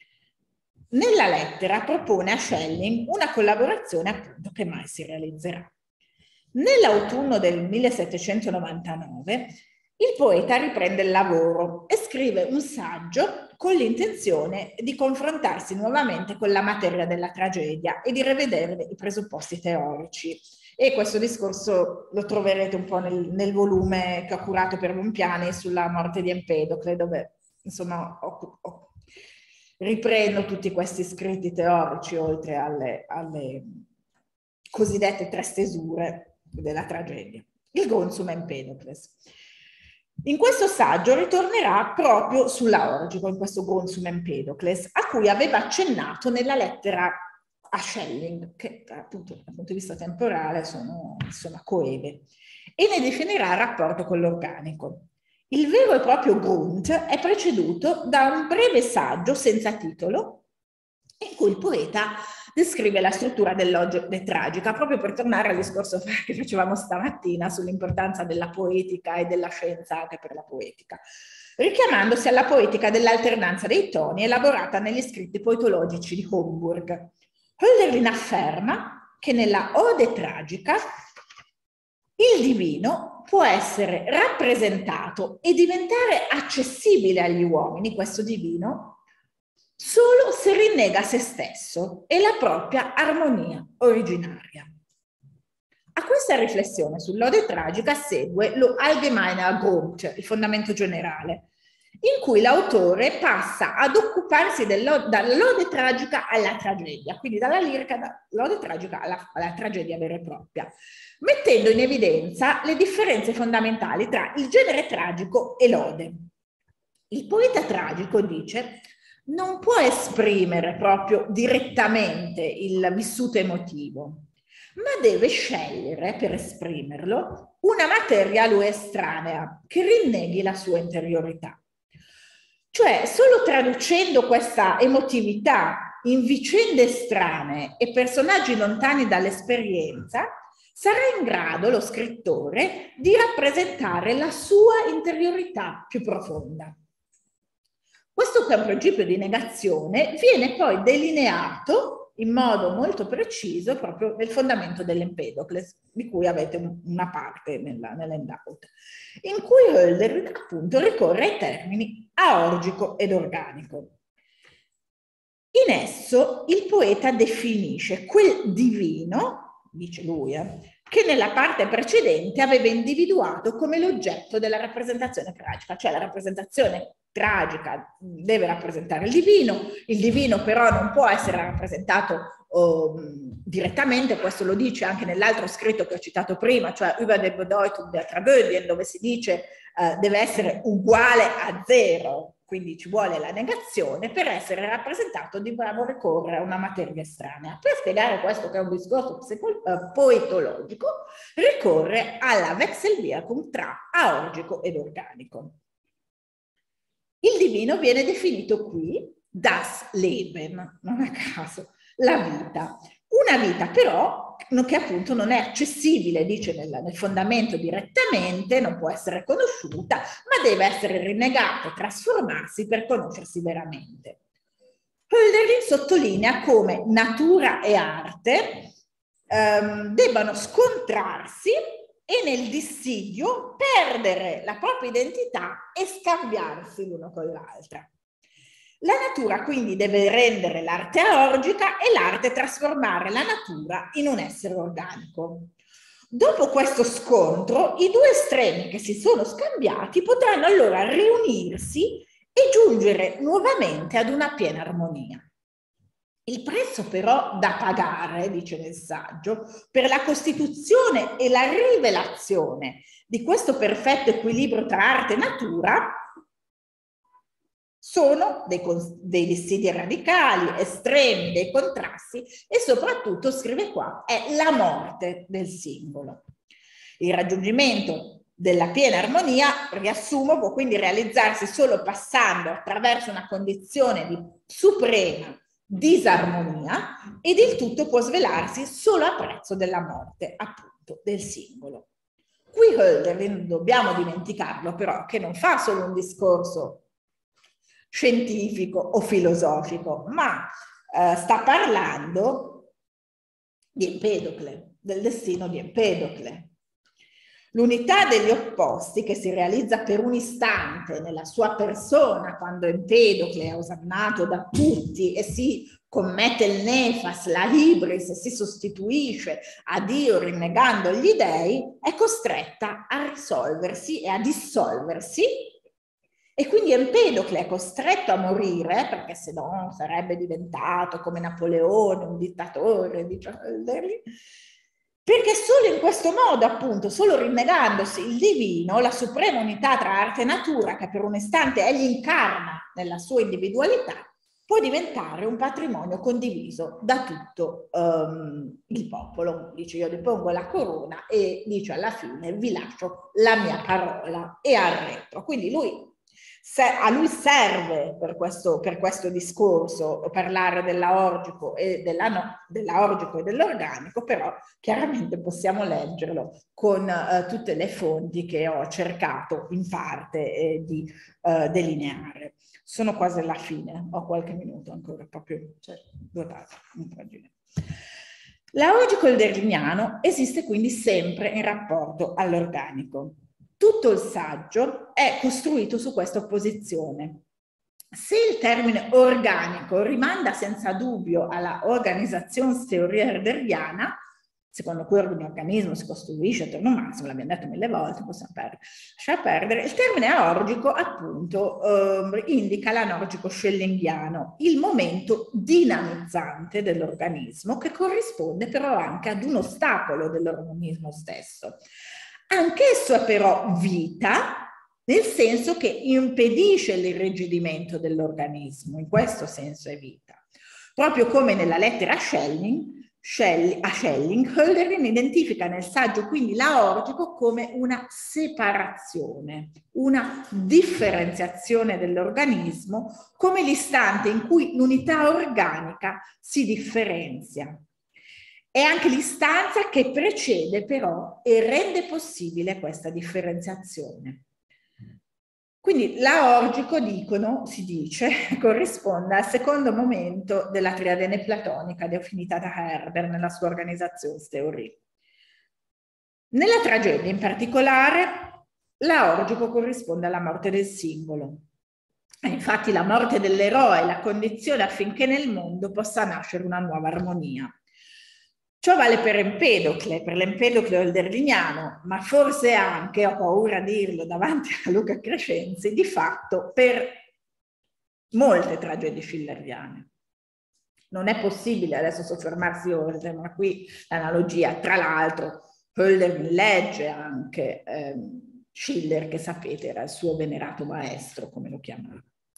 Nella lettera propone a Schelling una collaborazione appunto che mai si realizzerà. Nell'autunno del millesettecentonovantanove il poeta riprende il lavoro e scrive un saggio con l'intenzione di confrontarsi nuovamente con la materia della tragedia e di rivedere i presupposti teorici. E questo discorso lo troverete un po' nel, nel volume che ho curato per Bompiani sulla morte di Empedocle, dove insomma ho, ho riprendo tutti questi scritti teorici oltre alle, alle cosiddette tre stesure della tragedia. Il Gonsum Empedocles. In questo saggio ritornerà proprio sull'aorgico, in questo Gonsum Empedocles, a cui aveva accennato nella lettera a Schelling, che appunto dal punto di vista temporale sono insomma coeve, e ne definirà il rapporto con l'organico. Il vero e proprio Grund è preceduto da un breve saggio senza titolo in cui il poeta descrive la struttura dell'ode tragica, proprio per tornare al discorso che facevamo stamattina sull'importanza della poetica e della scienza anche per la poetica, richiamandosi alla poetica dell'alternanza dei toni elaborata negli scritti poetologici di Homburg. Hölderlin afferma che nella ode tragica il divino può essere rappresentato e diventare accessibile agli uomini, questo divino, solo se rinnega se stesso e la propria armonia originaria. A questa riflessione sull'ode tragica segue lo Allgemeiner Grund, il fondamento generale, in cui l'autore passa ad occuparsi dall'ode tragica alla tragedia, quindi dalla lirica, dall'ode tragica alla, alla tragedia vera e propria, mettendo in evidenza le differenze fondamentali tra il genere tragico e l'ode. Il poeta tragico, dice, non può esprimere proprio direttamente il vissuto emotivo, ma deve scegliere per esprimerlo una materia a lui estranea che rinneghi la sua interiorità. Cioè, solo traducendo questa emotività in vicende estranee e personaggi lontani dall'esperienza sarà in grado lo scrittore di rappresentare la sua interiorità più profonda. Questo che è un principio di negazione viene poi delineato in modo molto preciso proprio nel fondamento dell'Empedocle, di cui avete una parte nell'handout, in cui Hölderlin appunto ricorre ai termini aorgico ed organico. In esso il poeta definisce quel divino, dice lui, eh, che nella parte precedente aveva individuato come l'oggetto della rappresentazione tragica, cioè la rappresentazione tragica deve rappresentare il divino, il divino però non può essere rappresentato oh, direttamente, questo lo dice anche nell'altro scritto che ho citato prima, cioè Über der Bedeutung der Tragödien, dove si dice eh, deve essere uguale a zero, quindi ci vuole la negazione. Per essere rappresentato dobbiamo ricorrere a una materia estranea. Per spiegare questo, che è un discorso uh, poetologico, ricorre alla Wechselwirkung tra aorgico ed organico. Il divino viene definito qui das Leben, non a caso, la vita. Una vita però che appunto non è accessibile, dice nel, nel fondamento direttamente, non può essere conosciuta, ma deve essere rinnegata e trasformarsi per conoscersi veramente. Hölderlin sottolinea come natura e arte ehm, debbano scontrarsi e nel dissidio perdere la propria identità e scambiarsi l'uno con l'altra. La natura quindi deve rendere l'arte aorgica e l'arte trasformare la natura in un essere organico. Dopo questo scontro, i due estremi che si sono scambiati potranno allora riunirsi e giungere nuovamente ad una piena armonia. Il prezzo però da pagare, dice nel saggio, per la costituzione e la rivelazione di questo perfetto equilibrio tra arte e natura sono dei, dei dissidi radicali, estremi, dei contrasti e soprattutto, scrive qua, è la morte del singolo. Il raggiungimento della piena armonia, riassumo, può quindi realizzarsi solo passando attraverso una condizione di suprema disarmonia ed il tutto può svelarsi solo a prezzo della morte, appunto, del singolo. Qui Hölderlin, dobbiamo dimenticarlo però, che non fa solo un discorso scientifico o filosofico, ma eh, sta parlando di Empedocle, del destino di Empedocle. L'unità degli opposti che si realizza per un istante nella sua persona quando Empedocle è osannato da tutti e si commette il nefas, la hybris, e si sostituisce a Dio rinnegando gli dei, è costretta a risolversi e a dissolversi. E quindi Empedocle è costretto a morire, perché se no sarebbe diventato come Napoleone, un dittatore, dice Hölderlin, perché solo in questo modo, appunto, solo rinnegandosi il divino, la suprema unità tra arte e natura, che per un istante egli incarna nella sua individualità, può diventare un patrimonio condiviso da tutto um, il popolo. Dice: io depongo la corona e dice alla fine vi lascio la mia parola e arretro. Quindi lui Se, a lui serve per questo, per questo discorso parlare dell'aorgico e della no, dell'aorgico e dell'organico, però chiaramente possiamo leggerlo con uh, tutte le fonti che ho cercato in parte eh, di uh, delineare. Sono quasi alla fine, ho qualche minuto ancora, proprio cioè, due pagine. L'aorgico hölderliniano esiste quindi sempre in rapporto all'organico. Tutto il saggio è costruito su questa opposizione. Se il termine organico rimanda senza dubbio alla Organisationstheorie hölderliana, secondo cui ogni organismo si costruisce attorno a un massimo, l'abbiamo detto mille volte, possiamo perdere, lasciare perdere, il termine aorgico appunto eh, indica l'anorgico schellingiano, il momento dinamizzante dell'organismo che corrisponde però anche ad un ostacolo dell'organismo stesso. Anch'esso è però vita, nel senso che impedisce l'irrigidimento dell'organismo, in questo senso è vita. Proprio come nella lettera a Schelling, a Schelling, Hölderlin identifica nel saggio quindi l'aorgico come una separazione, una differenziazione dell'organismo, come l'istante in cui l'unità organica si differenzia. È anche l'istanza che precede però e rende possibile questa differenziazione. Quindi l'aorgico, dicono, si dice, corrisponde al secondo momento della triade neoplatonica definita da Herder nella sua Organisationstheorie. Nella tragedia in particolare, l'aorgico corrisponde alla morte del singolo. E infatti la morte dell'eroe è la condizione affinché nel mondo possa nascere una nuova armonia. Ciò vale per Empedocle, per l'Empedocle hölderliniano, ma forse anche, ho paura a dirlo davanti a Luca Crescenzi, di fatto per molte tragedie schilleriane. Non è possibile adesso soffermarsi oltre, ma qui l'analogia, tra l'altro, Hölderlin legge anche ehm, Schiller, che sapete era il suo venerato maestro, come lo chiamava.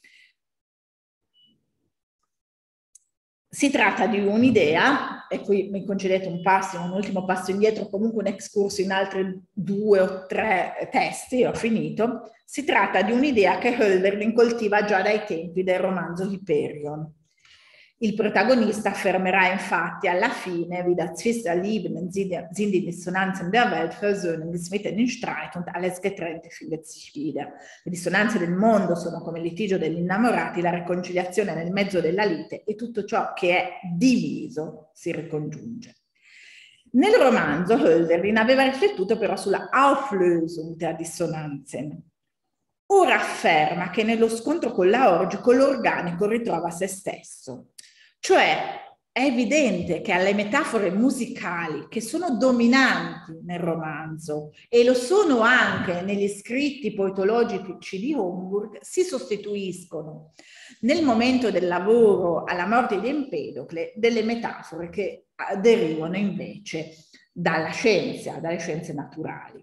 Si tratta di un'idea, e qui mi concedete un passo, un ultimo passo indietro, comunque un excurso in altri due o tre testi, ho finito. Si tratta di un'idea che Hölderlin coltiva già dai tempi del romanzo Hyperion. Il protagonista affermerà infatti alla fine, wie das Zwister Leben sind die Dissonanzen der Welt, versöhnen sich mitten in Streit und alles Getrennte findet sich wieder. Le dissonanze del mondo sono come il litigio degli innamorati, la riconciliazione nel mezzo della lite e tutto ciò che è diviso si ricongiunge. Nel romanzo Hölderlin aveva riflettuto però sulla Auflösung der Dissonanzen. Ora afferma che nello scontro con l'aorgico l'organico ritrova se stesso. Cioè è evidente che alle metafore musicali che sono dominanti nel romanzo e lo sono anche negli scritti poetologici di Homburg si sostituiscono nel momento del lavoro alla morte di Empedocle delle metafore che derivano invece dalla scienza, dalle scienze naturali.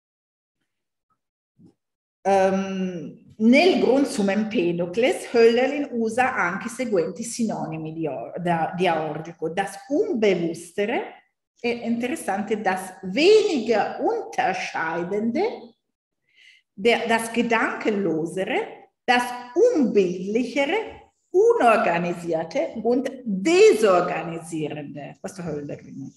Um, nel Grund zum Empedocles Hölderlin usa anche i seguenti sinonimi di, da, di aorgico: das Unbewusstere, è interessante, das weniger Unterscheidende, der, das Gedankenlosere, das Unbildlichere, Unorganisierte und Desorganisierende. Questo è Hölderlin.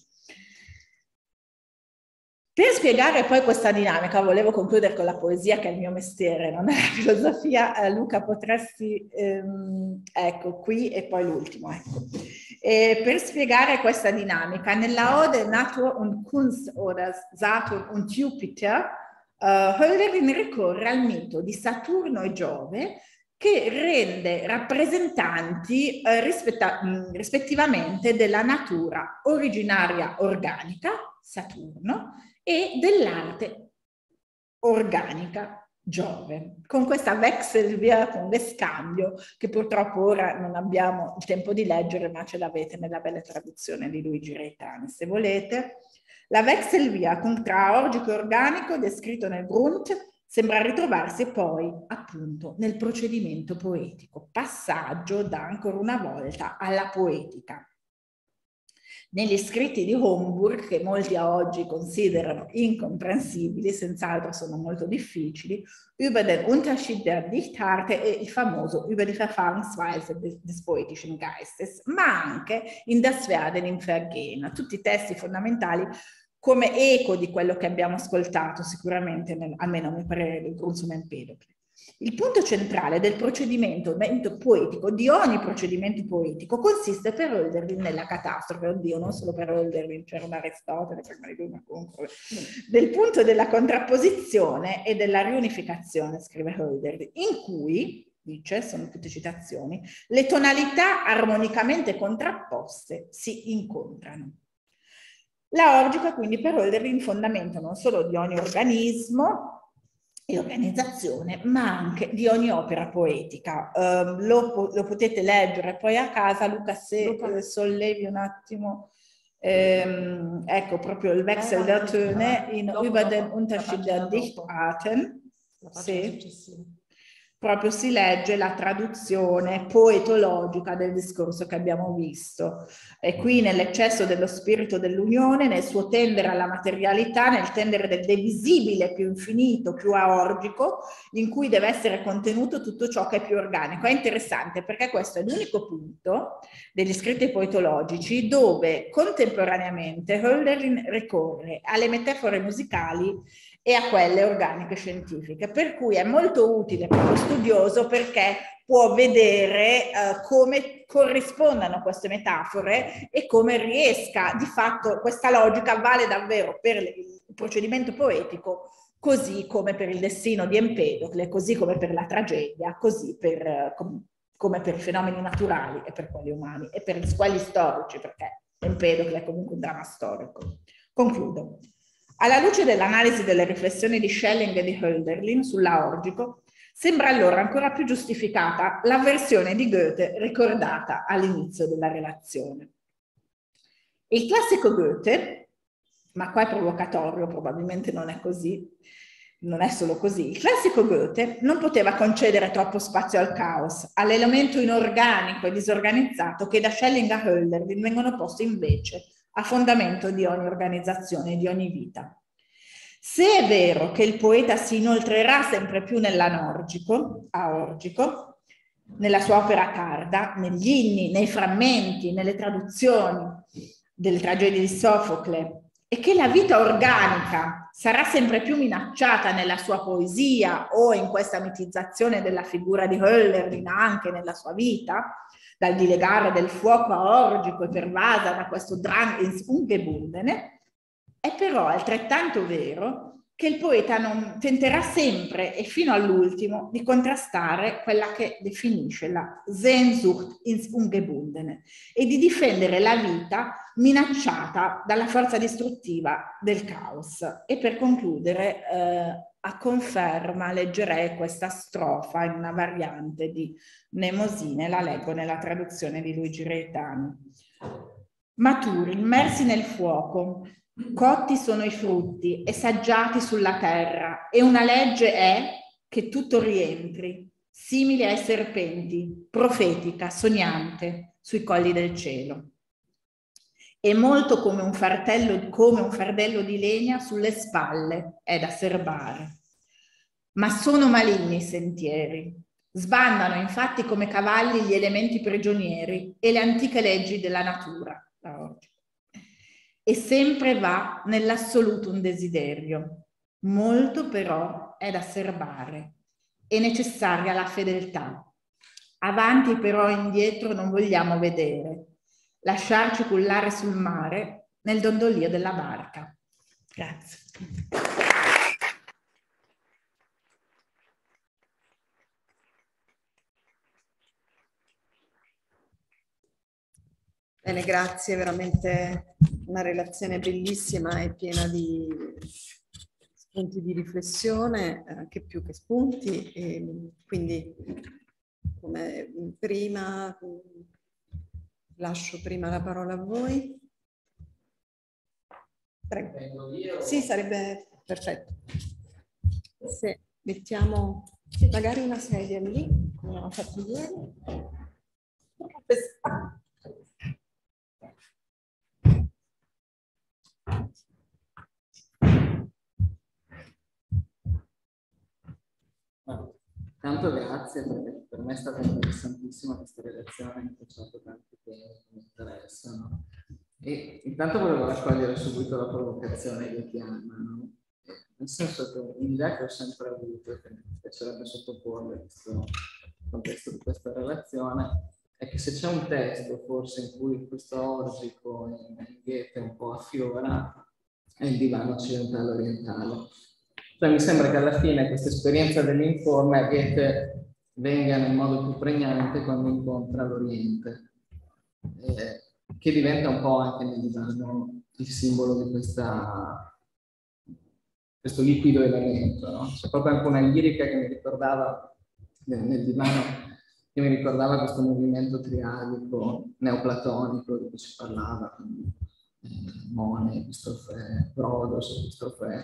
Per spiegare poi questa dinamica, volevo concludere con la poesia che è il mio mestiere, non è la filosofia. eh, Luca, potresti, ehm, ecco, qui e poi l'ultimo, ecco. E per spiegare questa dinamica, nella Ode Natur und Kunst oder Saturn und Jupiter, uh, Hölderlin ricorre al mito di Saturno e Giove, che rende rappresentanti eh, rispetta, mh, rispettivamente della natura originaria organica, Saturno, e dell'arte organica, Giove, con questa Wechselwirkung, scambio, che purtroppo ora non abbiamo il tempo di leggere, ma ce l'avete nella bella traduzione di Luigi Reitani, se volete. La Wechselwirkung tra aorgico e organico, descritto nel Grund, sembra ritrovarsi poi appunto nel procedimento poetico, passaggio da ancora una volta alla poetica. Negli scritti di Homburg, che molti a oggi considerano incomprensibili, senz'altro sono molto difficili, über den Unterschied der Dichtarte e il famoso über die Verfahrensweise des poetischen Geistes, ma anche in Das Werden im Vergehen, tutti i testi fondamentali come eco di quello che abbiamo ascoltato sicuramente, nel, almeno a mio parere, del Grund zum Empedocle. Il punto centrale del procedimento poetico, di ogni procedimento poetico, consiste per Hölderlin nella catastrofe, oddio, non solo per Hölderlin, c'era un Aristotele, prima di lui, ma comunque, del punto della contrapposizione e della riunificazione, scrive Hölderlin, in cui, dice, sono tutte citazioni, le tonalità armonicamente contrapposte si incontrano. L'aorgico quindi per Hölderlin il fondamento non solo di ogni organismo e organizzazione, ma anche di ogni opera poetica. Um, lo, lo potete leggere poi a casa, Luca, se Luca. Eh, sollevi un attimo, ehm, ecco proprio il Wechsel der Töne in über den Unterschied der Dichtarten. la pagina sì. successiva. Proprio si legge la traduzione poetologica del discorso che abbiamo visto. E qui nell'eccesso dello spirito dell'unione, nel suo tendere alla materialità, nel tendere del divisibile più infinito, più aorgico, in cui deve essere contenuto tutto ciò che è più organico. È interessante perché questo è l'unico punto degli scritti poetologici dove contemporaneamente Hölderlin ricorre alle metafore musicali e a quelle organiche scientifiche, per cui è molto utile per lo studioso perché può vedere eh, come corrispondano queste metafore e come riesca, di fatto questa logica vale davvero per il procedimento poetico così come per il destino di Empedocle, così come per la tragedia, così per, eh, com come per fenomeni naturali e per quelli umani e per quelli storici, perché Empedocle è comunque un dramma storico. Concludo. Alla luce dell'analisi delle riflessioni di Schelling e di Hölderlin sull'aorgico, sembra allora ancora più giustificata la versione di Goethe ricordata all'inizio della relazione. Il classico Goethe, ma qua è provocatorio, probabilmente non è così, non è solo così, il classico Goethe non poteva concedere troppo spazio al caos, all'elemento inorganico e disorganizzato che da Schelling a Hölderlin vengono posti invece a fondamento di ogni organizzazione e di ogni vita. Se è vero che il poeta si inoltrerà sempre più nell'anorgico, aorgico, nella sua opera tarda, negli inni, nei frammenti, nelle traduzioni delle tragedie di Sofocle, e che la vita organica sarà sempre più minacciata nella sua poesia o in questa mitizzazione della figura di Hölderlin anche nella sua vita, dal dilegare del fuoco aorgico e pervasa da questo Drang ins Ungebundene, è però altrettanto vero che il poeta non tenterà sempre e fino all'ultimo di contrastare quella che definisce la Sehnsucht ins Ungebundene e di difendere la vita minacciata dalla forza distruttiva del caos. E per concludere, eh, a conferma leggerei questa strofa in una variante di Mnemosine, la leggo nella traduzione di Luigi Reitani. Maturi, immersi nel fuoco, cotti sono i frutti, essaggiati sulla terra, e una legge è che tutto rientri, simile ai serpenti, profetica, sognante, sui colli del cielo. E molto come un fardello, come un fardello di legna sulle spalle è da serbare. Ma sono maligni i sentieri, sbandano infatti come cavalli gli elementi prigionieri e le antiche leggi della natura. E sempre va nell'assoluto un desiderio, molto però è da serbare, è necessaria la fedeltà. Avanti però e indietro non vogliamo vedere, lasciarci cullare sul mare nel dondolio della barca. Grazie. Bene, grazie, veramente una relazione bellissima e piena di spunti di riflessione, anche più che spunti, e quindi come prima lascio prima la parola a voi. Prego. Sì, sarebbe perfetto. Se mettiamo magari una sedia lì, come abbiamo fatto ieri. Tanto grazie, perché per me è stata interessantissima questa relazione, mi ha facciato tanti temi che mi interessano. E intanto volevo raccogliere subito la provocazione di Chiama, no? Nel senso che un'idea che ho sempre avuto e che mi piacerebbe sottoporre in questo contesto di questa relazione è che se c'è un testo forse in cui questo orgico in Goethe un po' affiora è il divano occidentale orientale. Cioè, mi sembra che alla fine questa esperienza dell'informe a Goethe venga nel modo più pregnante quando incontra l'Oriente, eh, che diventa un po' anche nel divano il simbolo di questa, questo liquido elemento. No? C'è proprio anche una lirica che mi ricordava nel, nel divano, che mi ricordava questo movimento triadico neoplatonico di cui si parlava, quindi eh, Mone, Epistofè, Prodos, Epistofè.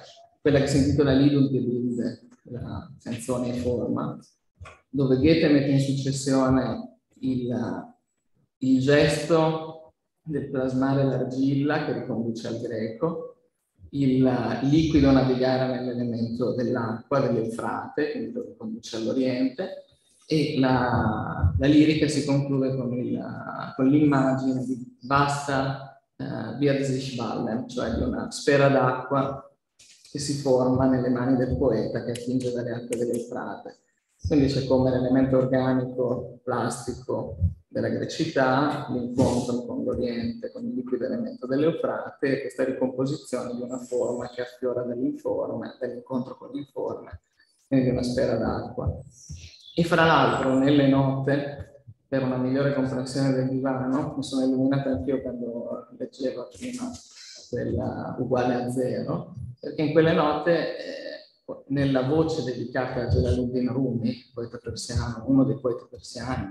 quella che si intitola Lied und Gebilde, la canzone e forma, dove Goethe mette in successione il, il gesto del plasmare l'argilla che riconduce al greco, il liquido navigare nell'elemento dell'acqua, dell'Eufrate, quindi lo riconduce all'Oriente, e la, la lirica si conclude con, con l'immagine di vasta uh, Wird sich ballen, cioè di una sfera d'acqua che si forma nelle mani del poeta che attinge dalle acque dell'Eufrate. Quindi c'è come l'elemento organico, plastico della grecità, l'incontro con l'Oriente, con il liquido elemento dell'Eufrate, e questa ricomposizione di una forma che affiora dall'informe, dall'incontro con l'informe, quindi di una sfera d'acqua. E fra l'altro nelle note, per una migliore comprensione del divano, mi sono illuminata anch'io quando leggevo prima quella uguale a zero, perché in quelle note, eh, nella voce dedicata a Jalaluddin Rumi, poeta persiano, uno dei poeti persiani,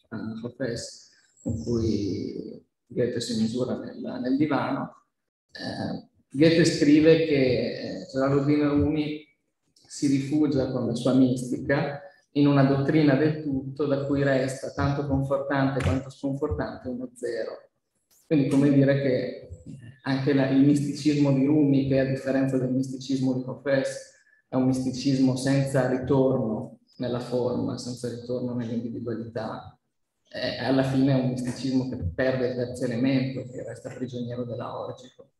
Hafez, con cui Goethe si misura nel, nel divano, eh, Goethe scrive che Jalaluddin Rumi si rifugia con la sua mistica in una dottrina del tutto da cui resta tanto confortante quanto sconfortante uno zero. Quindi come dire che anche la, il misticismo di Rumi, che a differenza del misticismo di Hafez è un misticismo senza ritorno nella forma, senza ritorno nell'individualità, eh, alla fine è un misticismo che perde il terzo elemento, che resta prigioniero dell'aorgico.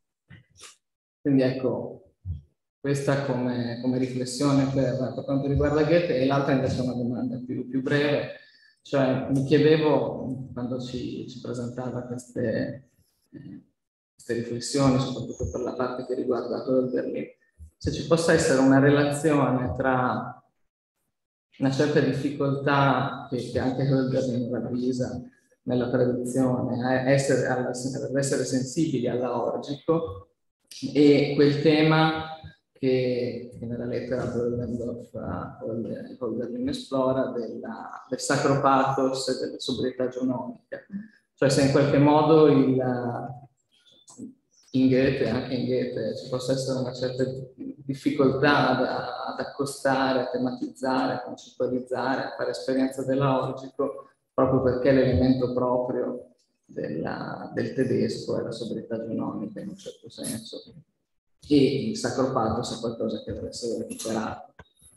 Quindi ecco, questa come, come riflessione per, per quanto riguarda Goethe, e l'altra invece è una domanda più, più breve. Cioè, mi chiedevo, quando ci, ci presentava queste, eh, queste riflessioni, soprattutto per la parte che riguarda Hölderlin, se ci possa essere una relazione tra una certa difficoltà che, che anche Hölderlin ravvisa nella tradizione, a essere, ad essere sensibili all'aorgico, e quel tema che, che nella lettera Böllendorf Hölderlin esplora della, del sacro pathos e della sobrietà geonomica. Cioè se in qualche modo il, in Goethe, anche in Goethe, ci possa essere una certa difficoltà ad, ad accostare, a tematizzare, a concettualizzare, a fare esperienza dell'aorgico, proprio perché l'elemento proprio della, del tedesco è la sobrietà geonomica in un certo senso. E il sacro pathos è qualcosa che deve essere recuperato.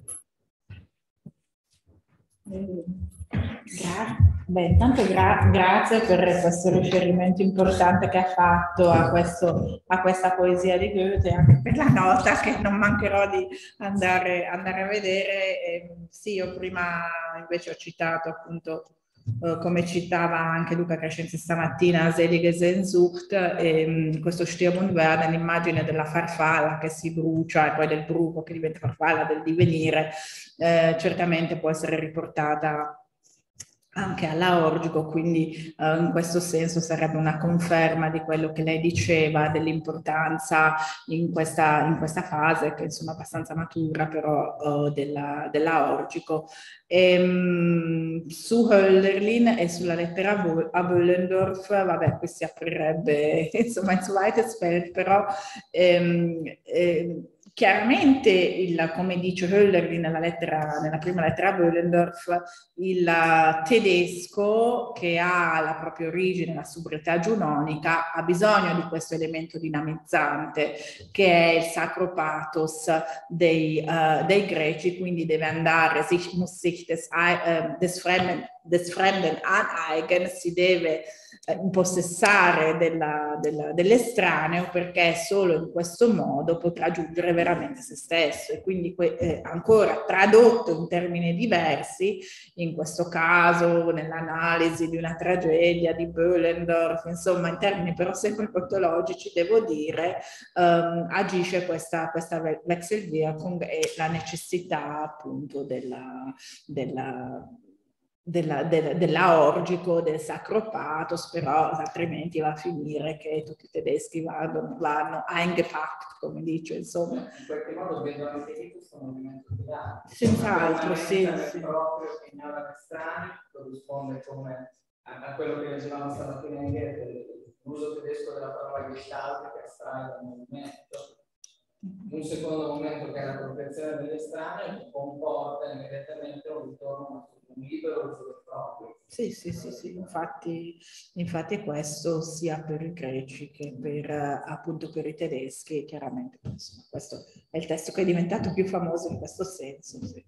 Gra Beh, intanto gra grazie per questo riferimento importante che ha fatto a, questo, a questa poesia di Goethe, anche per la nota che non mancherò di andare, andare a vedere. Eh, sì, io prima invece ho citato appunto, Uh, come citava anche Luca Crescenzi stamattina, Selige Sehnsucht, ehm, questo Sturm und Werden, l'immagine della farfalla che si brucia e poi del bruco che diventa farfalla, del divenire, eh, certamente può essere riportata anche all'aorgico, quindi uh, in questo senso sarebbe una conferma di quello che lei diceva, dell'importanza in questa, in questa fase, che insomma è abbastanza matura però, uh, dell'aorgico. Ehm, su Hölderlin e sulla lettera a Böllendorf, vabbè, qui si aprirebbe insomma in zweites Feld, però ehm, ehm, chiaramente, il, come dice Hölderlin nella, lettera, nella prima lettera a Böllendorf, il tedesco, che ha la propria origine, la sobrietà giunonica, ha bisogno di questo elemento dinamizzante che è il sacro pathos dei, uh, dei greci, quindi deve andare, sich, muss sich des, uh, des, Fremden, des Fremden aneignen, si deve eh, impossessare dell'estraneo, perché solo in questo modo potrà giungere veramente se stesso. E quindi eh, ancora tradotto in termini diversi, in questo caso nell'analisi di una tragedia di Böllendorf, insomma in termini però sempre patologici, devo dire, ehm, agisce questa, questa Wechselwirkung e la necessità appunto della, della Della, della, dell'aorgico, del sacro pathos, però altrimenti va a finire che tutti i tedeschi vanno, vanno eingepackt, come dice, insomma. In qualche modo vedo anche lì questo movimento di arte. Senz'altro, sì. sì. Proprio che ignora strani, corrisponde come a, a quello che leggevamo stamattina in Goethe, l'uso tedesco della parola gestalt che astrae dal movimento. un secondo momento che è l'appropriazione dell'estraneo, che comporta immediatamente un ritorno a un libero uso proprio. Sì, sì, sì, sì, infatti, infatti è questo sia per i greci che per, appunto, per i tedeschi, chiaramente. Insomma, questo è il testo che è diventato più famoso in questo senso. Sì.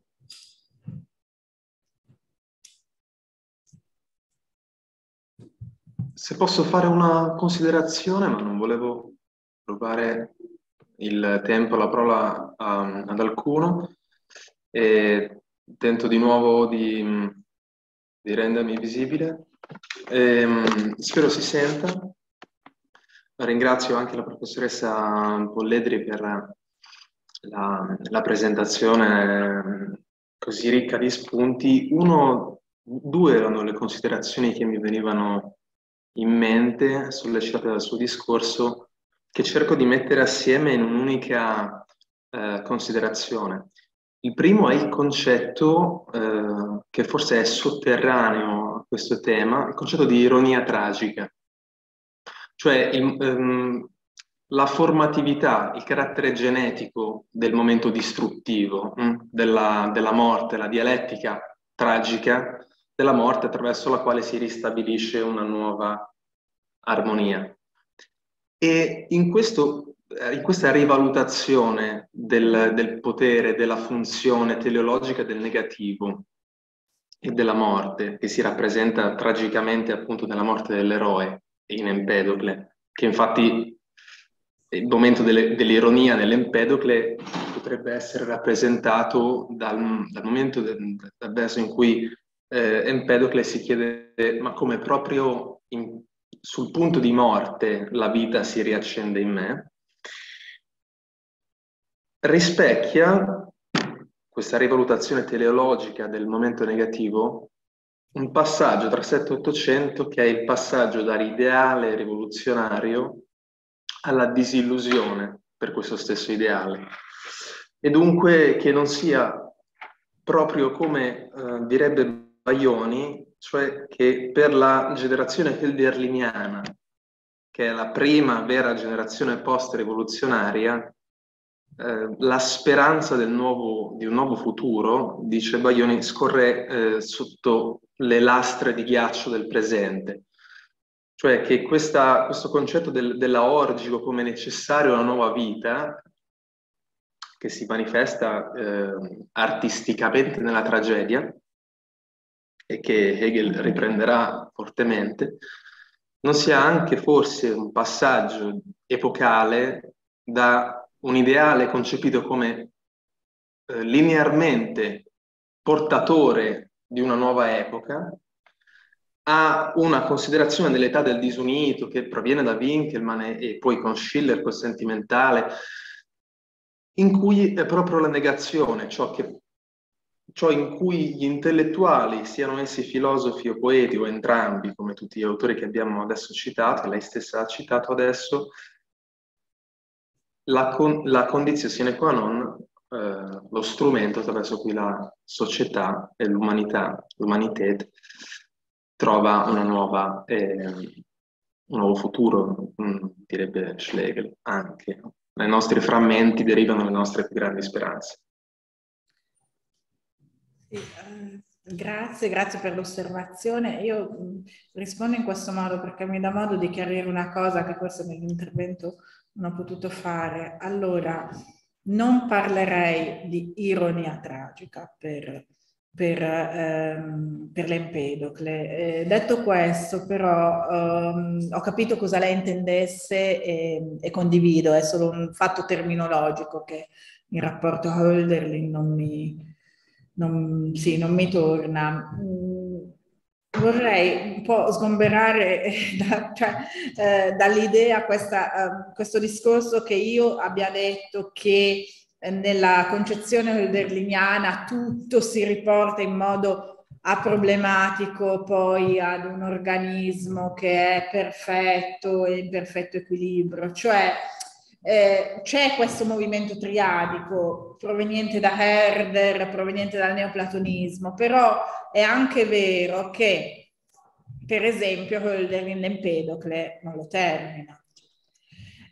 Se posso fare una considerazione, ma non volevo rubare il tempo, la parola a, ad alcuno, e tento di nuovo di, di rendermi visibile. E, spero si senta. Ringrazio anche la professoressa Polledri per la, la presentazione così ricca di spunti. Uno, due erano le considerazioni che mi venivano in mente, sollecitate dal suo discorso, che cerco di mettere assieme in un'unica eh, considerazione. Il primo è il concetto, eh, che forse è sotterraneo a questo tema, il concetto di ironia tragica. Cioè il, ehm, la formatività, il carattere genetico del momento distruttivo, mh, della, della morte, la dialettica tragica della morte attraverso la quale si ristabilisce una nuova armonia. E in, questo, in questa rivalutazione del, del potere, della funzione teleologica del negativo e della morte, che si rappresenta tragicamente appunto nella morte dell'eroe in Empedocle, che infatti il momento dell'ironia nell'Empedocle potrebbe essere rappresentato dal, dal momento del, dal verso in cui eh, Empedocle si chiede: ma come proprio in, sul punto di morte la vita si riaccende in me, rispecchia questa rivalutazione teleologica del momento negativo un passaggio tra sette e ottocento che è il passaggio dall'ideale rivoluzionario alla disillusione per questo stesso ideale, e dunque che non sia proprio come eh, direbbe Baioni, cioè che per la generazione hölderliniana, che è la prima vera generazione post-rivoluzionaria, eh, la speranza del nuovo, di un nuovo futuro, dice Baioni, scorre eh, sotto le lastre di ghiaccio del presente. Cioè che questa, questo concetto del, della orgico come necessario a una nuova vita, che si manifesta eh, artisticamente nella tragedia, e che Hegel riprenderà fortemente, non sia anche forse un passaggio epocale da un ideale concepito come eh, linearmente portatore di una nuova epoca, a una considerazione dell'età del disunito che proviene da Winkelmann e, e poi con Schiller quel sentimentale, in cui è proprio la negazione, ciò, che, ciò in cui gli intellettuali, siano essi filosofi o poeti o entrambi, come tutti gli autori che abbiamo adesso citato, lei stessa ha citato adesso, la, con, la condizione sine qua non, eh, lo strumento attraverso cui la società e l'umanità, l'umanità, trova una nuova, eh, un nuovo futuro, mh, direbbe Schlegel, anche. Dai nostri frammenti derivano le nostre più grandi speranze. Sì, eh, grazie, grazie per l'osservazione. Io mh, rispondo in questo modo perché mi dà modo di chiarire una cosa che forse nell'intervento non ho potuto fare. Allora, non parlerei di ironia tragica per... per, ehm, per l'Empedocle. Eh, detto questo, però, ehm, ho capito cosa lei intendesse e, e condivido, è solo un fatto terminologico che in rapporto a Hölderlin non mi, non, sì, non mi torna. Mm, vorrei un po' sgomberare da, cioè, eh, dall'idea questa, eh, questo discorso che io abbia detto che nella concezione hölderliniana tutto si riporta in modo aproblematico poi ad un organismo che è perfetto e in perfetto equilibrio, cioè eh, c'è questo movimento triadico proveniente da Herder, proveniente dal neoplatonismo, però è anche vero che per esempio Hölderlin l'Empedocle non lo termina.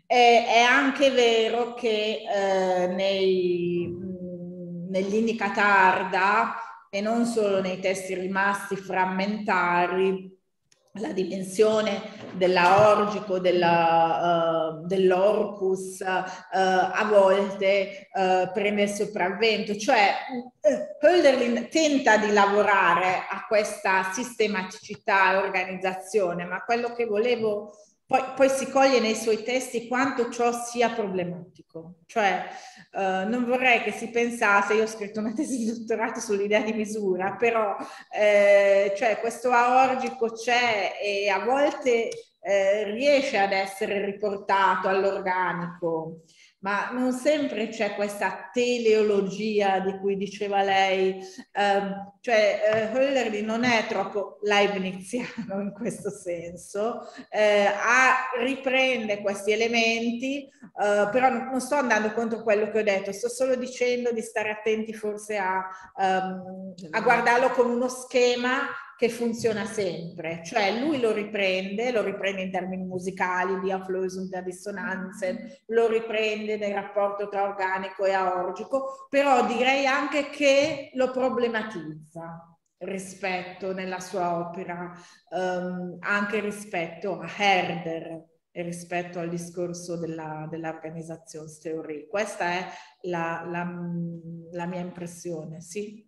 è, è anche vero che eh, nei, nell'Indica tarda e non solo nei testi rimasti frammentari, la dimensione dell'aorgico, della, uh, dell'orcus uh, a volte uh, prende il sopravvento, cioè uh, Hölderlin tenta di lavorare a questa sistematicità e organizzazione, ma quello che volevo poi, poi si coglie nei suoi testi quanto ciò sia problematico, cioè uh, non vorrei che si pensasse, io ho scritto una tesi di dottorato sull'idea di misura, però eh, cioè questo aorgico c'è e a volte eh, riesce ad essere riportato all'organico, ma non sempre c'è questa teleologia di cui diceva lei, eh, cioè eh, Hölderlin non è troppo leibniziano in questo senso, eh, ha, riprende questi elementi, eh, però non, non sto andando contro quello che ho detto, sto solo dicendo di stare attenti forse a, um, a guardarlo come uno schema che funziona sempre, cioè lui lo riprende, lo riprende in termini musicali, di Auflösung der Dissonanzen, lo riprende nel rapporto tra organico e aorgico, però direi anche che lo problematizza rispetto nella sua opera, um, anche rispetto a Herder e rispetto al discorso della, dell'organizzazione. Questa è la, la, la mia impressione, sì.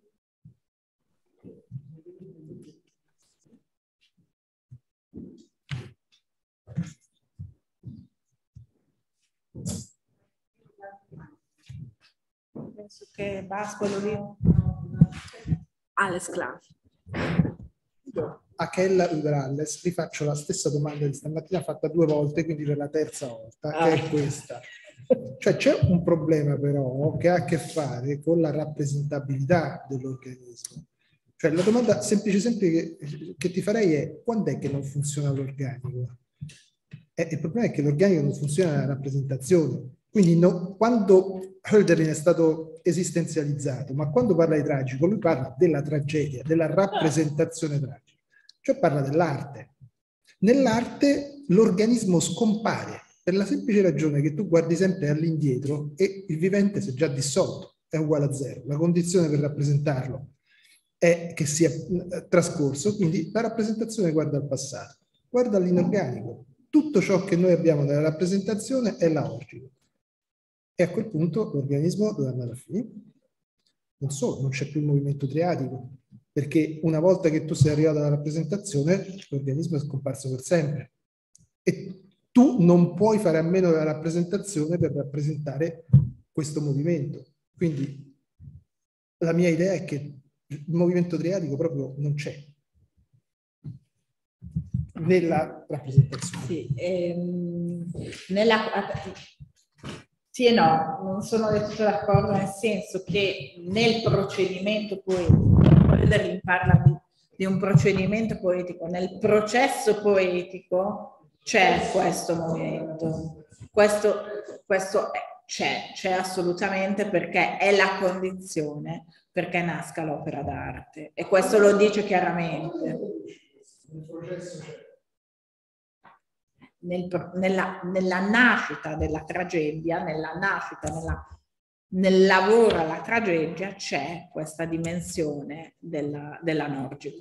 Penso che Bascolo lì. Alles klar. A Kella Udralles vi faccio la stessa domanda di stamattina fatta due volte, quindi per la terza volta, ah. che è questa. Cioè c'è un problema però che ha a che fare con la rappresentabilità dell'organismo. Cioè la domanda semplice, semplice che, che ti farei è: quando è che non funziona l'organico? Eh, il problema è che l'organico non funziona nella rappresentazione. Quindi no, quando Hölderlin è stato esistenzializzato, ma quando parla di tragico, lui parla della tragedia, della rappresentazione tragica, cioè parla dell'arte. Nell'arte l'organismo scompare per la semplice ragione che tu guardi sempre all'indietro e il vivente si è già dissolto, è uguale a zero. La condizione per rappresentarlo è che sia trascorso, quindi la rappresentazione guarda al passato, guarda all'inorganico. Tutto ciò che noi abbiamo nella rappresentazione è l'aorgico. E a quel punto l'organismo dove andare a finire? Non solo, non c'è più il movimento triadico, perché una volta che tu sei arrivato alla rappresentazione, l'organismo è scomparso per sempre. E tu non puoi fare a meno della rappresentazione per rappresentare questo movimento. Quindi la mia idea è che il movimento triadico proprio non c'è nella rappresentazione. Sì, ehm, nella... Sì e no, non sono del tutto d'accordo, nel senso che nel procedimento poetico, Hölderlin parla di, di un procedimento poetico, nel processo poetico c'è questo momento, questo, questo c'è, c'è assolutamente, perché è la condizione perché nasca l'opera d'arte, e questo lo dice chiaramente. Nel processo c'è. Nel, nella, nella nascita della tragedia, nella nascita, nella, nel lavoro alla tragedia c'è questa dimensione della, dell'anorgico.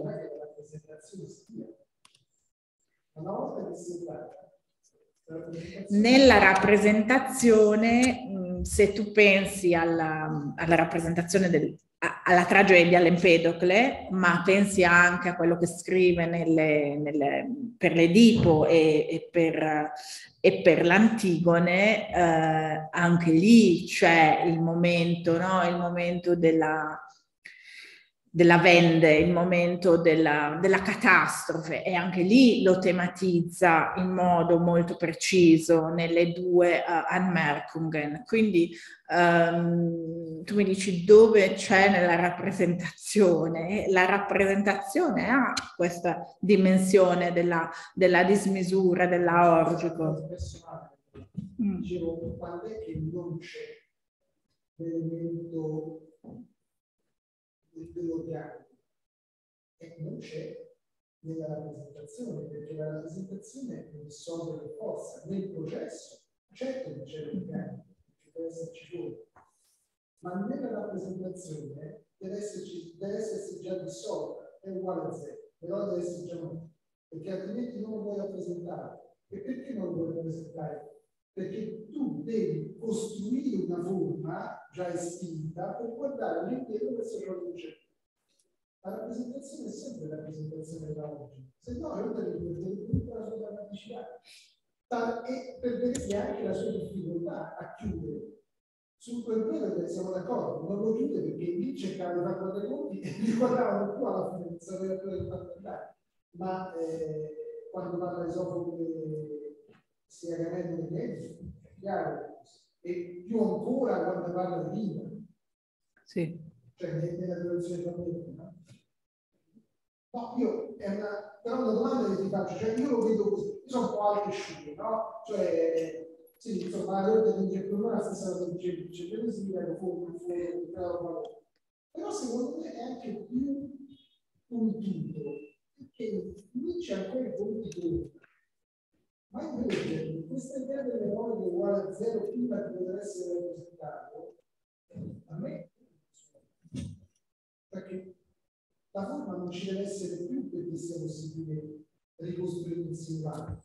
Nella rappresentazione, se tu pensi alla, alla rappresentazione del, alla tragedia, all'Empedocle, ma pensi anche a quello che scrive nelle, nelle, per l'Edipo e, e per, e per l'Antigone, eh, anche lì c'è il momento, no? Il momento della, della vende, il momento della, della catastrofe, e anche lì lo tematizza in modo molto preciso nelle due uh, Anmerkungen. Quindi um, tu mi dici dove c'è nella rappresentazione? La rappresentazione ha questa dimensione della, della dismisura, dell'aorgico. Mm. Dicevo, quando è che non c'è l'elemento dell'organico? E non c'è nella rappresentazione, perché la rappresentazione non risolve per forza nel processo Certo che c'è un organico, che deve esserci fuori, ma nella rappresentazione deve esserci, deve esserci già dissolta, è uguale a zero, però deve essere già molto, perché altrimenti non lo puoi rappresentare. E perché non lo puoi rappresentare? Perché tu devi costruire una forma già estinta per guardare all'interno questo ciò che c'è. La rappresentazione è sempre la rappresentazione da oggi, se no è una delle tutta la sua drammaticità. E per vedere anche la sua difficoltà a chiudere. Su quel quello siamo d'accordo, non lo chiude perché lì cercava di fare quattro conti e li guardavano più alla fine del sapere del particolare. Ma eh, quando parla di Sofocle si è Agamennone di mezzo, è chiaro, e più ancora quando parla di vita. Sì. Cioè nella traduzione famiglia, no? No, io è una, però una domanda che ti faccio, cioè io lo vedo così, io sono un po' alto e sciuto, no? Cioè, sì, insomma, la volta che dice per me la stessa cosa che dice, dice per così, ecco, fuoco, fuoco, fuoco, però secondo me è anche più puntuto, perché lì c'è ancora il punto, ma invece questa idea delle parole che è uguale a zero prima di poter essere rappresentato, a me, perché la forma non ci deve essere più perché sia possibile ricostruire il singolare.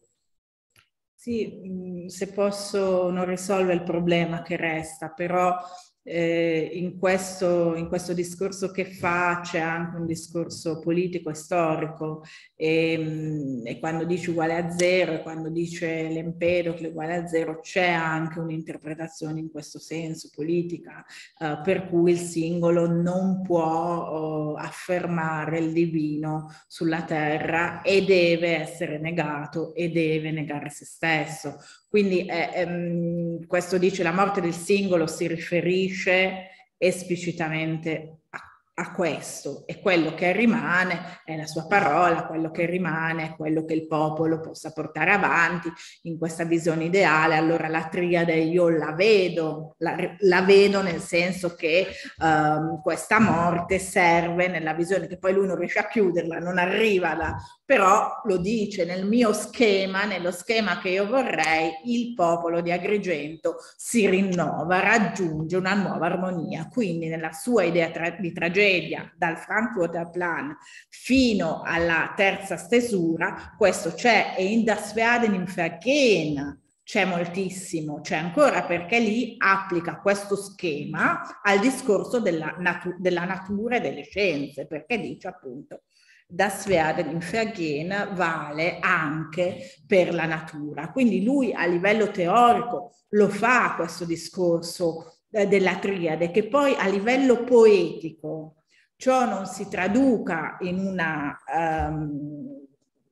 Sì, se posso non risolve il problema che resta, però eh, in, questo, in questo discorso che fa c'è anche un discorso politico e storico e, e quando dice uguale a zero e quando dice l'Empedocle uguale a zero c'è anche un'interpretazione in questo senso politica eh, per cui il singolo non può eh, affermare il divino sulla terra e deve essere negato e deve negare se stesso. Quindi eh, ehm, questo dice la morte del singolo si riferisce esplicitamente a, a questo e quello che rimane è la sua parola, quello che rimane è quello che il popolo possa portare avanti in questa visione ideale. Allora la triade io la vedo, la, la vedo nel senso che ehm, questa morte serve nella visione che poi lui non riesce a chiuderla, non arriva da... però lo dice nel mio schema, nello schema che io vorrei, il popolo di Agrigento si rinnova, raggiunge una nuova armonia. Quindi nella sua idea tra di tragedia, dal Frankfurter Plan fino alla terza stesura, questo c'è, e in Das Werden im Vergehen c'è moltissimo, c'è ancora perché lì applica questo schema al discorso della, natu della natura e delle scienze, perché dice appunto Das Werden im Vergehen vale anche per la natura. Quindi lui a livello teorico lo fa questo discorso eh, della triade, che poi a livello poetico ciò non si traduca in una, um,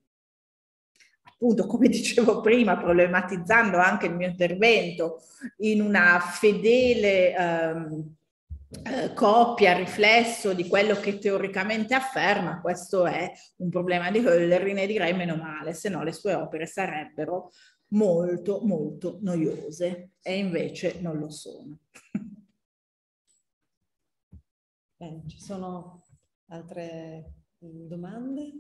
appunto come dicevo prima, problematizzando anche il mio intervento, in una fedele um, Eh, copia, riflesso di quello che teoricamente afferma. Questo è un problema di Höllerin e direi meno male, se no le sue opere sarebbero molto molto noiose e invece non lo sono. Bene, ci sono altre domande?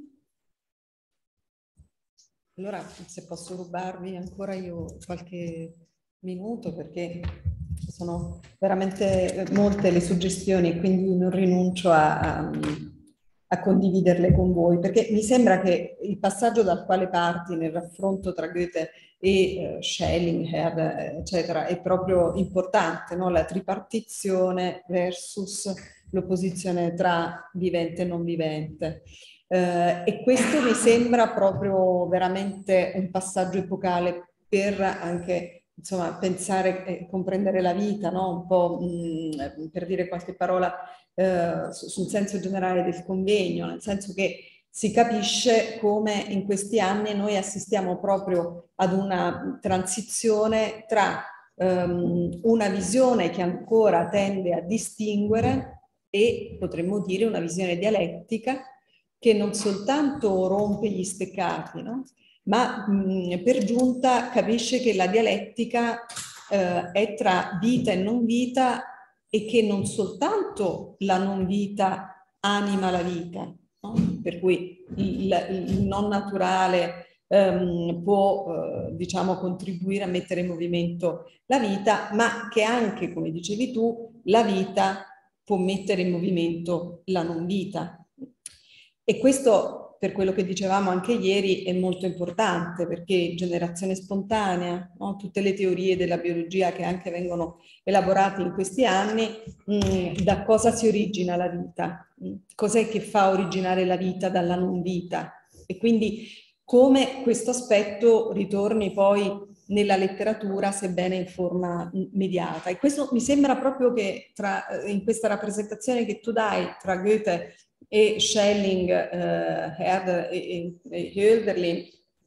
Allora, se posso rubarvi ancora io qualche minuto, perché ci sono veramente molte le suggestioni, quindi non rinuncio a, a, a condividerle con voi, perché mi sembra che il passaggio dal quale parti nel raffronto tra Goethe e uh, Schelling, Herder, eccetera, è proprio importante, no? La tripartizione versus l'opposizione tra vivente e non vivente. Uh, e questo mi sembra proprio veramente un passaggio epocale per anche insomma, pensare e comprendere la vita, no? Un po' mh, per dire qualche parola eh, sul senso generale del convegno, nel senso che si capisce come in questi anni noi assistiamo proprio ad una transizione tra um, una visione che ancora tende a distinguere e potremmo dire una visione dialettica che non soltanto rompe gli steccati, no? Ma mh, per giunta capisce che la dialettica eh, è tra vita e non vita e che non soltanto la non vita anima la vita, no? Per cui il, il non naturale ehm, può eh, diciamo contribuire a mettere in movimento la vita, ma che anche, come dicevi tu, la vita può mettere in movimento la non vita. E questo, per quello che dicevamo anche ieri, è molto importante, perché generazione spontanea, no? Tutte le teorie della biologia che anche vengono elaborate in questi anni, mh, da cosa si origina la vita? Cos'è che fa originare la vita dalla non vita? E quindi come questo aspetto ritorni poi nella letteratura, sebbene in forma mediata. E questo mi sembra proprio che tra, in questa rappresentazione che tu dai tra Goethe e Schelling, eh, Herder e, e Hölderlin,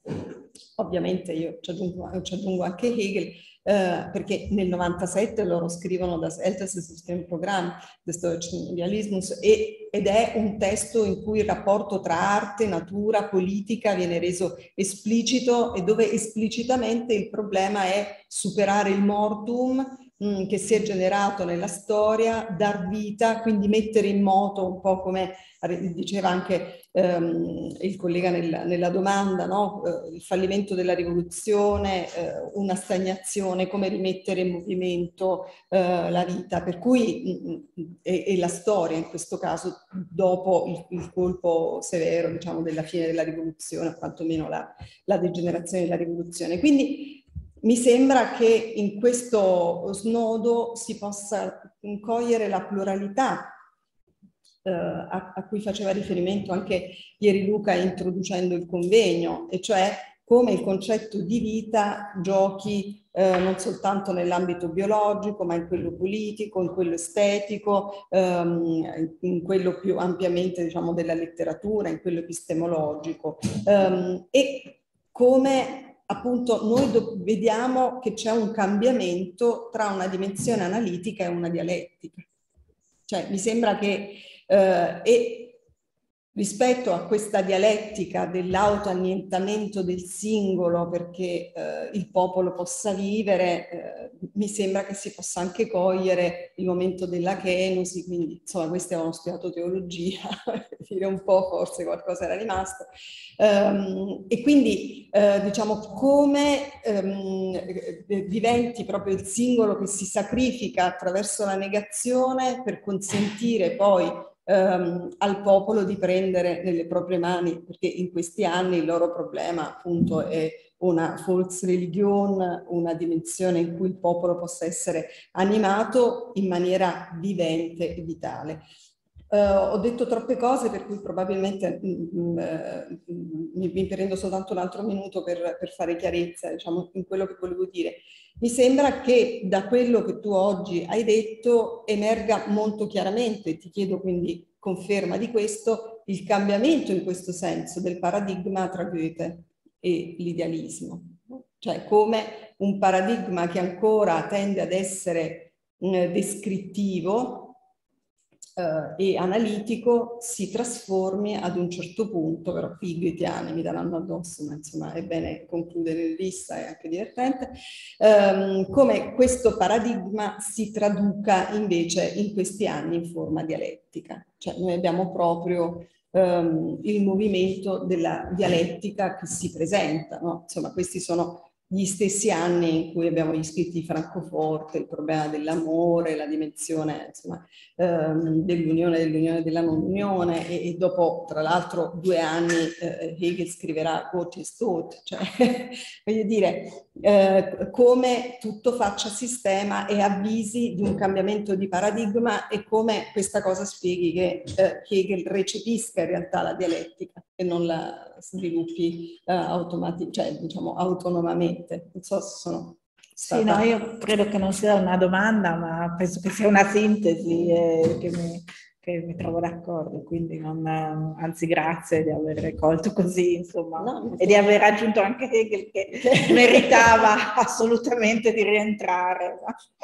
ovviamente io ci aggiungo, ci aggiungo anche Hegel, eh, perché nel novantasette loro scrivono Das älteste Systemprogramm des deutschen Idealismus, e, ed è un testo in cui il rapporto tra arte, natura, politica viene reso esplicito, e dove esplicitamente il problema è superare il mortum mh, che si è generato nella storia, dar vita, quindi mettere in moto un po' come diceva anche ehm, il collega nel, nella domanda, no? eh, il fallimento della rivoluzione, eh, una stagnazione, come rimettere in movimento eh, la vita, per cui mh, e, e la storia in questo caso dopo il, il colpo severo, diciamo, della fine della rivoluzione, o quantomeno la, la degenerazione della rivoluzione. Quindi mi sembra che in questo snodo si possa cogliere la pluralità Uh, a, a cui faceva riferimento anche ieri Luca introducendo il convegno, e cioè come il concetto di vita giochi eh, non soltanto nell'ambito biologico, ma in quello politico, in quello estetico, ehm, in quello più ampiamente, diciamo, della letteratura, in quello epistemologico, um, e come appunto noi vediamo che c'è un cambiamento tra una dimensione analitica e una dialettica. Cioè mi sembra che Uh, e rispetto a questa dialettica dell'autoannientamento del singolo perché uh, il popolo possa vivere, uh, mi sembra che si possa anche cogliere il momento della kenosi, quindi insomma questi avevano studiato teologia, per dire un po', forse qualcosa era rimasto, um, e quindi uh, diciamo come um, diventi proprio il singolo che si sacrifica attraverso la negazione per consentire poi Um, al popolo di prendere nelle proprie mani, perché in questi anni il loro problema appunto è una Volksreligion, una dimensione in cui il popolo possa essere animato in maniera vivente e vitale. Uh, ho detto troppe cose, per cui probabilmente mm, mm, mi, mi prendo soltanto un altro minuto per, per fare chiarezza, diciamo, in quello che volevo dire. Mi sembra che da quello che tu oggi hai detto emerga molto chiaramente, ti chiedo quindi conferma di questo, il cambiamento in questo senso del paradigma tra Goethe e l'idealismo. Cioè come un paradigma che ancora tende ad essere eh, descrittivo Uh, e analitico si trasformi ad un certo punto, però qui i goetiani mi daranno addosso, ma insomma è bene concludere in lista, è anche divertente, um, come questo paradigma si traduca invece in questi anni in forma dialettica. Cioè noi abbiamo proprio um, il movimento della dialettica che si presenta, no? Insomma questi sono gli stessi anni in cui abbiamo gli scritti di Francoforte, il problema dell'amore, la dimensione insomma, ehm, dell'unione, dell'unione della non unione, e, e dopo tra l'altro due anni eh, Hegel scriverà Gott ist tot, cioè voglio dire eh, come tutto faccia sistema e avvisi di un cambiamento di paradigma, e come questa cosa spieghi che eh, Hegel recepisca in realtà la dialettica e non la sviluppi eh, automati- cioè, diciamo, autonomamente. Non so se sono stata... Sì, no, io credo che non sia una domanda, ma penso che sia una sintesi eh, che, mi, che mi trovo d'accordo, quindi non, anzi grazie di aver colto così, insomma, no, e di aver aggiunto anche Hegel che meritava assolutamente di rientrare.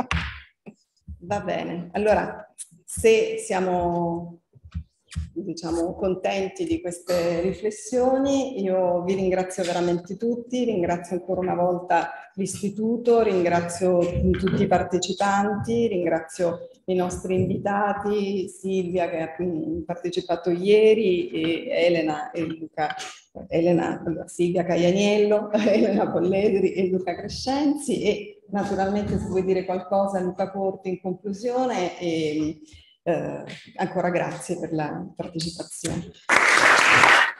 Va bene, allora se siamo diciamo contenti di queste riflessioni, io vi ringrazio veramente tutti, ringrazio ancora una volta l'istituto, ringrazio tutti i partecipanti, ringrazio i nostri invitati, Silvia che ha partecipato ieri, e Elena e Luca Elena, Silvia Caianiello, Elena Polledri e Luca Crescenzi, e naturalmente se vuoi dire qualcosa Luca Corti in conclusione, e eh, ancora grazie per la partecipazione.